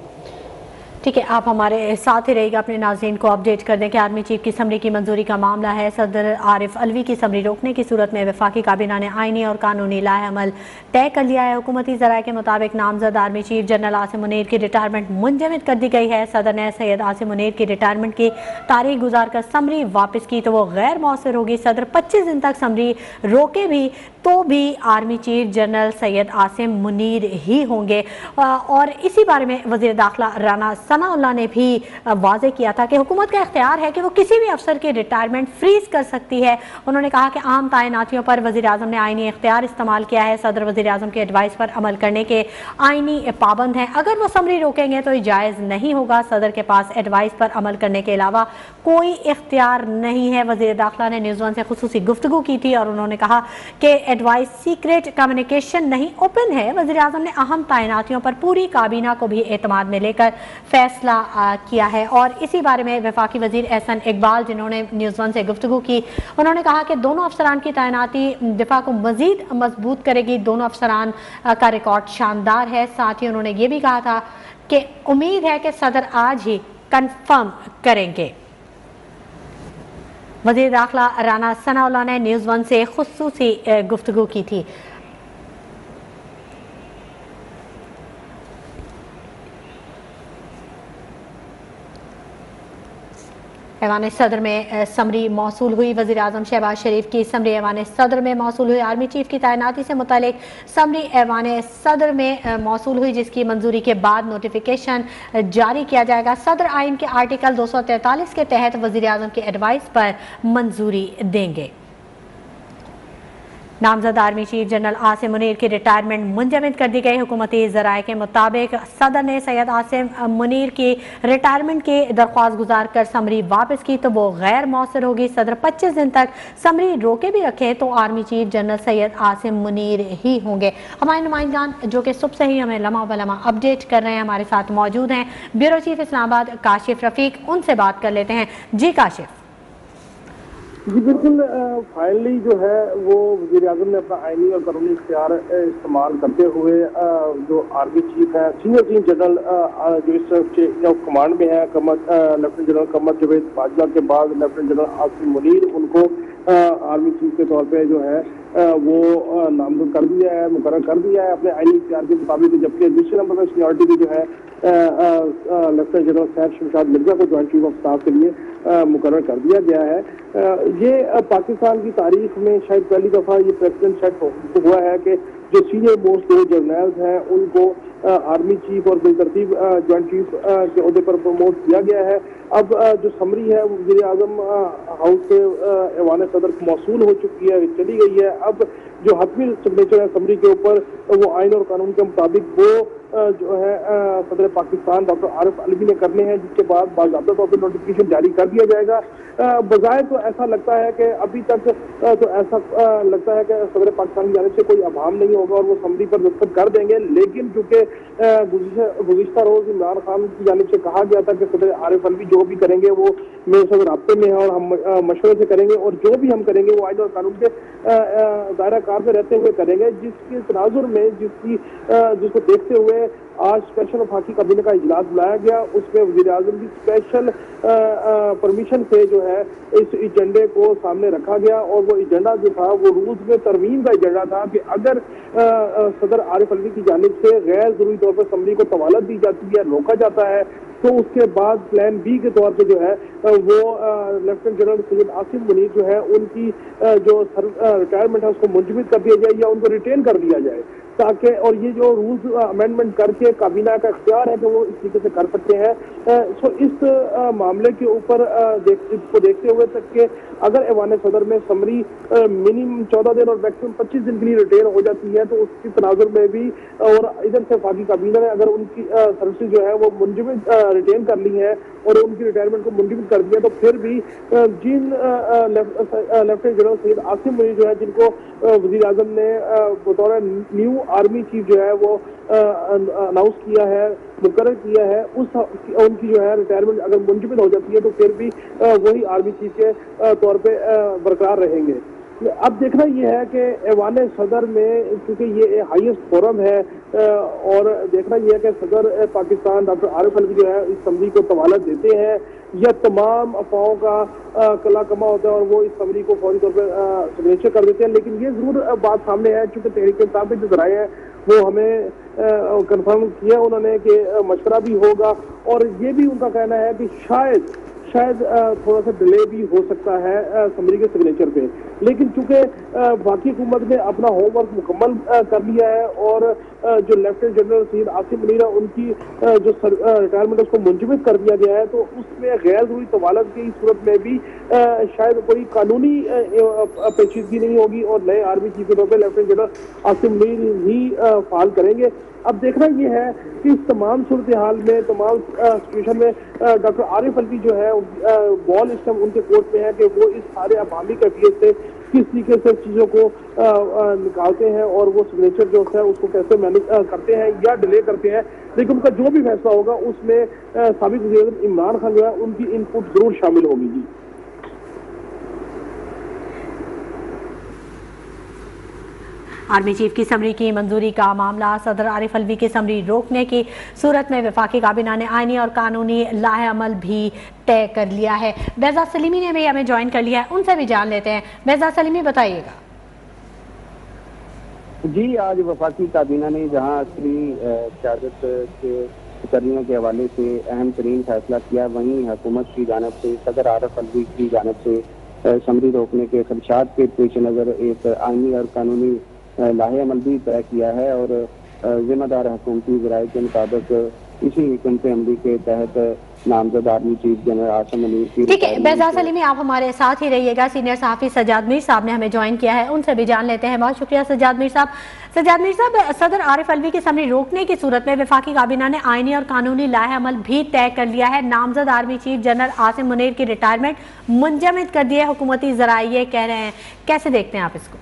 ठीक है, आप हमारे साथ ही रहेगा, अपने नाज़रीन को अपडेट कर दें कि आर्मी चीफ की समरी की मंजूरी का मामला है। सदर आरिफ अलवी की समरी रोकने की सूरत में वफाकी काबीना ने आईनी और कानूनी लाहे अमल तय कर लिया है। हुकूमती ज़राए के मुताबिक नामजद army chief general Asim Munir की रिटायरमेंट मुंजमद कर दी गई है। सदर ने सैयद आसिम मुनीर की रिटायरमेंट की तारीख गुजार कर समरी वापस की तो वो गैर मौसर होगी। सदर 25 दिन तक समरी रोके भी तो भी army chief general Syed Asim Munir ही होंगे। और इसी बारे में वज़ीर दाखिला राना सनाउल्लाह ने भी वाज़े किया था कि हुकूमत का इख्तियार है कि वो किसी भी अफसर की रिटायरमेंट फ्रीज कर सकती है। उन्होंने कहा कि आम तैनातियों पर वज़ीर आज़म ने आईनी इख्तियार इस्तेमाल किया है। सदर वज़ीर आज़म के एडवाइस पर अमल करने के आईनी पाबंद हैं। अगर वो समरी रोकेंगे तो ये जायज़ नहीं होगा। सदर के पास एडवाइस पर अमल करने के अलावा कोई इख्तियार नहीं है। वज़ीर दाखिला ने न्यूज़ वन से खुसूसी गुफ्तगू की थी और उन्होंने कहा कि एडवाइस सीक्रेट कम्युनिकेशन नहीं ओपन है। वज़ीर आज़म ने अहम तैनातियों पर पूरी काबीना को भी एतमाद में लेकर फैसला किया है। और इसी बारे में वफाकी वज़ीर एहसन इकबाल, जिन्होंने न्यूज़ 1 से गुफ्तगू की, उन्होंने कहा कि दोनों अफसरान की तैनाती दिफा को मज़ीद मजबूत करेगी। दोनों अफसरान का रिकॉर्ड शानदार है। साथ ही उन्होंने ये भी कहा था कि उम्मीद है कि सदर आज ही कन्फर्म करेंगे। वज़ीर दाखिला राना सनाउल्लाह ने न्यूज़ 1 से खुसूसी गुफ्तगू की थी। ऐवान सदर में समरी मौसूल हुई। वज़ीर आज़म शहबाज शरीफ की समरी ऐवान सदर में मौसूल हुई। आर्मी चीफ की तैनाती से मुतालिक समरी ऐवान सदर में मौसूल हुई, जिसकी मंजूरी के बाद नोटिफिकेशन जारी किया जाएगा। सदर आइन के आर्टिकल 243 के तहत वज़ीर आज़म की एडवाइस पर मंजूरी देंगे। नामजद army chief general Asim Munir की रिटायरमेंट मुंजमद कर दी गई। हुकूमती ज़राए के मुताबिक सदर ने सैयद आसिम मुनीर की रिटायरमेंट की दरख्वास्त गुजार कर समरी वापस की तो वो गैर मौसर होगी। सदर 25 दिन तक समरी रोके भी रखे तो army chief general Syed Asim Munir ही होंगे। हमारे नुमाइंदान जो कि सुबह से ही हमें लम्हा ब लम्हा अपडेट कर रहे हैं, हमारे साथ मौजूद हैं ब्यूरो चीफ इस्लामाबाद काशिफ रफीक। उनसे बात कर लेते हैं। जी काशिफ। जी बिल्कुल, फाइनली जो है वो वज़ीर आज़म ने अपना आईनी और कानूनी इख्तियार इस्तेमाल करते हुए जो आर्मी चीफ है, सीनियर चीफ जनरल जो इस वक्त कमांड में है, लेफ्टिनेंट जनरल कमर जवेद बाजवा के बाद लेफ्टिनेंट जनरल आसिम मुनीर, उनको आर्मी चीफ के तौर पे जो है वो नामजद कर दिया है, मुकर्रर कर दिया है अपने आईनी इख्तियार के मुताबिक। जबकि दूसरे नंबर पर सीनियरिटी भी जो है लेफ्टिनेंट जनरल सैर शमशाद मिर्जा को जॉइंट चीफ ऑफ स्टाफ के लिए मुकर्रर कर दिया गया है। ये पाकिस्तान की तारीख में शायद पहली दफा ये प्रेसिडेंट शायद हुआ है कि जो सीनियर मोस्ट दो जर्नल्स हैं उनको आर्मी चीफ और बिलतरतीब जॉइंट चीफ के ओहदे पर प्रमोट किया गया है। अब जो समरी है वो वज़ीर आज़म हाउस से ऐवान सदर को मौसूल हो चुकी है, चली गई है। अब जो हतमी सिग्नेचर है समरी के ऊपर वो आइन और कानून के मुताबिक वो जो है सदर पाकिस्तान डॉक्टर आरिफ अलवी ने करने हैं, जिसके बाद बाज़ाब्ता तौर पर नोटिफिकेशन जारी कर दिया जाएगा। बजाय तो ऐसा लगता है कि अभी तक तो ऐसा लगता है कि सदर पाकिस्तान की जानिब से कोई अभाम नहीं होगा और वो समरी पर दस्तखत कर देंगे। लेकिन चूंकि गुज़िश्ता रोज इमरान खान की जानिब से कहा गया था कि सदर आरिफ अलवी जो भी करेंगे वो मेरे साथ राब्ते में है और हम मशवरे से करेंगे और जो भी हम करेंगे वो आइन और कानून के दायरा कार में रहते हुए करेंगे, जिसके तनाजुर में जिसको देखते हुए आज स्पेशल वफाकी काबीना का इजलास बुलाया गया। उसमें वज़ीर आज़म की स्पेशल परमिशन से जो है इस एजेंडे को सामने रखा गया और वो एजेंडा जो था वो रूल्स में तरमीम का एजेंडा था कि अगर सदर आरिफ अलवी की जानिब से गैर जरूरी तौर पर समरी को तवालत दी जाती है, रोका जाता है, तो उसके बाद प्लान बी के तौर पे जो है वो लेफ्टिनेंट जनरल सैयद आसिम मुनीर जो है उनकी जो रिटायरमेंट है उसको मुंजमद कर दिया जाए या उनको रिटेन कर दिया जाए, ताकि और ये जो रूल्स अमेंडमेंट करके काबीना का इख्तियार है तो वो इस तरीके से कर सकते हैं। सो इस मामले के ऊपर इसको देखते हुए तक के अगर ऐवान सदर में समरी मिनिमम 14 दिन और मैक्सिमम 25 दिन के लिए रिटेन हो जाती है तो उसकी तनाजुर में भी और इधर से वफाकी काबीना ने अगर उनकी सर्विसेज जो है वो मुंजमद रिटेन कर ली है और उनकी रिटायरमेंट को मुंजमद कर दिया तो फिर भी जिन लेफ्टिनेंट जनरल सैयद आसिम मुनीर जो है जिनको वज़ीर आज़म ने बतौर न्यू आर्मी चीफ जो है वो अनाउंस किया है, मुकर्रर किया है, उनकी जो है रिटायरमेंट अगर मुंजमद हो जाती है तो फिर भी वही आर्मी चीफ के तौर पे बरकरार रहेंगे। अब देखना यह है कि ऐवान सदर में क्योंकि ये हाईएस्ट फोरम है और देखना यह है कि सदर पाकिस्तान डॉक्टर आरिफ अलवी जो है इस समरी को तवालत देते हैं या तमाम अफवाहों का कला कमा होता है और वो इस समरी को फौरी तौर पर सिग्नेचर कर देते हैं। लेकिन ये जरूर बात सामने है चूंकि तहरीक इंसाफ के जो जराए हैं वो हमें कंफर्म किया उन्होंने कि मशवरा भी होगा और ये भी उनका कहना है कि शायद थोड़ा सा डिले भी हो सकता है समरी के सिग्नेचर पे। लेकिन चूंकि बाकी हुकूमत ने अपना होमवर्क मुकम्मल कर लिया है और जो लेफ्टिनेंट जनरल सैयद आसिम मुनीर उनकी जो रिटायरमेंट उसको मुंजमद कर दिया गया है तो उसमें गैर जरूरी तवालत की सूरत में भी शायद कोई कानूनी पेचीदगी नहीं होगी और नए आर्मी चीफ के तौर पर लेफ्टिनेंट जनरल आसिम मुनीर ही फाल करेंगे। अब देखना यह है कि इस तमाम सूरत हाल में तमाम सिचुएशन में डॉक्टर आरिफ अलवी जो है बॉल इस टाइम उनके कोर्ट में है कि वो इस सारे अवामी कैफियत से किस तरीके से चीज़ों को निकालते हैं और वो सिग्नेचर जो है उसको कैसे मैनेज करते हैं या डिले करते हैं। लेकिन उनका जो भी फैसला होगा उसमें साबिक वज़ीर-ए-आज़म इमरान खान जो है उनकी इनपुट जरूर शामिल होगी। जी आर्मी चीफ की समरी की मंजूरी का मामला, सदर आरिफ अलवी की समरी रोकने की सूरत में वफाकी काबीना ने आईनी और कानूनी लाहे अमल भी तय कर लिया है। बेहज़ाद सलीमी ने भी हमें ज्वाइन कर लिया है, उनसे भी जान लेते हैं। बेहज़ाद सलीमी बताइएगा। जी, आज वफाकी काबीना ने जहां असली क़यादत के कर्मियों के हवाले से अहम तरीन फैसला किया, वहीं हुकूमत की जानिब से सदर आरिफ अलवी की जानिब से समरी रोकने के खदशात के पेश नज़र एक आईनी और कानूनी लाहे अमल भी तय किया है और जिम्मेदार हुकूमती ज़राए के मुताबिक इसी हिकमत अमली के तहत नामजद army chief general Asim Munir की। ठीक है बेहज़ाद सलीमी, आप हमारे साथ ही रहिएगा। सीनियर सहाफ़ी सज्जाद मीर साहब ने हमें ज्वाइन किया है, उनसे भी जान लेते हैं। बहुत शुक्रिया सज्जाद मीर साहब। सज्जाद मीर साहब, सदर आरिफ अलवी की समरी रोकने की सूरत में वफाकी काबीना ने आईनी और कानूनी लाहे अमल भी तय कर लिया है। नामजद army chief general Asim Munir की रिटायरमेंट मुंजमद कर दी है, हुकूमती ज़राए ये कह रहे हैं। कैसे देखते हैं आप इसको?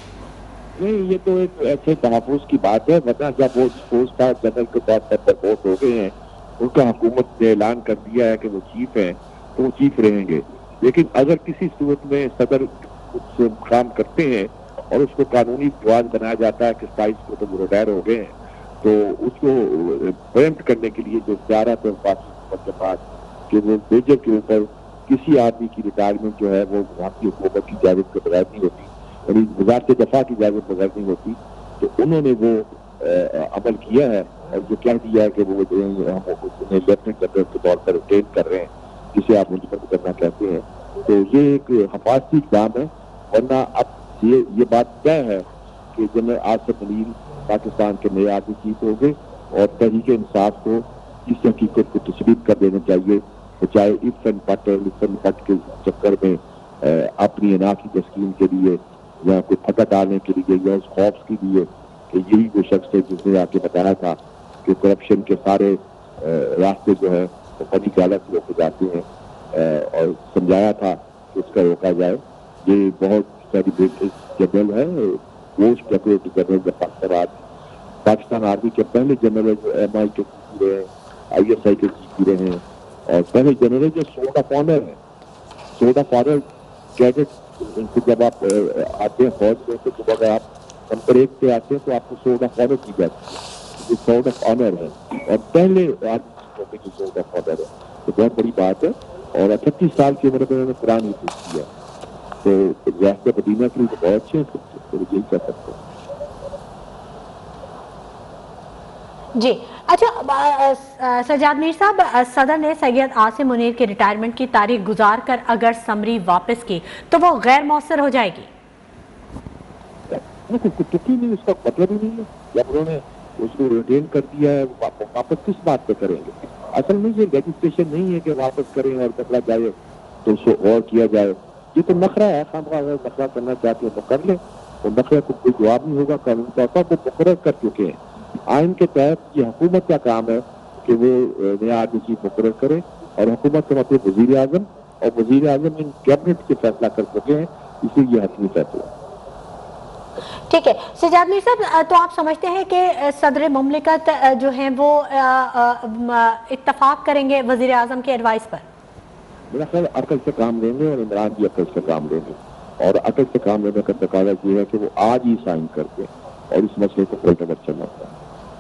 नहीं, ये तो एक ऐसे तहफ़्फ़ुज़ की बात है, वरना जब वो पोस्ट जनरल के तौर पर प्रपोज हो गए हैं, उनका हुकूमत ने ऐलान कर दिया है कि वो चीफ हैं, तो वो चीफ रहेंगे। लेकिन अगर किसी सूरत में सदर कुछ काम करते हैं और उसको कानूनी जवाब बनाया जाता है कि 27 को तो वो रिटायर हो गए हैं, तो उसको प्रेम्प्ट करने के लिए जो इख्तियार है हुकूमत के पास कि वो मेजर के ऊपर किसी आदमी की रिटायरमेंट जो है वो वहाँ की हुकूमत की इजाज़त के बगैर नहीं होती, यानी वज़ारत दफ़ा की इजाज़त बगैर नहीं होती। तो उन्होंने वो अमल किया है और जो कह दिया है कि वो हम उन्हें लेफ्टिनेंट जनरल के तौर पर रिटेन कर रहे हैं, जिसे आप मुंतखब करना कहते हैं। तो ये एक हफाजती इक़दाम है, वरना अब ये बात तय है कि जनरल आसिम मुनीर पाकिस्तान के नए आर्मी चीफ हो गए और तहरीक इंसाफ को इस हकीकत को तस्लीम कर देना चाहिए, तो चाहे इफ़न पट के चक्कर में अपनी अना की तस्कीन के लिए या कोई फतह डालने के लिए या उस खौफ के लिए कि यही वो शख्स है जिसने आके बताया था कि करप्शन के सारे रास्ते जो है वो बड़ी गलत लोग जाते हैं और समझाया था कि उसका रोका जाए। ये बहुत सेलिब्रेटेड जनरल है, post decorated general Pakistan army के पहले जनरल जो MI के चीफ रहे हैं, ISI के चीफ रहे हैं और पहले जनरल जो सोर्ड ऑफ ऑनर है, सोर्ड ऑफ ऑनर कैडेट। जब आप आते हैं फौज में तो जब अगर आप नंबर 1 पे आते हैं तो आपको सोर्ड ऑफ ऑनर की जाती है, जो सोर्ड ऑफ ऑनर है और पहले आदमी की सोर्ड ऑफ ऑनर है, तो बहुत बड़ी बात है। और 38 साल की उम्र में उन्होंने कुरान ही पूछ किया, तो रियासत मदीना के लिए तो बहुत अच्छे हैं, तो यही कह सकते हैं। जी अच्छा, सज्जाद मीर साहब, सदर ने सैयद आसिम मुनीर की रिटायरमेंट की तारीख गुजार कर अगर समरी वापस की तो वो गैर मौसर हो जाएगी? नहीं, उसका मतलब ही नहीं है। जब उन्होंने उसको रिटेन कर दिया है, वापस किस बात पे करेंगे? असल में ये लेजिस्लेशन नहीं है कि वापस करें और पकड़ा जाए तो उसको और किया जाए। ये तो नखरा है, अगर नखरा करना चाहते हैं तो कर ले, तो नखरे को कोई जवाब नहीं होगा। कानून तौर पर वो मुकर्रर कर चुके हैं। आइन के तहत ये हुकूमत का काम है कि वो नया आर्मी चीफ मुकर्रर करे और हुकूमत का मतलब वजीर आजम, और वजीर आजम इन कैबिनेट से फैसला कर चुके हैं, इसलिए ये हतमी फैसला। ठीक है सज्जाद मीर साहब, तो आप समझते हैं कि सदर मुमलिकत जो है वो इत्तफाक करेंगे वजीर आजम के एडवाइस पर? मेरा ख्याल अकल से काम लेंगे और इमरान भी अकल से काम लेंगे, और अकल से काम लेने का तकाजा ये है कि वो आज ही साइन करके और इस मसले को पलटकर चलना है।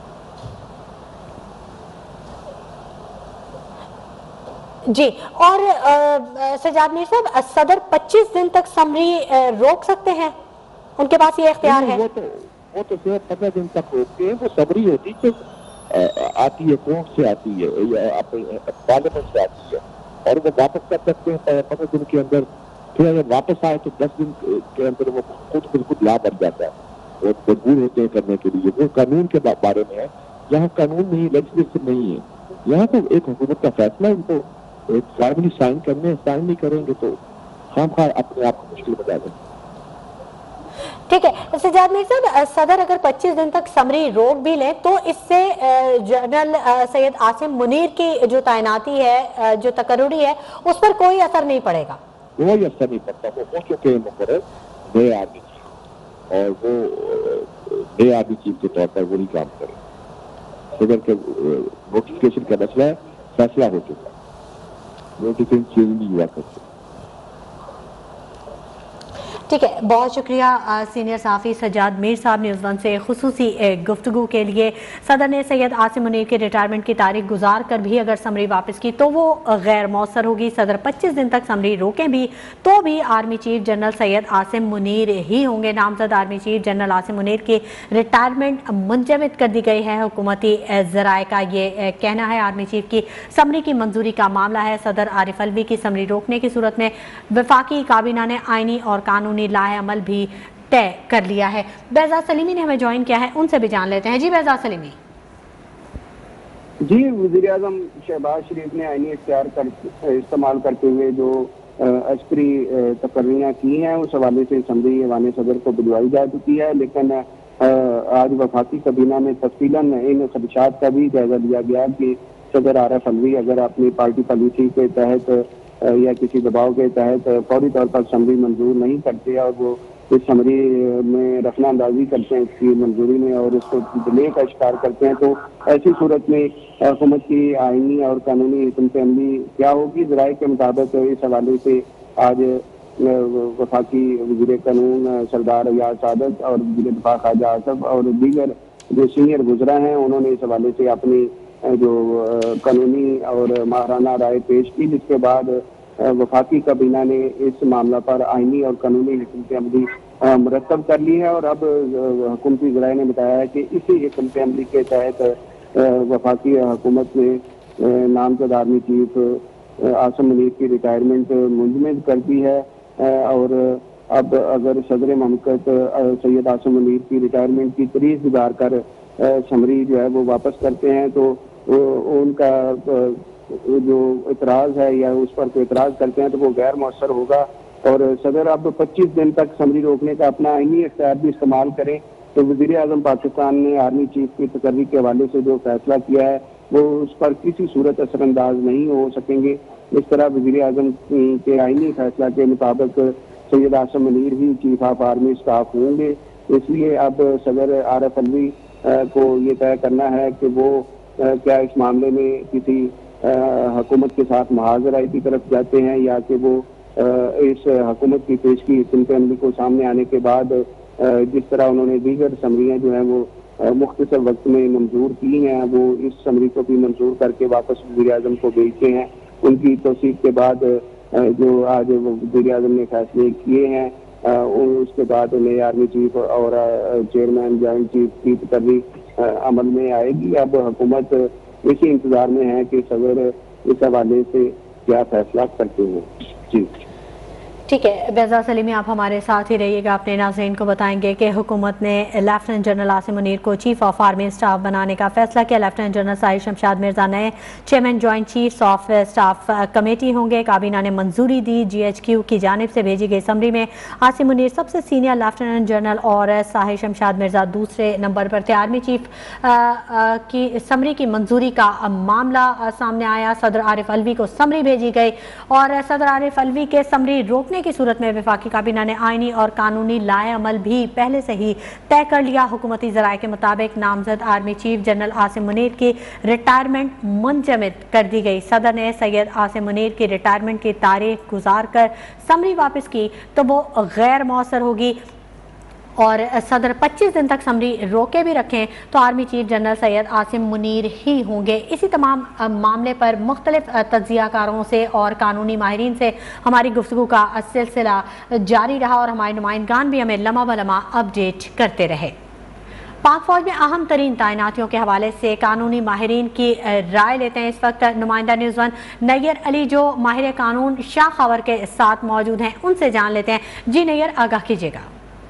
जी, और सज्जाद मीर साहब, सदर 25 दिन तक समरी रोक सकते हैं, उनके पास ये इख्तियार है? वो तो सिर्फ 15 दिन तक रोकते हैं। वो समरी होती है आती है, कोर्ट से आती है या पार्लियामेंट से आती है, और वो वापस कर सकते हैं 15 दिन के अंदर। फिर अगर वापस आए तो 10 दिन के अंदर वो खुद ला बन जाता है, वो मजबूर होते हैं करने के लिए। वो कानून के बारे में है, यहाँ कानून नहीं, लेजिस्लेशन नहीं है, यहाँ तो एक हुकूमत का फैसला है। उनको फॉर्मली साइन करने, साइन नहीं करेंगे तो खामखा अपने आप को मुश्किल बता दें। ठीक है सज्जाद मीर साहब, सदर अगर 25 दिन तक समरी रोक भी ले तो इससे जनरल सैयद आसिम मुनीर की जो तैनाती है, जो तकर्रुरी है, उस पर कोई असर नहीं पड़ेगा? कोई असर नहीं पड़ता। वो हो चुके हैं मुकर्रर, नए आर्मी चीफ, और वो नए आर्मी चीफ के तौर पर वही काम करें। सदर के नोटिफिकेशन का मसला फैसला हो चुका, नोटिफिकेशन चेंज नहीं हुआ करते। ठीक है, बहुत शुक्रिया सीनियर सहाफ़ी सज्जाद मीर साहब न्यूज़ वन से खुसूसी गुफ्तगू के लिए। सदर ने सैयद आसिम मुनीर के रिटायरमेंट की तारीख गुजार कर भी अगर समरी वापस की तो वो गैर मौसर होगी। सदर 25 दिन तक समरी रोकें भी तो भी army chief general Syed Asim Munir ही होंगे। नामजद army chief general Asim Munir की रिटायरमेंट मुंजमद कर दी गई है। हुकूमती ज़राए का ये कहना है आर्मी चीफ की समरी की मंजूरी का मामला है। सदर आरिफ अलवी की समरी रोकने की सूरत में वफाकी काबीना ने आईनी और कानूनी लाए अमल भी तय कर लिया है। बेहज़ाद सलीमी ने हमें ज्वाइन किया है, उनसे भी जान लेते हैं। जी बेहज़ाद सलीमी। जी, वज़ीर आज़म शहबाज शरीफ ने आईनी इख्तियार इस्तेमाल करते हुए जो अस्करी तकर्रियाँ की हैं उस हवाले से असम्बली ऐवान सदर को भिजवाई जा चुकी है, लेकिन आज वफाकी काबीना में तफसीलन इन खदशात का भी जायजा लिया गया कि सदर आरिफ अलवी अगर अपनी पार्टी पॉलिसी के तहत या किसी दबाव के तहत फौरी तौर पर समरी मंजूर नहीं करते और वो इस समरी में रफना अंदाजी करते हैं इसकी मंजूरी में और उसको डिले का शिकार करते हैं, तो ऐसी सूरत में हुकूमत की आईनी और कानूनी हिकमत अमली क्या होगी। ज़राए के मुताबिक इस हवाले से आज वफाकी वज़ीर कानून सरदार अयाज सादत और वज़ीर दिफा ख्वाजा आसफ और दीगर जो सीनियर गुजरा हैं उन्होंने इस हवाले से अपनी जो कानूनी और माहराना राय पेश की, जिसके बाद वफाकी काबीना ने इस मामला पर आईनी और कानूनी हिकमत अमली मुरतब कर ली है। और अब हुकूमती ज़राए ने बताया है कि इसी हिकमत अमली के तहत वफाकी हुकूमत ने नामजद आर्मी चीफ आसिम मुनीर की रिटायरमेंट मुंजमद कर दी है। और अब अगर सदर ममलकत सैयद आसिम मुनीर की रिटायरमेंट की तारीख गुजार कर समरी जो है वो वापस करते हैं तो उनका जो इतराज़ है या उस पर कोई इतराज़ करते हैं तो वो गैर मौसर होगा। और सदर अब 25 दिन तक समरी रोकने का अपना आईनी इख्तियार भी इस्तेमाल करें तो वज़ीर आज़म पाकिस्तान ने आर्मी चीफ की तकर्री के हवाले से जो फैसला किया है वो उस पर किसी सूरत असरअंदाज नहीं हो सकेंगे। इस तरह वज़ीर आज़म के आईनी फैसला के मुताबिक सैयद आसिम मुनीर ही चीफ ऑफ आर्मी स्टाफ होंगे। इसलिए अब सदर आरिफ अलवी को ये तय करना है कि वो क्या इस मामले में किसी हुकूमत के साथ मुहाज़रा की तरफ जाते हैं या कि वो इस हुकूमत की पेश की हिकमत अमली को सामने आने के बाद जिस तरह उन्होंने दीगर समरियाँ जो हैं वो मुख्तसर वक्त में मंजूर की हैं वो इस समरी को भी मंजूर करके वापस वज़ीर आज़म को भेजते हैं। उनकी तौसीक के बाद जो आज वज़ीर आज़म ने फैसले किए हैं उसके बाद नए आर्मी चीफ और चेयरमैन जॉइंट चीफ की तकर्री अमल में आएगी। अब हुकूमत इसी इंतजार में है कि सदर इस हवाले से क्या फैसला करते हैं। जी ठीक है, बेहज़ाद सलीमी आप हमारे साथ ही रहिएगा। अपने नाज़रीन को बताएंगे कि हुकूमत ने लेफ्टिनेंट जनरल आसिम मुनीर को चीफ ऑफ आर्मी स्टाफ बनाने का फैसला किया। लेफ्टिनेंट जनरल साहिर शमशाद मिर्जा नए chairman joint chiefs of staff committee होंगे। काबीना ने मंजूरी दी। GHQ की जानिब से भेजी गई समरी में आसिम मुनीर सबसे सीनियर लेफ्टिनेंट जनरल और साहिर शमशाद मिर्जा दूसरे नंबर पर थे। आर्मी चीफ की समरी की मंजूरी का मामला सामने आया। सदर आरिफ अलवी को समरी भेजी गई और सदर आरिफ अलवी के समरी रोकने की सूरत में वफाकी काबीना ने आईनी और कानूनी लाए अमल भी पहले से ही तय कर लिया। हुकूमती ज़राए के मुताबिक नामजद army chief general Asim Munir की रिटायरमेंट मुंजमद कर दी गई। सदर ने सैयद आसिम मुनीर की रिटायरमेंट की तारीख गुजार कर समरी वापस की तो वो गैर मौसर होगी और सदर 25 दिन तक समरी रोके भी रखें तो army chief general Syed Asim Munir ही होंगे। इसी तमाम मामले पर मुख्तलिफ तज्ज़ियाकारों से और कानूनी माहिरीन से हमारी गुफ्तगू का सिलसिला जारी रहा और हमारे नुमाइंदगान भी हमें लम्हा ब लम्हा अपडेट करते रहे। पाक फौज में अहम तरीन तैनातियों के हवाले से कानूनी माहिरीन की राय लेते हैं। इस वक्त नुमाइंदा न्यूज़ वन नैयर अली जो माहिर कानून शाह खबर के साथ मौजूद हैं उनसे जान लेते हैं। जी नैयर, आगाह कीजिएगा।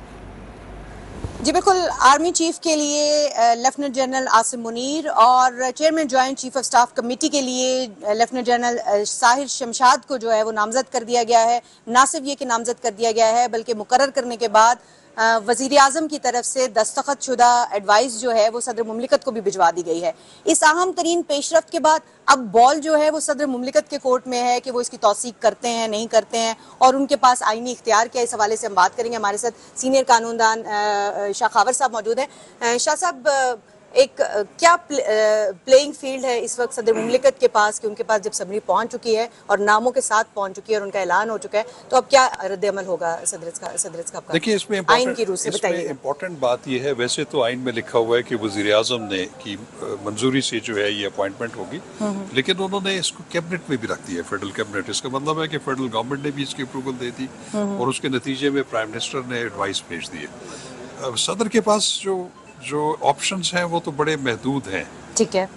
जी बिल्कुल, आर्मी चीफ के लिए लेफ्टिनेंट जनरल आसिम मुनीर और chairman joint chief of staff committee के लिए लेफ्टिनेंट जनरल साहिर शमशाद को जो है वो नामजद कर दिया गया है। ना सिर्फ ये कि नामजद कर दिया गया है बल्कि मुकर्रर करने के बाद वजीर आजम की तरफ से दस्तखत शुदा एडवाइस जो है वो सदर मुमलिकत को भी भिजवा दी गई है। इस अहम तरीन पेशरफ्त के बाद अब बॉल जो है वो सदर मुमलिकत के कोर्ट में है कि वो इसकी तौसीक करते हैं नहीं करते हैं और उनके पास आईनी इख्तियार क्या है। इस हवाले से हम बात करेंगे। हमारे साथ सीनियर कानूनदान शाह खावर साहब मौजूद हैं। शाह साहब, एक क्या प्लेइंग फील्ड है इस वक्त सदर मुमलिकत के पास कि उनके पास जब समरी पहुंच चुकी है और नामों के साथ पहुंच चुकी है और उनका ऐलान हो चुका है, तो अब क्या रद्द-ए-अमल होगा सदर का? देखिए, इसमें आइन की रूह से बताइए। इम्पोर्टेंट बात यह है, वैसे तो आइन में लिखा हुआ है कि वजीर आजम ने की मंजूरी से जो है ये अपॉइंटमेंट होगी, लेकिन उन्होंने इसको कैबिनेट में भी रख दिया, फेडरल कैबिनेट। इसका मतलब है कि फेडरल गवर्नमेंट ने भी इसकी अप्रूवल दे दी और उसके नतीजे में प्राइम मिनिस्टर ने एडवाइस भेज दिए। सदर के पास जो ऑप्शंस हैं वो तो बड़े महदूद हैं। ठीक है।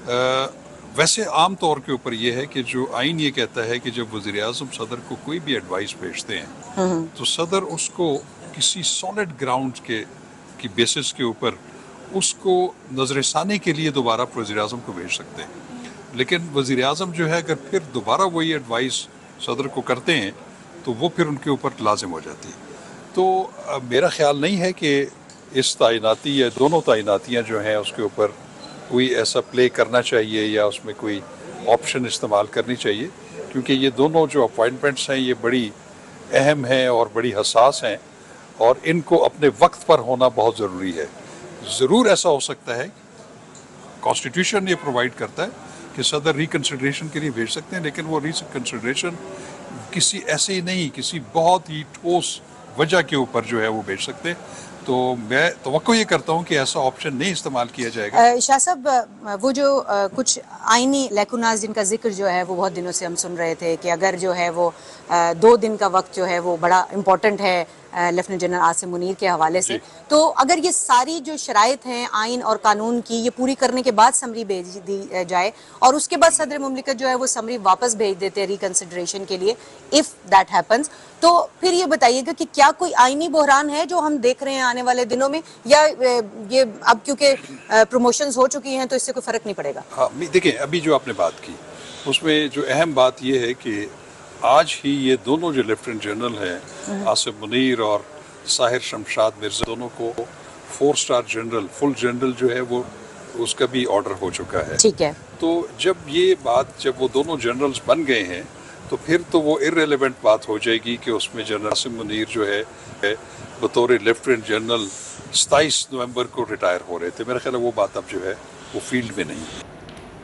वैसे आम तौर के ऊपर ये है कि जो आइन ये कहता है कि जब वज़ीर आज़म सदर को कोई भी एडवाइस भेजते हैं तो सदर उसको किसी सॉलिड ग्राउंड की बेसिस के ऊपर उसको नजरसानी के लिए दोबारा वज़ीर आज़म को भेज सकते हैं। लेकिन वज़ीर आज़म जो है अगर फिर दोबारा वही एडवाइस सदर को करते हैं तो वो फिर उनके ऊपर लाजिम हो जाती है। तो मेरा ख्याल नहीं है कि इस तैनाती या दोनों तैनातियाँ जो हैं उसके ऊपर कोई ऐसा प्ले करना चाहिए या उसमें कोई ऑप्शन इस्तेमाल करनी चाहिए, क्योंकि ये दोनों जो अपॉइंटमेंट्स हैं ये बड़ी अहम हैं और बड़ी हसास हैं और इनको अपने वक्त पर होना बहुत ज़रूरी है। ज़रूर ऐसा हो सकता है, कॉन्स्टिट्यूशन ये प्रोवाइड करता है कि सदर रिकन्सिडरेशन के लिए भेज सकते हैं, लेकिन वो रिकन्सिडरेशन किसी ऐसे ही नहीं, किसी बहुत ही ठोस वजह के ऊपर जो है वो भेज सकते हैं। तो मैं तवक्को ये करता हूँ कि ऐसा ऑप्शन नहीं इस्तेमाल किया जाएगा। शाह साहब, वो जो कुछ आईनी लैकुनास जिनका जिक्र जो है वो बहुत दिनों से हम सुन रहे थे कि अगर जो है वो 2 दिन का वक्त जो है वो बड़ा इम्पोर्टेंट है लेफ्टिनेंट जनरल आसिम मुनीर के हवाले से, तो अगर ये सारी जो शराइत हैं आइन और कानून की ये पूरी करने के बाद समरी भेज दी जाए और उसके बाद सदर मुमलिकत जो है वो समरी वापस भेज देते हैं रिकन्सिडरेशन के लिए, इफ़ दैट हैपन्स, तो फिर ये बताइएगा कि क्या कोई आइनी बहरान है जो हम देख रहे हैं आने वाले दिनों में, या ये अब क्योंकि प्रमोशंस हो चुकी हैं तो इससे कोई फर्क नहीं पड़ेगा? हाँ, देखिए, अभी जो आपने बात की उसमें जो अहम बात ये है कि आज ही ये दोनों जो लेफ्टिनेंट जनरल हैं आसिम मुनीर और साहिर शमशाद मिर्जा, दोनों को 4 स्टार जनरल, फुल जनरल जो है वो उसका भी ऑर्डर हो चुका है। ठीक है। तो जब वो दोनों जनरल्स बन गए हैं तो फिर तो वो इररिलेवेंट बात हो जाएगी कि उसमें जनरल आसिम मुनीर जो है बतौर लेफ्टिनेंट जनरल 27 नवंबर को रिटायर हो रहे थे। मेरा ख्याल है वो बात अब जो है वो फील्ड में नहीं है।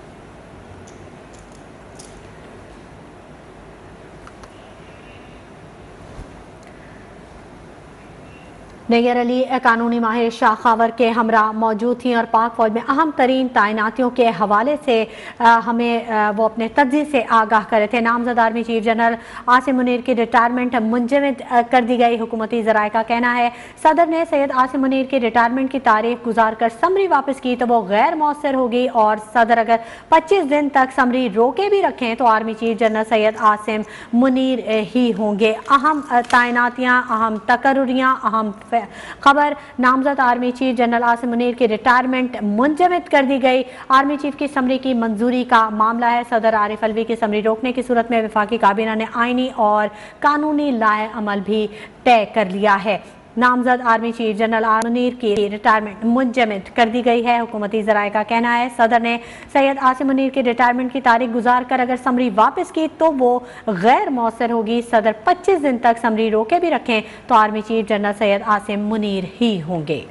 नैयर अली कानूनी माहिर शाह खावर के हमरा मौजूद थी और पाक फौज में अहम तरीन तैनातियों के हवाले से हमें वो अपने तज्ज़िये से आगाह करे थे। नामजद army chief general Asim Munir की रिटायरमेंट मुंजमद कर दी गई। हुकूमती ज़राए का कहना है सदर ने सैयद आसिम मुनीर की रिटायरमेंट की तारीख गुजार कर समरी वापस की तो वो गैर मौसर होगी और सदर अगर 25 दिन तक समरी रोके भी रखें तो army chief general Syed Asim Munir ही होंगे। अहम तैनातियाँ, अहम तकर्रुरियाँ, अहम खबर, नामजद army chief general Asim Munir की रिटायरमेंट मुंजमद कर दी गई। आर्मी चीफ की समरी की मंजूरी का मामला है। सदर आरिफ अलवी की समरी रोकने की सूरत में वफाकी काबीना ने आईनी और कानूनी लाए अमल भी तय कर लिया है। नामजद army chief general Asim Munir की रिटायरमेंट मुंजमद कर दी गई है। हुकूमती ज़राए का कहना है सदर ने सैयद आसिम मुनीर की रिटायरमेंट की तारीख गुजार कर अगर समरी वापस की तो वो गैर मौसर होगी। सदर 25 दिन तक समरी रोके भी रखें तो army chief general Syed Asim Munir ही होंगे।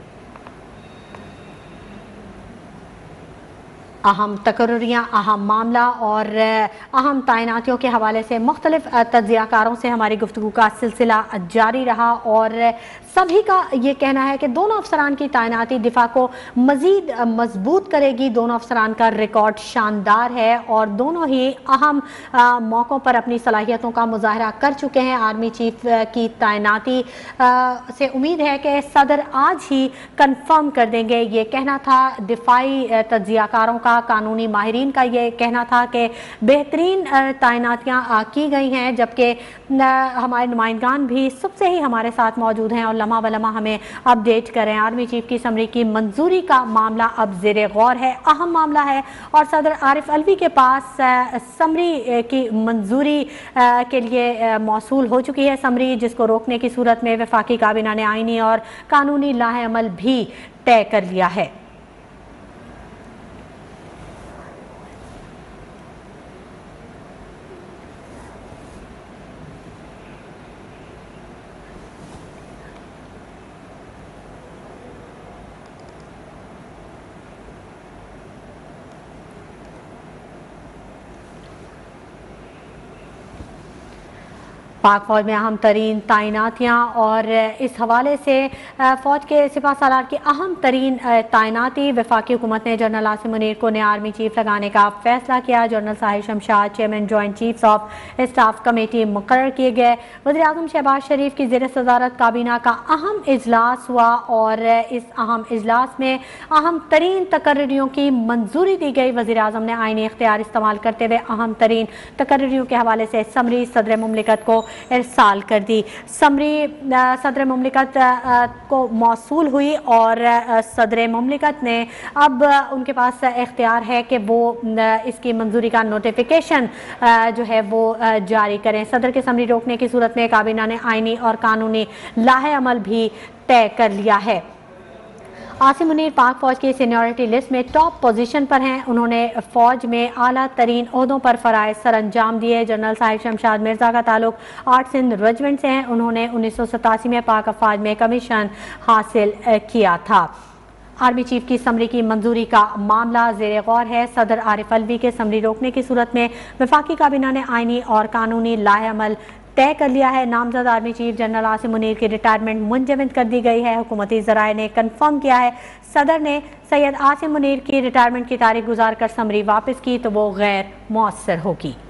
अहम तकर्रुरियाँ, अहम मामला और अहम तैनातियों के हवाले से मुख्तलिफ तज्ज़ियाकारों से हमारी गुफ्तगू का सिलसिला जारी रहा और सभी का ये कहना है कि दोनों अफसरान की तैनाती दिफा को मज़ीद मजबूत करेगी। दोनों अफसरान का रिकॉर्ड शानदार है और दोनों ही अहम मौक़ों पर अपनी सलाहियतों का मुजाहरा कर चुके हैं। आर्मी चीफ की तैनाती से उम्मीद है कि सदर आज ही कन्फर्म कर देंगे। ये कहना था दिफाई तज्ज़ियाकारों का था। कानूनी माहिरीन का ये कहना था कि बेहतरीन तैनातियाँ की गई हैं, जबकि हमारे नुमाइंदगान भी सबसे ही हमारे साथ मौजूद हैं और लम्हा ब लम्हा हमें अपडेट करें। आर्मी चीफ की समरी की मंजूरी का मामला अब ज़ेरे गौर है, अहम मामला है और सदर आरिफ अलवी के पास समरी की मंजूरी के लिए मौसूल हो चुकी है समरी, जिसको रोकने की सूरत में वफाकी काबीना ने आईनी और कानूनी लाहे अमल भी तय कर लिया है। पाक फौज में अहम तरीन तैनातियाँ और इस हवाले से फौज के सिपह सालार की अहम तरीन तैनाती वफाकी हुकूमत ने जनरल आसिम मुनीर को नया आर्मी चीफ लगाने का फैसला किया। General Sahir Shamshad chairman joint chiefs of staff committee मुकर्रर किए गए। वज़ीर आज़म शहबाज शरीफ की ज़ेर सदारत काबीना का अहम इजलास हुआ और इस अहम इजलास में अहम तरीन तकर्रियों की मंजूरी दी गई। वज़ीर आज़म ने आईनी इख्तियार इस्तेमाल करते हुए अहम तरीन तकर्रियों के हवाले से समरी सदर मुमलिकत को इरसाल कर दी। समरी सदर मुमलिकत को मौसूल हुई और सदर मुमलिकत ने अब उनके पास इख्तियार है कि वो इसकी मंजूरी का नोटिफिकेशन जो है वो जारी करें। सदर की समरी रोकने की सूरत में काबीना ने आईनी और कानूनी लाहे अमल भी तय कर लिया है। आसिम मुनीर पाक फौज की सीनियरिटी लिस्ट में टॉप पोजीशन पर हैं। उन्होंने फौज में आला तरीन ओहदों पर फ़राइज़ सर अंजाम दिए। जनरल साहिर शमशाद मिर्ज़ा का ताल्लुक 8 सिंध रेजिमेंट से हैं। उन्होंने 1987 में पाक अफवाज में कमीशन हासिल किया था। आर्मी चीफ की समरी की मंजूरी का मामला ज़ेरे गौर है। सदर आरिफ अलवी के समरी रोकने की सूरत में वफाकी काबीना ने आईनी और कानूनी लाहे अमल तय कर लिया है। नामजद army chief general Asim Munir की रिटायरमेंट मुंजमद कर दी गई है। हुकूमती ज़राए ने कन्फर्म किया है सदर ने सैयद आसिम मुनीर की रिटायरमेंट की तारीख गुजार कर समरी वापस की तो वो गैर मौसर होगी।